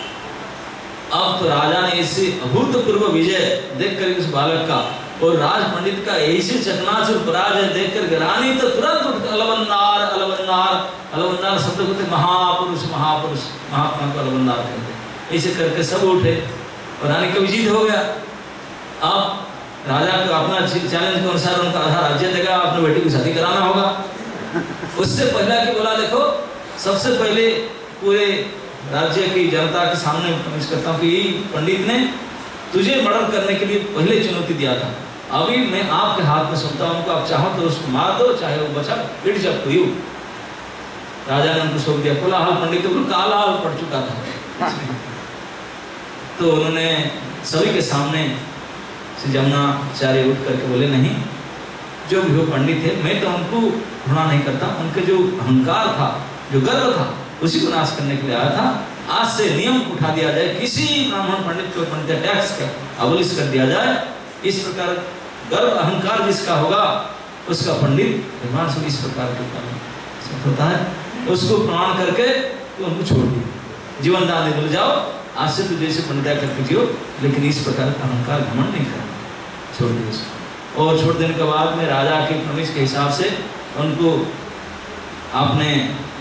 अब तो राजा ने इससे अभूतपूर्व विजय देखकर उस बालक का और राज पंडित का ऐसे चकनाचूर पराजय देखकर रानी तो तुरंत उठ अलवन्नार अलवन्नार अलवन्नार शब्द होते महापुरुष महापुरुष, महात्मा को अलवन्नार कहते। ऐसे करके सब उठे और रानी का विजय हो गया। अब राजा को अपना चैलेंज के अनुसार उनका आधा राज्य देगा, अपने बेटी की शादी कराना होगा। उससे पहला कि बोला देखो, सबसे पहले पूरे राज्य की जनता के सामने प्रवेश करता हूँ कि पंडित ने तुझे मर्डर करने के लिए पहले चुनौती दिया था, अभी मैं आपके हाथ में सौंपता हूँ, आप चाहो तो उसको मार दो, चाहे वो बचा पिट जब कोई। राजा ने उनको सौंप दिया। कोलाहल पंडित को काला पड़ चुका था। तो उन्होंने सभी के सामने से जमुनाचार्य उठ करके बोले नहीं, जो भी वो पंडित है मैं तो उनको घृणा नहीं करता, उनके जो अहंकार था, जो गर्व था, उसी को नाश करने के लिए आया था। आज से नियम उठा दिया जाए, किसी ब्राह्मण पंडित को पंडित टैक्स का अबलिश कर दिया जाए। इस प्रकार गर्व अहंकार जिसका होगा उसका पंडित भगवान से इस प्रकार के होता है, उसको प्रमाण करके तो उनको छोड़ दिया, जीवन दान दे, बोले जाओ आज से तो जैसे पंडिता करके जियो, लेकिन इस प्रकार का अहंकार घमंड नहीं करना, छोड़ दिया उसको। और छोड़ देने के बाद में राजा के प्रवेश के हिसाब से उनको आपने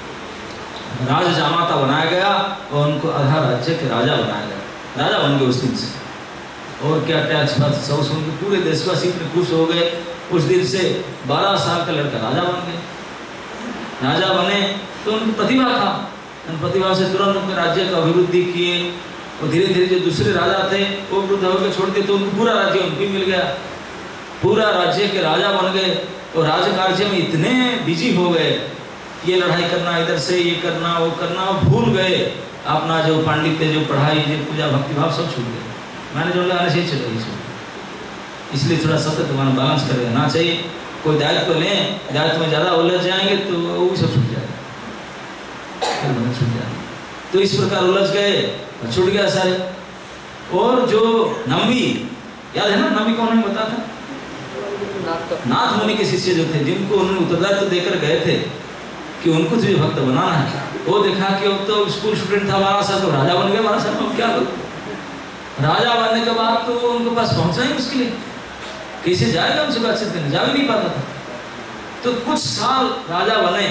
राज जामाता बनाया गया और उनको आधा राज्य के राजा बनाया गया, राजा बन गए उस दिन से। और क्या टैक्स सब सुन के पूरे देशवासी इतने खुश हो गए। उस दिन से 12 साल का लड़का राजा बन गए। राजा बने तो उनकी प्रतिभा था, उन प्रतिभा से तुरंत उनके राज्य का अभिवृद्धि किए और धीरे धीरे जो दूसरे राजा थे वो वृद्ध होकर छोड़ दिए, तो उनको पूरा राज्य उनको मिल गया, पूरा राज्य के राजा बन गए। और राज कार्य में इतने बिजी हो गए, ये लड़ाई करना, इधर से ये करना, वो करना, भूल गए अपना जो पांडित्य, जो पढ़ाई, जो पूजा भक्ति भाव सब छूट गए। मैंने जो लगाने से चल रही, इसलिए थोड़ा सतत तुम्हारा बैलेंस कर देना चाहिए। कोई दायित्व लें, दायित्व में ज़्यादा उलझ जाएंगे तो वो सब छूट जाएगा, छूट जाएगा। तो इस प्रकार उलझ गए, छूट गया सारे। और जो नंबी, याद है ना नंबी कौन है बता था? नाथ मुनि के शिष्य जो थे, जिनको उन्होंने उत्तरदायित्व देकर गए थे कि उनको तुझे भक्त बनाना है, वो देखा कि अब तो स्कूल स्टूडेंट था 12 साल, तो राजा बन गया 12 साल में, क्या करो? राजा बनने के बाद तो उनके पास पहुंचना ही मुश्किल है, कैसे जाएगा उनसे बातचीत करने, जा भी नहीं पाता था। तो कुछ साल राजा बने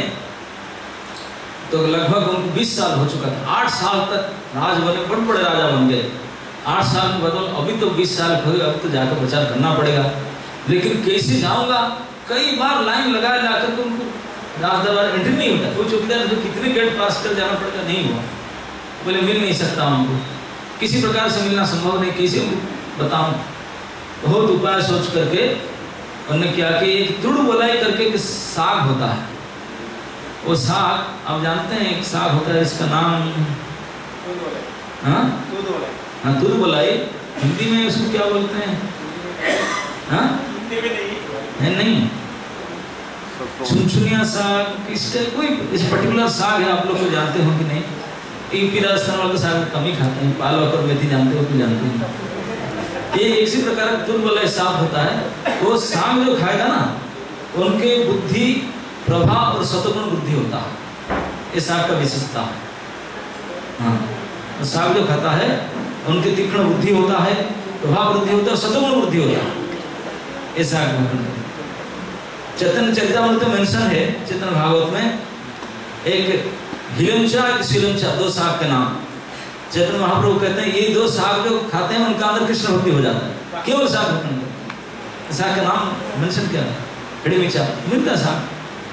तो लगभग उनको 20 साल हो चुका था, 8 साल तक राज बने, बड़े बड़े राजा बन गए। 8 साल के बदल अभी तो 20 साल हो गए, अब तो जाकर प्रचार करना पड़ेगा, लेकिन कैसे जाऊंगा? कई बार लाइन लगाए जाकर तो उनको राज दरबार एंट्री नहीं होता। कोई चौकीदार जो कितने गेट पास कर जाना पड़ेगा, नहीं हुआ, बोले मिल नहीं सकता उनको, किसी प्रकार से मिलना संभव नहीं, कैसे बताऊं? बहुत उपाय सोच करके उन्होंने क्या कि एक तुड़ बोलाई करके एक साग होता है, वो साग आप जानते हैं, एक साग होता है इसका नाम हाँ दूध बोलाई, हिंदी में उसको क्या बोलते हैं? हाँ नहीं चुनचुनिया साग, इसका कोई इस पर्टिकुलर साग है, आप लोग को जानते हो कि नहीं? यूपी राजस्थान वाले साग कम ही खाते हैं, पालक और मेथी जानते हो कि जानते हैं? ये इसी प्रकार का तुल वाला साग होता है। वो साग जो खाएगा ना, उनके बुद्धि प्रभाव और सतगुण बुद्धि होता है, ये साग का विशेषता है। हाँ, तो साग जो खाता है उनके तीक्ष्ण बुद्धि होता है, प्रभाव बुद्धि होता है, सतगुण बुद्धि होता है, ये साग। चैतन्य चरितामृत में मेंशन है, चैतन्य भागवत में, एक हिलंचा एक शिलंचा, 2 साग के नाम। चैतन्य महाप्रभु कहते हैं ये 2 साग जो खाते हैं उनका अंदर कृष्ण भक्ति हो जाता है, केवल साग। साग का नाम मेंशन क्या है? हिडिमिचा मिलता साग,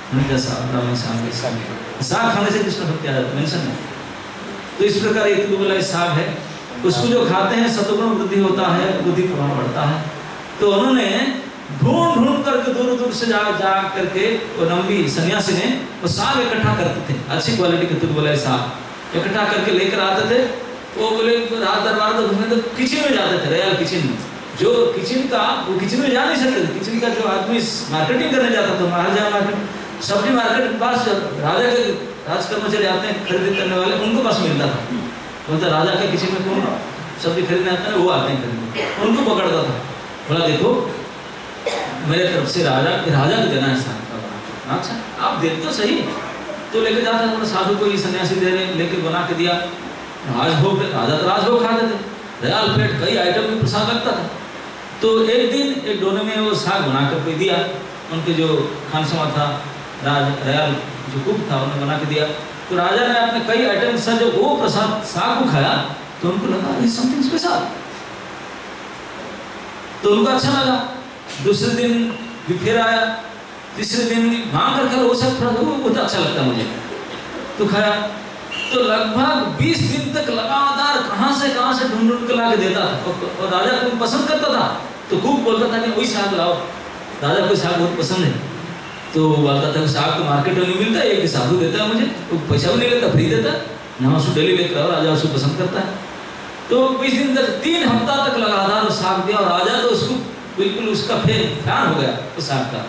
ब्राह्मण साग खाने से कृष्ण भक्ति आ जाती, मेंशन है। तो इस प्रकार एक बोला साग है, उसको जो खाते हैं सतोगुण वृद्धि होता है, बुद्धि प्रभाव बढ़ता है। तो उन्होंने ढूंढ करके दूर दूर से जा करके वो नंबी सन्यासी ने वो साग इकट्ठा करते थे, अच्छी क्वालिटी के तुद बोला साग इकट्ठा करके लेकर आते थे। वो बोले रात दरबार तो किचन में जाते थे, रॉयल किचन में। जो किचन का वो किचन में जा नहीं सकते थे, किचन का जो आदमी मार्केटिंग करने जाता था, महाराजा मार्केट सब्जी मार्केट के पास राजा के राज कर्मचारी आते हैं खरीद करने वाले, उनको पास मिलता था। बोलता राजा के किचन में कौन सब्जी खरीदने आता है, वो आते हैं खरीदने, उनको पकड़ता था। बोला देखो मेरे तरफ से राजा को देना है साग का बना। अच्छा आप देते तो सही, तो लेके जाता था साधु को, ये सन्यासी दे रहे, लेके बना के दिया। राजभोग, राजा तो राजभोग खाते थे, रयाल प्लेट कई आइटम में प्रसाद लगता था। तो एक दिन एक डोने में वो साग बना कर दिया, उनके जो खानसमा था रयाल जो कुक था उन्होंने बना के दिया। तो राजा ने अपने कई आइटम से जब वो प्रसाद साग को खाया तो उनको लगा ये समथिंग स्पेशल, तो उनको अच्छा लगा। दूसरे दिन भी फिर आया, तीसरे दिन मांग कर वो सब थोड़ा बहुत अच्छा लगता मुझे, तो खाया। तो लगभग 20 दिन तक लगातार कहां से ढूंढ के ला के देता था, और राजा को पसंद करता था। तो खूब बोलता था कि वही साग लाओ, राजा को साग बहुत पसंद है। तो बोलता था साग तो मार्केट में नहीं मिलता, एक साधु देता है मुझे, वो पैसा भी नहीं लेता, फ्री देता, ना उसको डेली लेकर आओ, राजा उसको पसंद करता है। तो 20 दिन तक 3 हफ्ता तक लगातार वो साग दिया, और राजा तो उसको बिल्कुल उसका फैन हो गया उस साग का।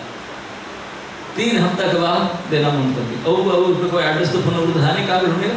3 हफ्ता के बाद देना मन कर दिया, और कोई एड्रेस तो फोन नंबर था नहीं, कहाँ ढूंढेगा।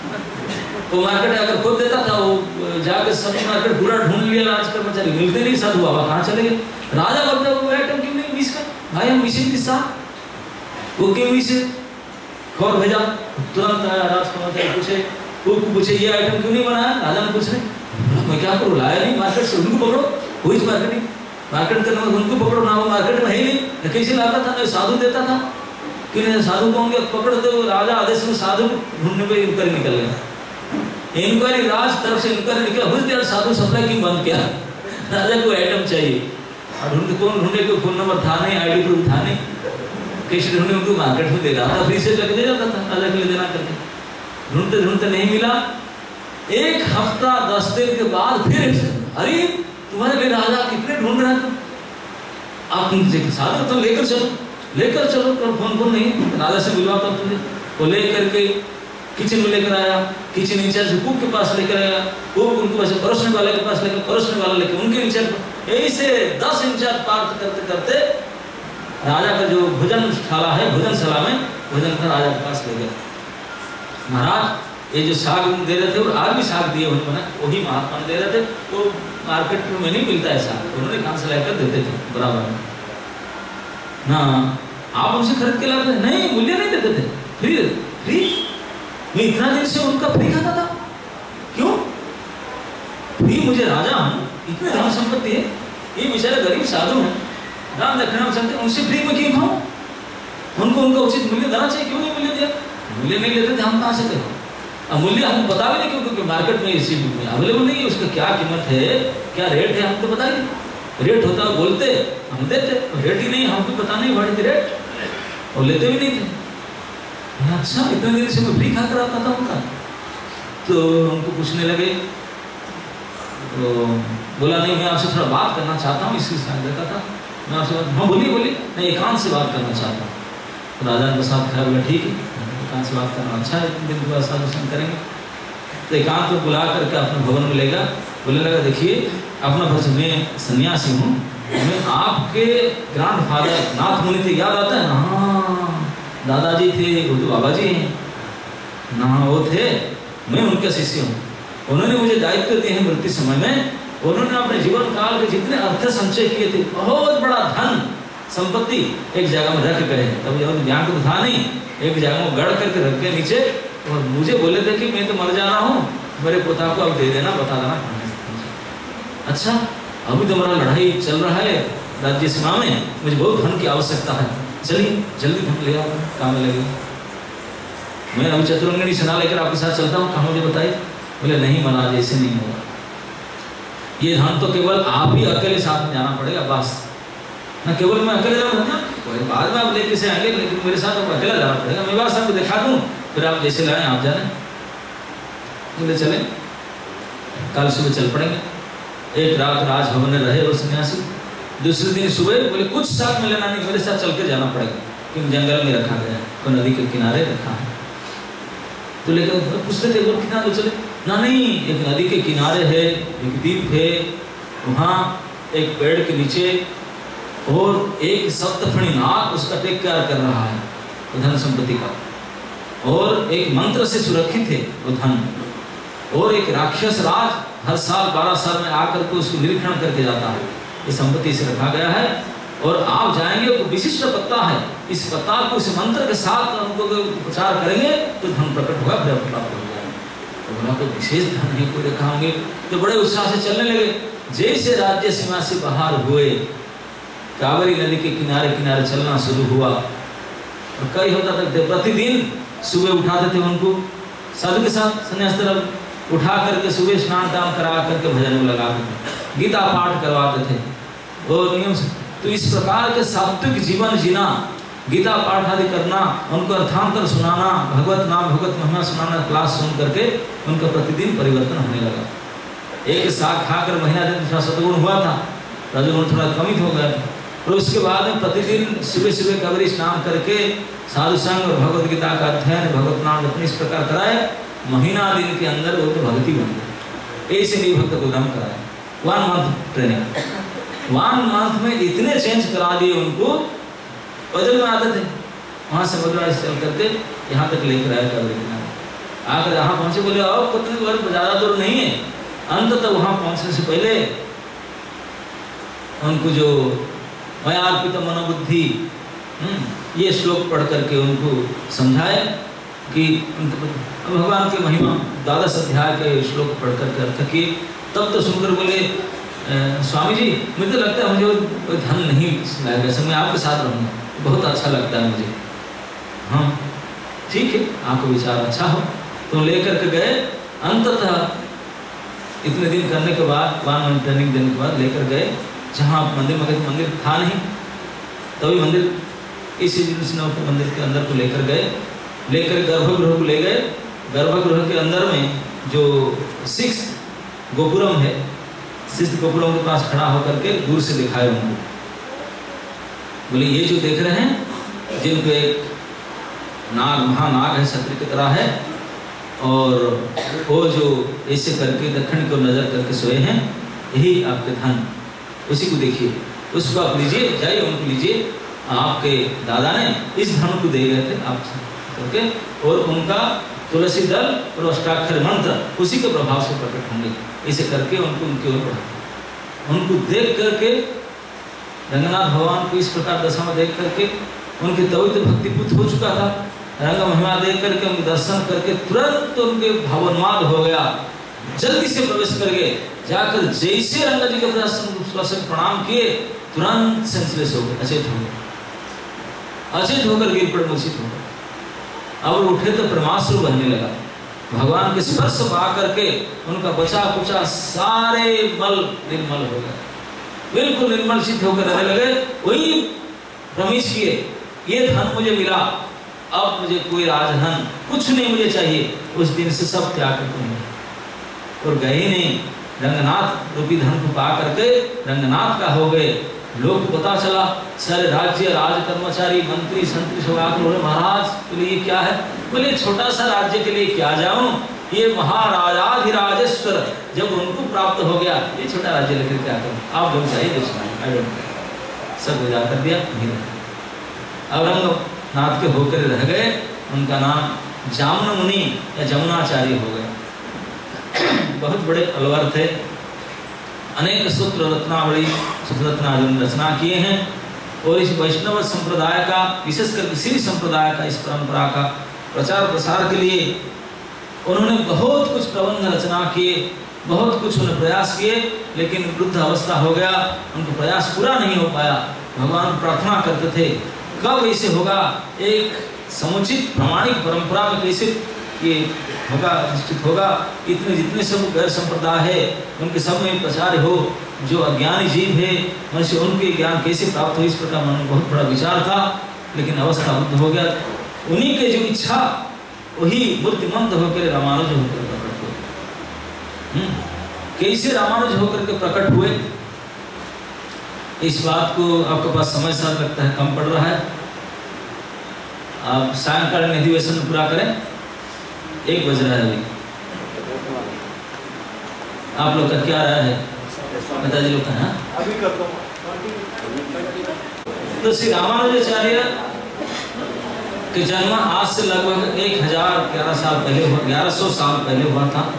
वो मार्केट अगर खुद देता था, वो जाकर सब्जी मार्केट पूरा ढूंढ लिया, राज कर्मचारी मिलते नहीं, साधु बाबा कहाँ चले गए। राजा बोलते वो आइटम क्यों नहीं मिस कर, भाई हम मिसिंग किस साग, वो क्यों मिस है, खबर भेजा। तुरंत आया राज कर्मचारी पूछे ये आइटम क्यों नहीं बनाया। राजा ने पूछ रहे, मैं क्या करूँ, लाया नहीं मार्केट से, उनको पकड़ो, हुई मार्केटिंग मार्केट करने में उनको पकड़ो ना, वो मार्केट में है ही नहीं, कैसे लाता था, मैं साधु देता था, क्यों नहीं साधु को पकड़ दो। राजा आदेश में साधु ढूंढने पे इंक्वायरी निकल गया, इंक्वायरी राज तरफ से इंक्वायरी निकला, हुई दिया साधु सप्लाई क्यों बंद किया, राजा को आइटम चाहिए। और ढूंढे को फोन नंबर था नहीं, ID प्रूफ था नहीं, कैसे ढूंढे, उनको मार्केट में दे रहा था, फ्री से लग दे जाता था राजा के लिए देना करके। ढूंढते नहीं मिला। 1 हफ्ता 10 दिन के बाद फिर, अरे तुम्हारे लिए राजा कितने ढूंढ रहे हैं, आप साधु तो लेकर चलो, पर फोन नहीं, राजा से मिलवाता तुझे। वो लेकर के किचन में लेकर आया, किचन इंचार्ज कुक के पास लेकर आया, कुक उनको वैसे परोसने वाले के पास लेकर, परोसने वाला लेकर उनके इंचार्ज, ऐसे 10 इंचार्ज पार करते करते राजा का जो भोजनशाला है, भोजनशाला में भोजन का राजा के पास ले गया। महाराज ये जो साग दे रहे थे, और आज भी साग दिए उन्होंने, वही महात्मा दे रहे थे, वो मार्केट में नहीं मिलता है साग, उन्होंने कहाँ से लाकर देते थे बराबर में ना, आप उनसे खरीद के लाते नहीं, मूल्य नहीं देते थे, फ्री। मैं इतना दिन से उनका फ्री खाता था, क्यों फ्री, मुझे राजा हूँ, इतने धन संपत्ति है, ये बेचारे गरीब साधु हैं, दान दक्षिणा में सकते, उनसे फ्री में क्यों खाऊं, उनको उनका उचित मूल्य देना चाहिए, क्यों नहीं मूल्य दिया, मूल्य नहीं लेते थे, हम कहाँ से दें। अब मूल्य हम बता भी नहीं, क्योंकि मार्केट में इसी अवेलेबल नहीं है, उसका क्या कीमत है, क्या रेट है, हमको बता नहीं, रेट होता है बोलते हम देते, रेट ही नहीं, हमको पता नहीं व्हाट इज रेट, और लेते भी नहीं थे। अच्छा इतने दिन से मैं फ्री खा कर आता था उनका। तो हमको पूछने लगे, तो बोला नहीं मैं आपसे थोड़ा बात करना चाहता हूँ, इसकी साथ देखा था मैं आपसे, हाँ बोलिए, मैं एकांत से बात करना चाहता हूँ। तो राजा ने साथ खाया, बोला ठीक है, एकांत से बात करना अच्छा है, दिन के बाद साधुशन करेंगे। तो एकांत को बुला करके अपने भवन में लेगा, बोलने लगा देखिए अपना परिचय, मैं सन्यासी हूँ, मैं आपके ग्रैंड फादर नाथ मुनि थे, याद आता है ना, हाँ दादाजी थे, वो तो बाबा जी हैं ना, वो थे, मैं उनका शिष्य हूँ। उन्होंने मुझे दायित्व दिए हैं मृत्यु समय में, उन्होंने अपने जीवन काल के जितने अर्थ संचय किए थे, बहुत बड़ा धन संपत्ति एक जगह में रख गए, तब ज्ञान तो था नहीं, एक जगह में गढ़ करके रख के नीचे, और मुझे बोले थे कि मैं तो मर जा रहा हूँ, मेरे पोता को अब दे देना, बता देना। अच्छा अभी तो हमारा लड़ाई चल रहा है राज्य सीमा में, मुझे बहुत धन की आवश्यकता है, चलिए जल्दी धन ले आओ, काम में लगे। मैं अभी चतुरंगिणी सेना लेकर आपके साथ चलता हूँ, कहाँ मुझे बताइए। बोले नहीं महाराज ऐसे नहीं होगा, ये धन तो केवल आप ही अकेले साथ में जाना पड़ेगा, बस ना केवल मैं अकेले जाऊँगा, कोई बाद में आप लेके से आएंगे, लेकिन मेरे साथ आपको अकेला जाना पड़ेगा। मैं बात आपको दिखा दूँ, फिर आप जैसे लाएं आप जाने। बोले चले, कल सुबह चल पड़ेंगे। एक रात राजभवन में रहे वो सन्यासी। दूसरे दिन सुबह बोले कुछ साथ में लेना नहीं, मेरे साथ चल के जाना पड़ेगा, क्योंकि जंगल में रखा गया है, तो नदी के किनारे रखा है। तो लेकिन पूछते थे वो कितना तो चले ना, नहीं एक नदी के किनारे है, एक द्वीप है, वहाँ एक पेड़ के नीचे और एक सप्तफणी नाग उसका टेक केयर कर रहा है धन संपत्ति का, और एक मंत्र से सुरक्षित है वो धन, और एक राक्षस राज हर साल 12 साल में आकर के उसको निरीक्षण करके जाता है। ये संपत्ति से रखा गया है, और आप जाएंगे तो विशिष्ट पत्ता है, इस पत्ता को इस मंत्र के साथ उनको उपचार करेंगे तो धन प्रकट होगा, फिर प्राप्त हो जाएगा। तो बोला कोई विशेष धन नहीं कोई रखा होंगे, तो बड़े उत्साह से चलने लगे। जैसे राज्य सीमा से बाहर हुए, कावेरी नदी के किनारे किनारे चलना शुरू हुआ। और कई होता था प्रतिदिन सुबह उठाते थे उनको साधु के साथ संन्यास तरफ उठा करके सुबह स्नान दान करा करके भजन में लगाते थे, गीता पाठ करवाते थे और नियम से। तो इस प्रकार के सात्विक जीवन जीना, गीता पाठ आदि करना, उनको अर्थांतर सुनाना, भगवत नाम भगवत महिमा सुनाना, क्लास सुन करके उनका प्रतिदिन परिवर्तन होने लगा। एक साग खाकर महीना दिन थोड़ा सतगुण हुआ था, रजोगुण थोड़ा कमित हो गया था, और उसके बाद में प्रतिदिन सुबह सुबह कावेरी स्नान करके साधु संग और भगवत गीता का अध्ययन, भगवत नाम अपने इस प्रकार कराए। महीना दिन के अंदर वो तो भक्ति बन गई। ऐसे नहीं भक्त प्रोग्राम कराए, 1 मंथ ट्रेनिंग, 1 मंथ में इतने चेंज करा दिए उनको। बदल में आते थे, वहाँ से बदला चल करके यहाँ तक लेकर आया कावेरी किनारे। आकर यहाँ पहुँचे, बोले अब कितने बार ज़्यादा दूर नहीं है। अंततः वहाँ पहुँचने से पहले उनको जो मया अर्पित मनोबुद्धि ये श्लोक पढ़ करके उनको समझाए कि भगवान की महिमा 12 अध्याय के श्लोक पढ़ करके अर्थ किए। तब तो सुनकर बोले स्वामी जी मुझे तो लगता है मुझे कोई धन नहीं लाएगा, सब मैं आपके साथ रहूँगा, बहुत अच्छा लगता है मुझे। हाँ ठीक है, आपको विचार अच्छा हो तो लेकर के गए। अंततः इतने दिन करने के बाद 1 मंथ ट्रेनिंग देने के बाद लेकर गए जहाँ मंदिर में, मंदिर था नहीं तभी मंदिर, इसी दिन मंदिर के अंदर को लेकर गए, लेकर गर्भगृह को ले गए। गर्भगृह के अंदर में जो 6th गोपुरम है, 6th गोपुरम के पास खड़ा होकर के दूर से दिखाए उनको। बोले ये जो देख रहे हैं, जिनको एक नाग, महानाग है, छत्री की तरह है, और वो जो ऐसे करके दक्षिण को नजर करके सोए हैं, यही आपके धन, उसी को देखिए, उसको आप लीजिए, जाइए उनको लीजिए। आपके दादा ने इस धन को दे गए थे आप करके, और उनका तुलसी दल और अष्टाक्षर मंत्र उसी के प्रभाव से प्रकट होंगे। इसे करके उनको उनकी ओर बढ़ा, उनको देख करके रंगनाथ भगवान को इस प्रकार दशा में देख करके उनके तभी तो भक्तिपूत हो चुका था। रंग महिमा देख करके उनके दर्शन करके तुरंत उनके भावोन्माद हो गया, जल्दी से प्रवेश कर गए। जाकर जैसे रंगा जी के दर्शन प्रणाम किए, तुरंत सेंसलेस हो गए, अचेत हो गए, अचेत होकर गिर पड़े, मूर्छित हो गए। अब उठे तो प्रेमाश्रु बहने लगा। भगवान के स्पर्श पा करके उनका बचा कुचा सारे मल निर्मल हो गए, बिल्कुल निर्मल चित्त होकर रहने लगे। वही प्रमिश किए, ये धन मुझे मिला, अब मुझे कोई राजधन कुछ नहीं मुझे चाहिए। उस दिन से सब त्याग करते हैं और गए नहीं, रंगनाथ रूपी धन को पा करके रंगनाथ का हो गए। लोग को पता चला, सारे राज्य राज कर्मचारी मंत्री संतरी सब आकर बोले महाराज बोले ये क्या है? बोले छोटा सा राज्य के लिए क्या जाऊं, ये महाराजाधिराजेश्वर जब उनको प्राप्त हो गया, ये छोटा राज्य लेकर क्या करूं, आप जो चाहिए जो सुनाए, सब विदा कर दिया। अब रंगनाथ के होकर रह गए, उनका नाम जामुन मुनि या जमुनाचार्य हो गए। बहुत बड़े अलवर थे, अनेक सूत्र रत्नावली सूत्र रचना किए हैं और इस वैष्णव संप्रदाय का, विशेषकर श्री संप्रदाय का, इस परंपरा का प्रचार प्रसार के लिए उन्होंने बहुत कुछ प्रबंध रचना किए, बहुत कुछ उन्होंने प्रयास किए, लेकिन वृद्ध अवस्था हो गया, उनको प्रयास पूरा नहीं हो पाया। भगवान प्रार्थना करते थे कब ऐसे होगा, एक समुचित प्रामाणिक परंपरा में कैसे ये होगा, निश्चित होगा। इतने जितने सब गैर संप्रदाय है उनके सब में प्रचार हो, जो अज्ञानी जीव है मनुष्य, उनके ज्ञान कैसे प्राप्त हो, इस प्रकार मन में बहुत बड़ा विचार था। लेकिन अवस्था बुद्ध हो गया, उन्हीं के जो इच्छा वही मूर्तिमंत होकर रामानुज होकर प्रकट हुए। कैसे रामानुज होकर के प्रकट हुए, इस बात को आपके पास समय साथ लगता है, कम पड़ रहा है। आप सायंकालीन अधिवेशन पूरा करें, 1 बज रहा है अभी। आप लोग का क्या राय है, पिताजी लोग का? अभी करता हूँ। तो श्री रामानुजाचार्य के जन्म आज से लगभग 1011 साल पहले हुआ, 1100 साल पहले हुआ था।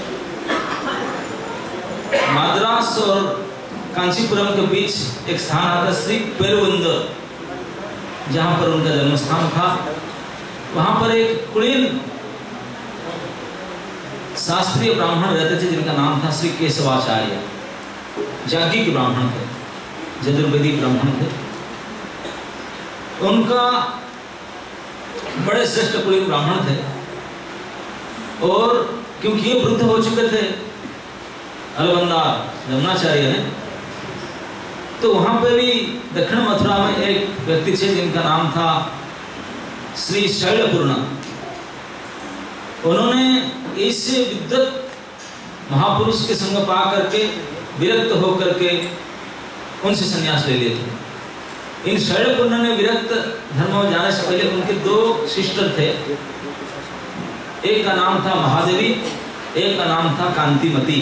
मद्रास और कांचीपुरम के बीच एक स्थान आता श्री पेरुवंदर, जहाँ पर उनका जन्म स्थान था। वहाँ पर एक कुलीन शास्त्रीय ब्राह्मण रहते थे जिनका नाम था श्री केशवाचार्य। याज्ञिक ब्राह्मण थे, यजुर्वेदी ब्राह्मण थे। उनका बड़े श्रेष्ठ कुलीन ब्राह्मण थे, और क्योंकि ये वृद्ध हो चुके थे अलबंदार यमुनाचार्य ने, तो वहां पे भी दक्षिण मथुरा में एक व्यक्ति थे जिनका नाम था श्री शैलपूर्ण। उन्होंने इस विद्वत महापुरुष के संग पा करके विरक्त होकर के उनसे संन्यास ले लिए थे। इन शैलपूर्ण ने विरक्त धर्म में जाने से पहले उनके 2 सिस्टर थे, एक का नाम था महादेवी, एक का नाम था कांतिमती।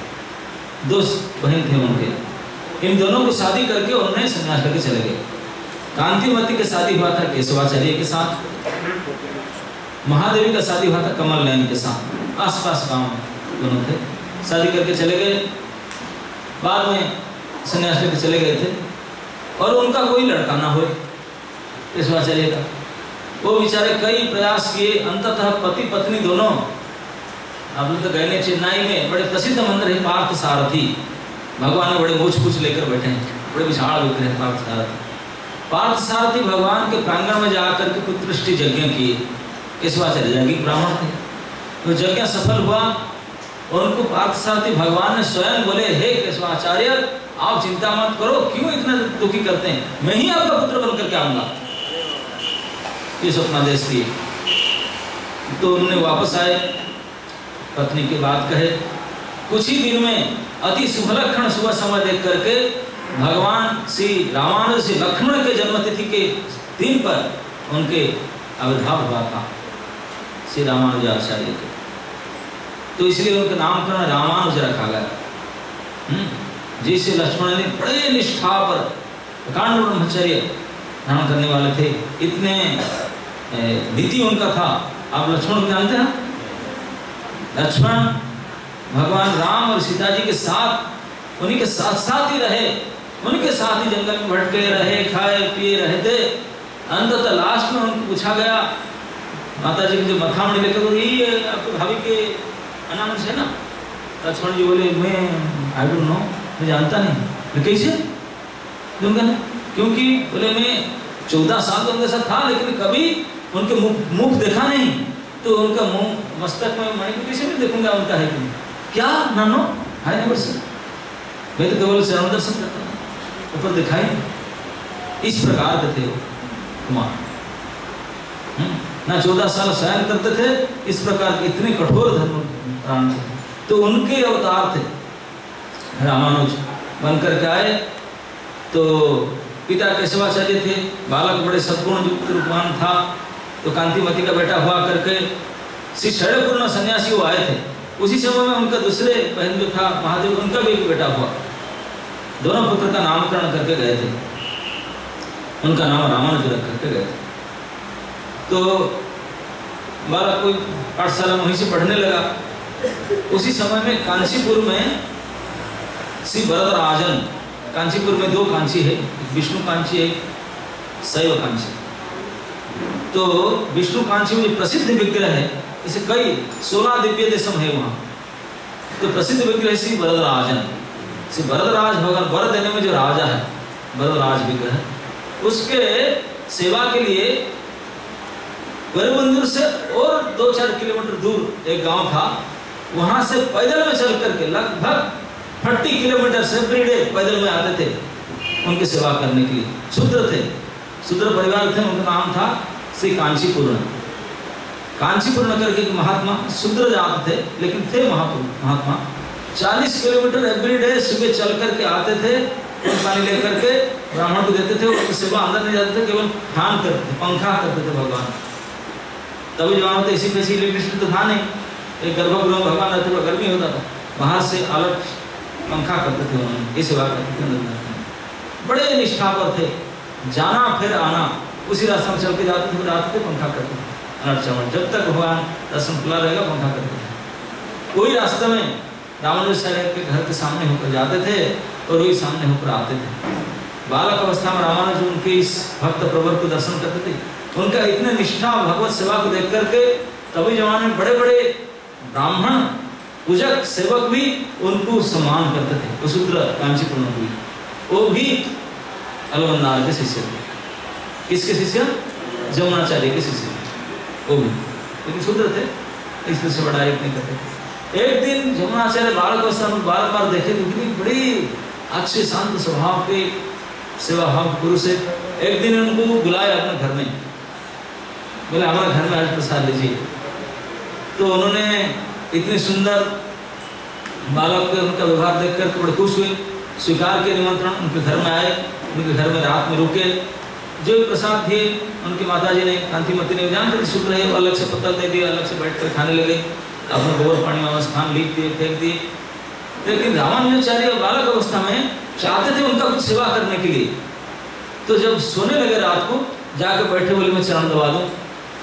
2 बहन थे उनके। इन दोनों को शादी करके उन्होंने संन्यास लेके चले गए। कांतिमती का शादी हुआ था केशवाचार्य के साथ, महादेवी का शादी हुआ था कमल नयन के साथ। आसपास गांव दोनों थे, शादी करके चले गए। बाद में संन्यास लेके चले गए थे, और उनका कोई लड़का ना हुए केशवाचार्य का। वो बेचारे कई प्रयास किए, अंततः पति पत्नी दोनों, आप लोग तो गए चेन्नई में बड़े प्रसिद्ध मंदिर है पार्थ सारथी, भगवान ने बड़े मूछ पूछ लेकर बैठे हैं, बड़े विशाल विग्रह हैं पार्थ सारथी। पार्थ सारथी भगवान के प्रांगण में जाकर के पुत्रष्टि यज्ञ किए। केशवाचार्य याज्ञिक ब्राह्मण थे, तो यज्ञ सफल हुआ, और उनको पार्थ सारथी भगवान ने स्वयं बोले, हे केशवाचार्य आप चिंता मत करो, क्यों इतना दुखी करते हैं, मैं ही आपका पुत्र बनकर के आऊंगा। ये स्वप्नादेश दिए। तो उन्होंने वापस आए, पत्नी की बात कहे। कुछ ही दिन में अति शुभलक्षण सुबह समय देख करके भगवान श्री रामानुज श्री लक्ष्मण के जन्मतिथि के दिन पर उनके आविर्भाव हुआ था श्री रामानुजाचार्य के। तो इसलिए उनका नामकरण रामानुज रखा गया। जिसे लक्ष्मण ने बड़े निष्ठा पर अखंड ब्रह्मचर्य धारण करने वाले थे, इतने नीति उनका था। आप लक्ष्मण को जानते हैं? लक्ष्मण भगवान राम और सीता जी के साथ, उन्हीं के साथ साथ ही रहे, उनके साथ ही जंगल में भटके रहे, खाए पिए रहे थे। अंततः लास्ट में उनको पूछा गया, माता जी की जो मथामणि लेकर बोली, ये आपके भाभी के अनाउंस है ना? लक्ष्मण जी बोले, मैं आई डोंट नो, मैं जानता नहीं। कैसे? क्योंकि बोले मैं 14 साल उनके साथ था, लेकिन कभी उनके मुख देखा नहीं, तो उनका मुंह मस्तक में मणि को कैसे भी देखूंगा उनका है कि नहीं? क्या नानो है नेवर से, मैं तो केवल शरण दर्शन करता था, ऊपर दिखाई नहीं। इस प्रकार के थे कुमार, ना 14 साल शयन करते थे, इस प्रकार के इतने कठोर धर्म प्राण थे। तो उनके अवतार थे रामानुज बनकर के आए। तो पिता केशवाचार्य थे, बालक बड़े सद्गुण युक्त रूपवान था, तो कांतिमती का बेटा हुआ करके श्री शैलपूर्ण सन्यासी वो आए थे। उसी समय में उनका दूसरे बहन जो था महादेव, उनका भी एक बेटा हुआ। दोनों पुत्र का नामकरण करके गए थे, उनका नाम रामानुज रख करके गए थे। तो बालक कोई पाठशाला में वहीं से पढ़ने लगा। उसी समय में कांचीपुर में श्री वरदराजन, कांचीपुर में 2 कांची है, विष्णु कांची है, शैव कांची। तो विष्णु कांची में जो प्रसिद्ध विग्रह है, इसे कई 16 दिव्य देशम है वहाँ। तो प्रसिद्ध विग्रह श्री वरदराजन, श्री वरदराज भगवान वर देने में जो राजा है, वरदराज विग्रह, उसके सेवा के लिए पेरुवंदर से और 2-4 किलोमीटर दूर एक गांव था, वहां से पैदल में चल करके लगभग 30 किलोमीटर से एवरी डे पैदल में आते थे उनकी सेवा करने के लिए। शूद्र थे, शूद्र परिवार थे, उनका नाम था श्री कांचीपूर्ण। कांचीपूर्ण करके एक महात्मा, शूद्र जात थे लेकिन थे महात्मा। 40 किलोमीटर एवरी डे सुबह चल करके आते थे, पानी लेकर के ब्राह्मण को देते थे। उनकी सेवा अंदर नहीं जाते थे, केवल फैन करते थे, पंखा करते थे भगवान। तभी जवान तो ऐसी वैसी इलेक्ट्रिसिटी तो था नहीं, एक गर्भगृह में भगवान रहते हुए गर्मी होता था, बाहर से अलग पंखा करते थे, उन्होंने ये सेवा करते थे। बड़े निष्ठा पर थे, जाना फिर आना उसी रास्ते में चल के जाते थे, रात पे पंखा करते थे अनट चमन, जब तक भगवान दर्शन खुला रहेगा पंखा करते थे। कोई रास्ते में रामानुजाचार्य के घर के सामने होकर जाते थे और वही सामने होकर आते थे। बालक अवस्था में रामानुज उनके इस भक्त प्रवर को दर्शन करते थे। उनका इतने निष्ठा भगवत सेवा को देख करके तभी जमाने में बड़े बड़े ब्राह्मण पूजक सेवक भी उनको सम्मान करते थे। शूद्र कांचीपूर्ण भी, वो भी अलवंदार के शिष्य थे। किसके शिष्य? जमुनाचार्य के शिष्य थे वो भी, लेकिन शूद्र थे इसलिए से बड़ा एक नहीं करते थे। एक दिन जमुनाचार्य बालक अवस्था में बार देखे तो कितनी बड़ी अच्छे शांत स्वभाव के सेवा भाव पुरुष है। एक दिन उनको बुलाया अपने घर में, बोले हमारे घर में आज प्रसाद लीजिए। तो उन्होंने इतनी सुंदर बालक के उनका व्यवहार देखकर बड़े खुश हुए, स्वीकार के निमंत्रण, उनके घर में आए, उनके घर में रात में रुके। जो प्रसाद थे उनकी माताजी ने, कांतिमती ने, जानते थे शुक्र है, अलग से पत्तल दे दिया, अलग से बैठकर खाने लगे, अपने गोबर पानी में स्थान लीप दिए, फेंक दिए। लेकिन रामानुजाचार्य बालक अवस्था में चाहते थे उनका कुछ सेवा करने के लिए। तो जब सोने लगे रात को, जाकर बैठे, बोले मैं चरण दबा दूं।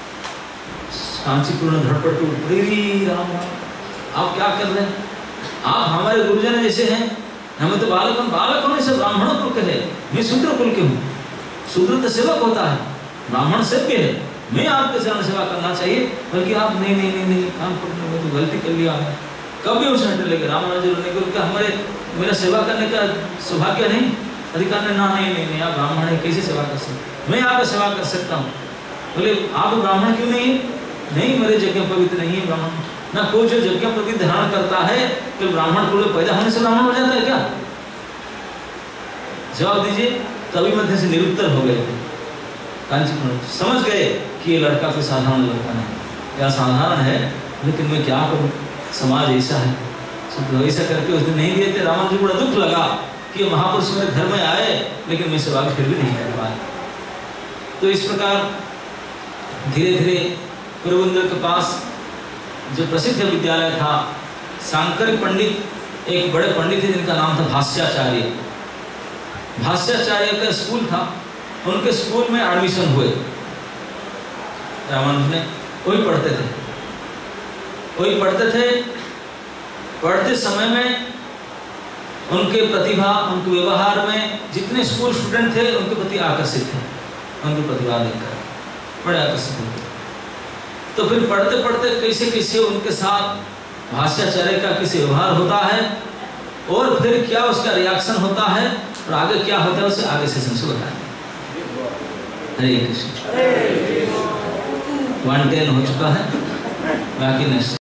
कांचीपूर्ण धड़पड़ के उठ रही, राम आप क्या कर रहे हैं? आप हमारे गुरुजन जैसे हैं, हमें तो बालक होने से ब्राह्मणों कुल के है, मैं शूद्र कुल के हूँ। शूद्र तो सेवक होता है, ब्राह्मण सेव्य है, मैं आपके चरण सेवा करना चाहिए। बल्कि आप नहीं काम करने में तो गलती कर लिया है। कभी उसने लगे रामानुज ने बोला हमारे मेरा सेवा करने का सौभाग्य नहीं, अधिकार ने, ना नहीं आप ब्राह्मण है, कैसे सेवा कर सकते, मैं आपका सेवा कर सकता हूँ। बोले आप ब्राह्मण क्यों नहीं, मेरे यज्ञ पवित्र नहीं है ब्राह्मण। ना कोई जो यज्ञ पवित्र धारण करता है कि ब्राह्मण कुल में पैदा होने से ब्राह्मण हो जाता है क्या? जवाब दीजिए। तभी मध्य से निरुत्तर हो गए थे। कांचीपूर्ण समझ गए कि ये लड़का कोई साधारण लड़का नहीं, क्या साधारण है, लेकिन मैं क्या करूं, समाज ऐसा है। तो ऐसा करके उस दिन नहीं दिए थे। रामानुज को बड़ा दुख लगा कि महापुरुष मेरे घर में आए लेकिन मैं सेवा फिर भी नहीं कर पाया। तो इस प्रकार धीरे धीरे पोरबंदर के पास जो प्रसिद्ध विद्यालय था, सांकरिक पंडित एक बड़े पंडित थे जिनका नाम था भाष्याचार्य। भाष्याचार्य का स्कूल था, उनके स्कूल में एडमिशन हुए रामानुज ने। वही पढ़ते थे। पढ़ते समय में उनके प्रतिभा, उनके व्यवहार में जितने स्कूल स्टूडेंट थे उनके प्रति आकर्षित थे, उनकी प्रतिभा देखकर बड़े आकर्षित हुए। तो फिर पढ़ते पढ़ते कैसे उनके साथ भाष्याचार्य का कैसे व्यवहार होता है और फिर क्या उसका रिएक्शन होता है और आगे क्या होता है उसे आगे सेशन से बताएंगे। हरे कृष्ण। 110 हो चुका है, बाकी नेक्स्ट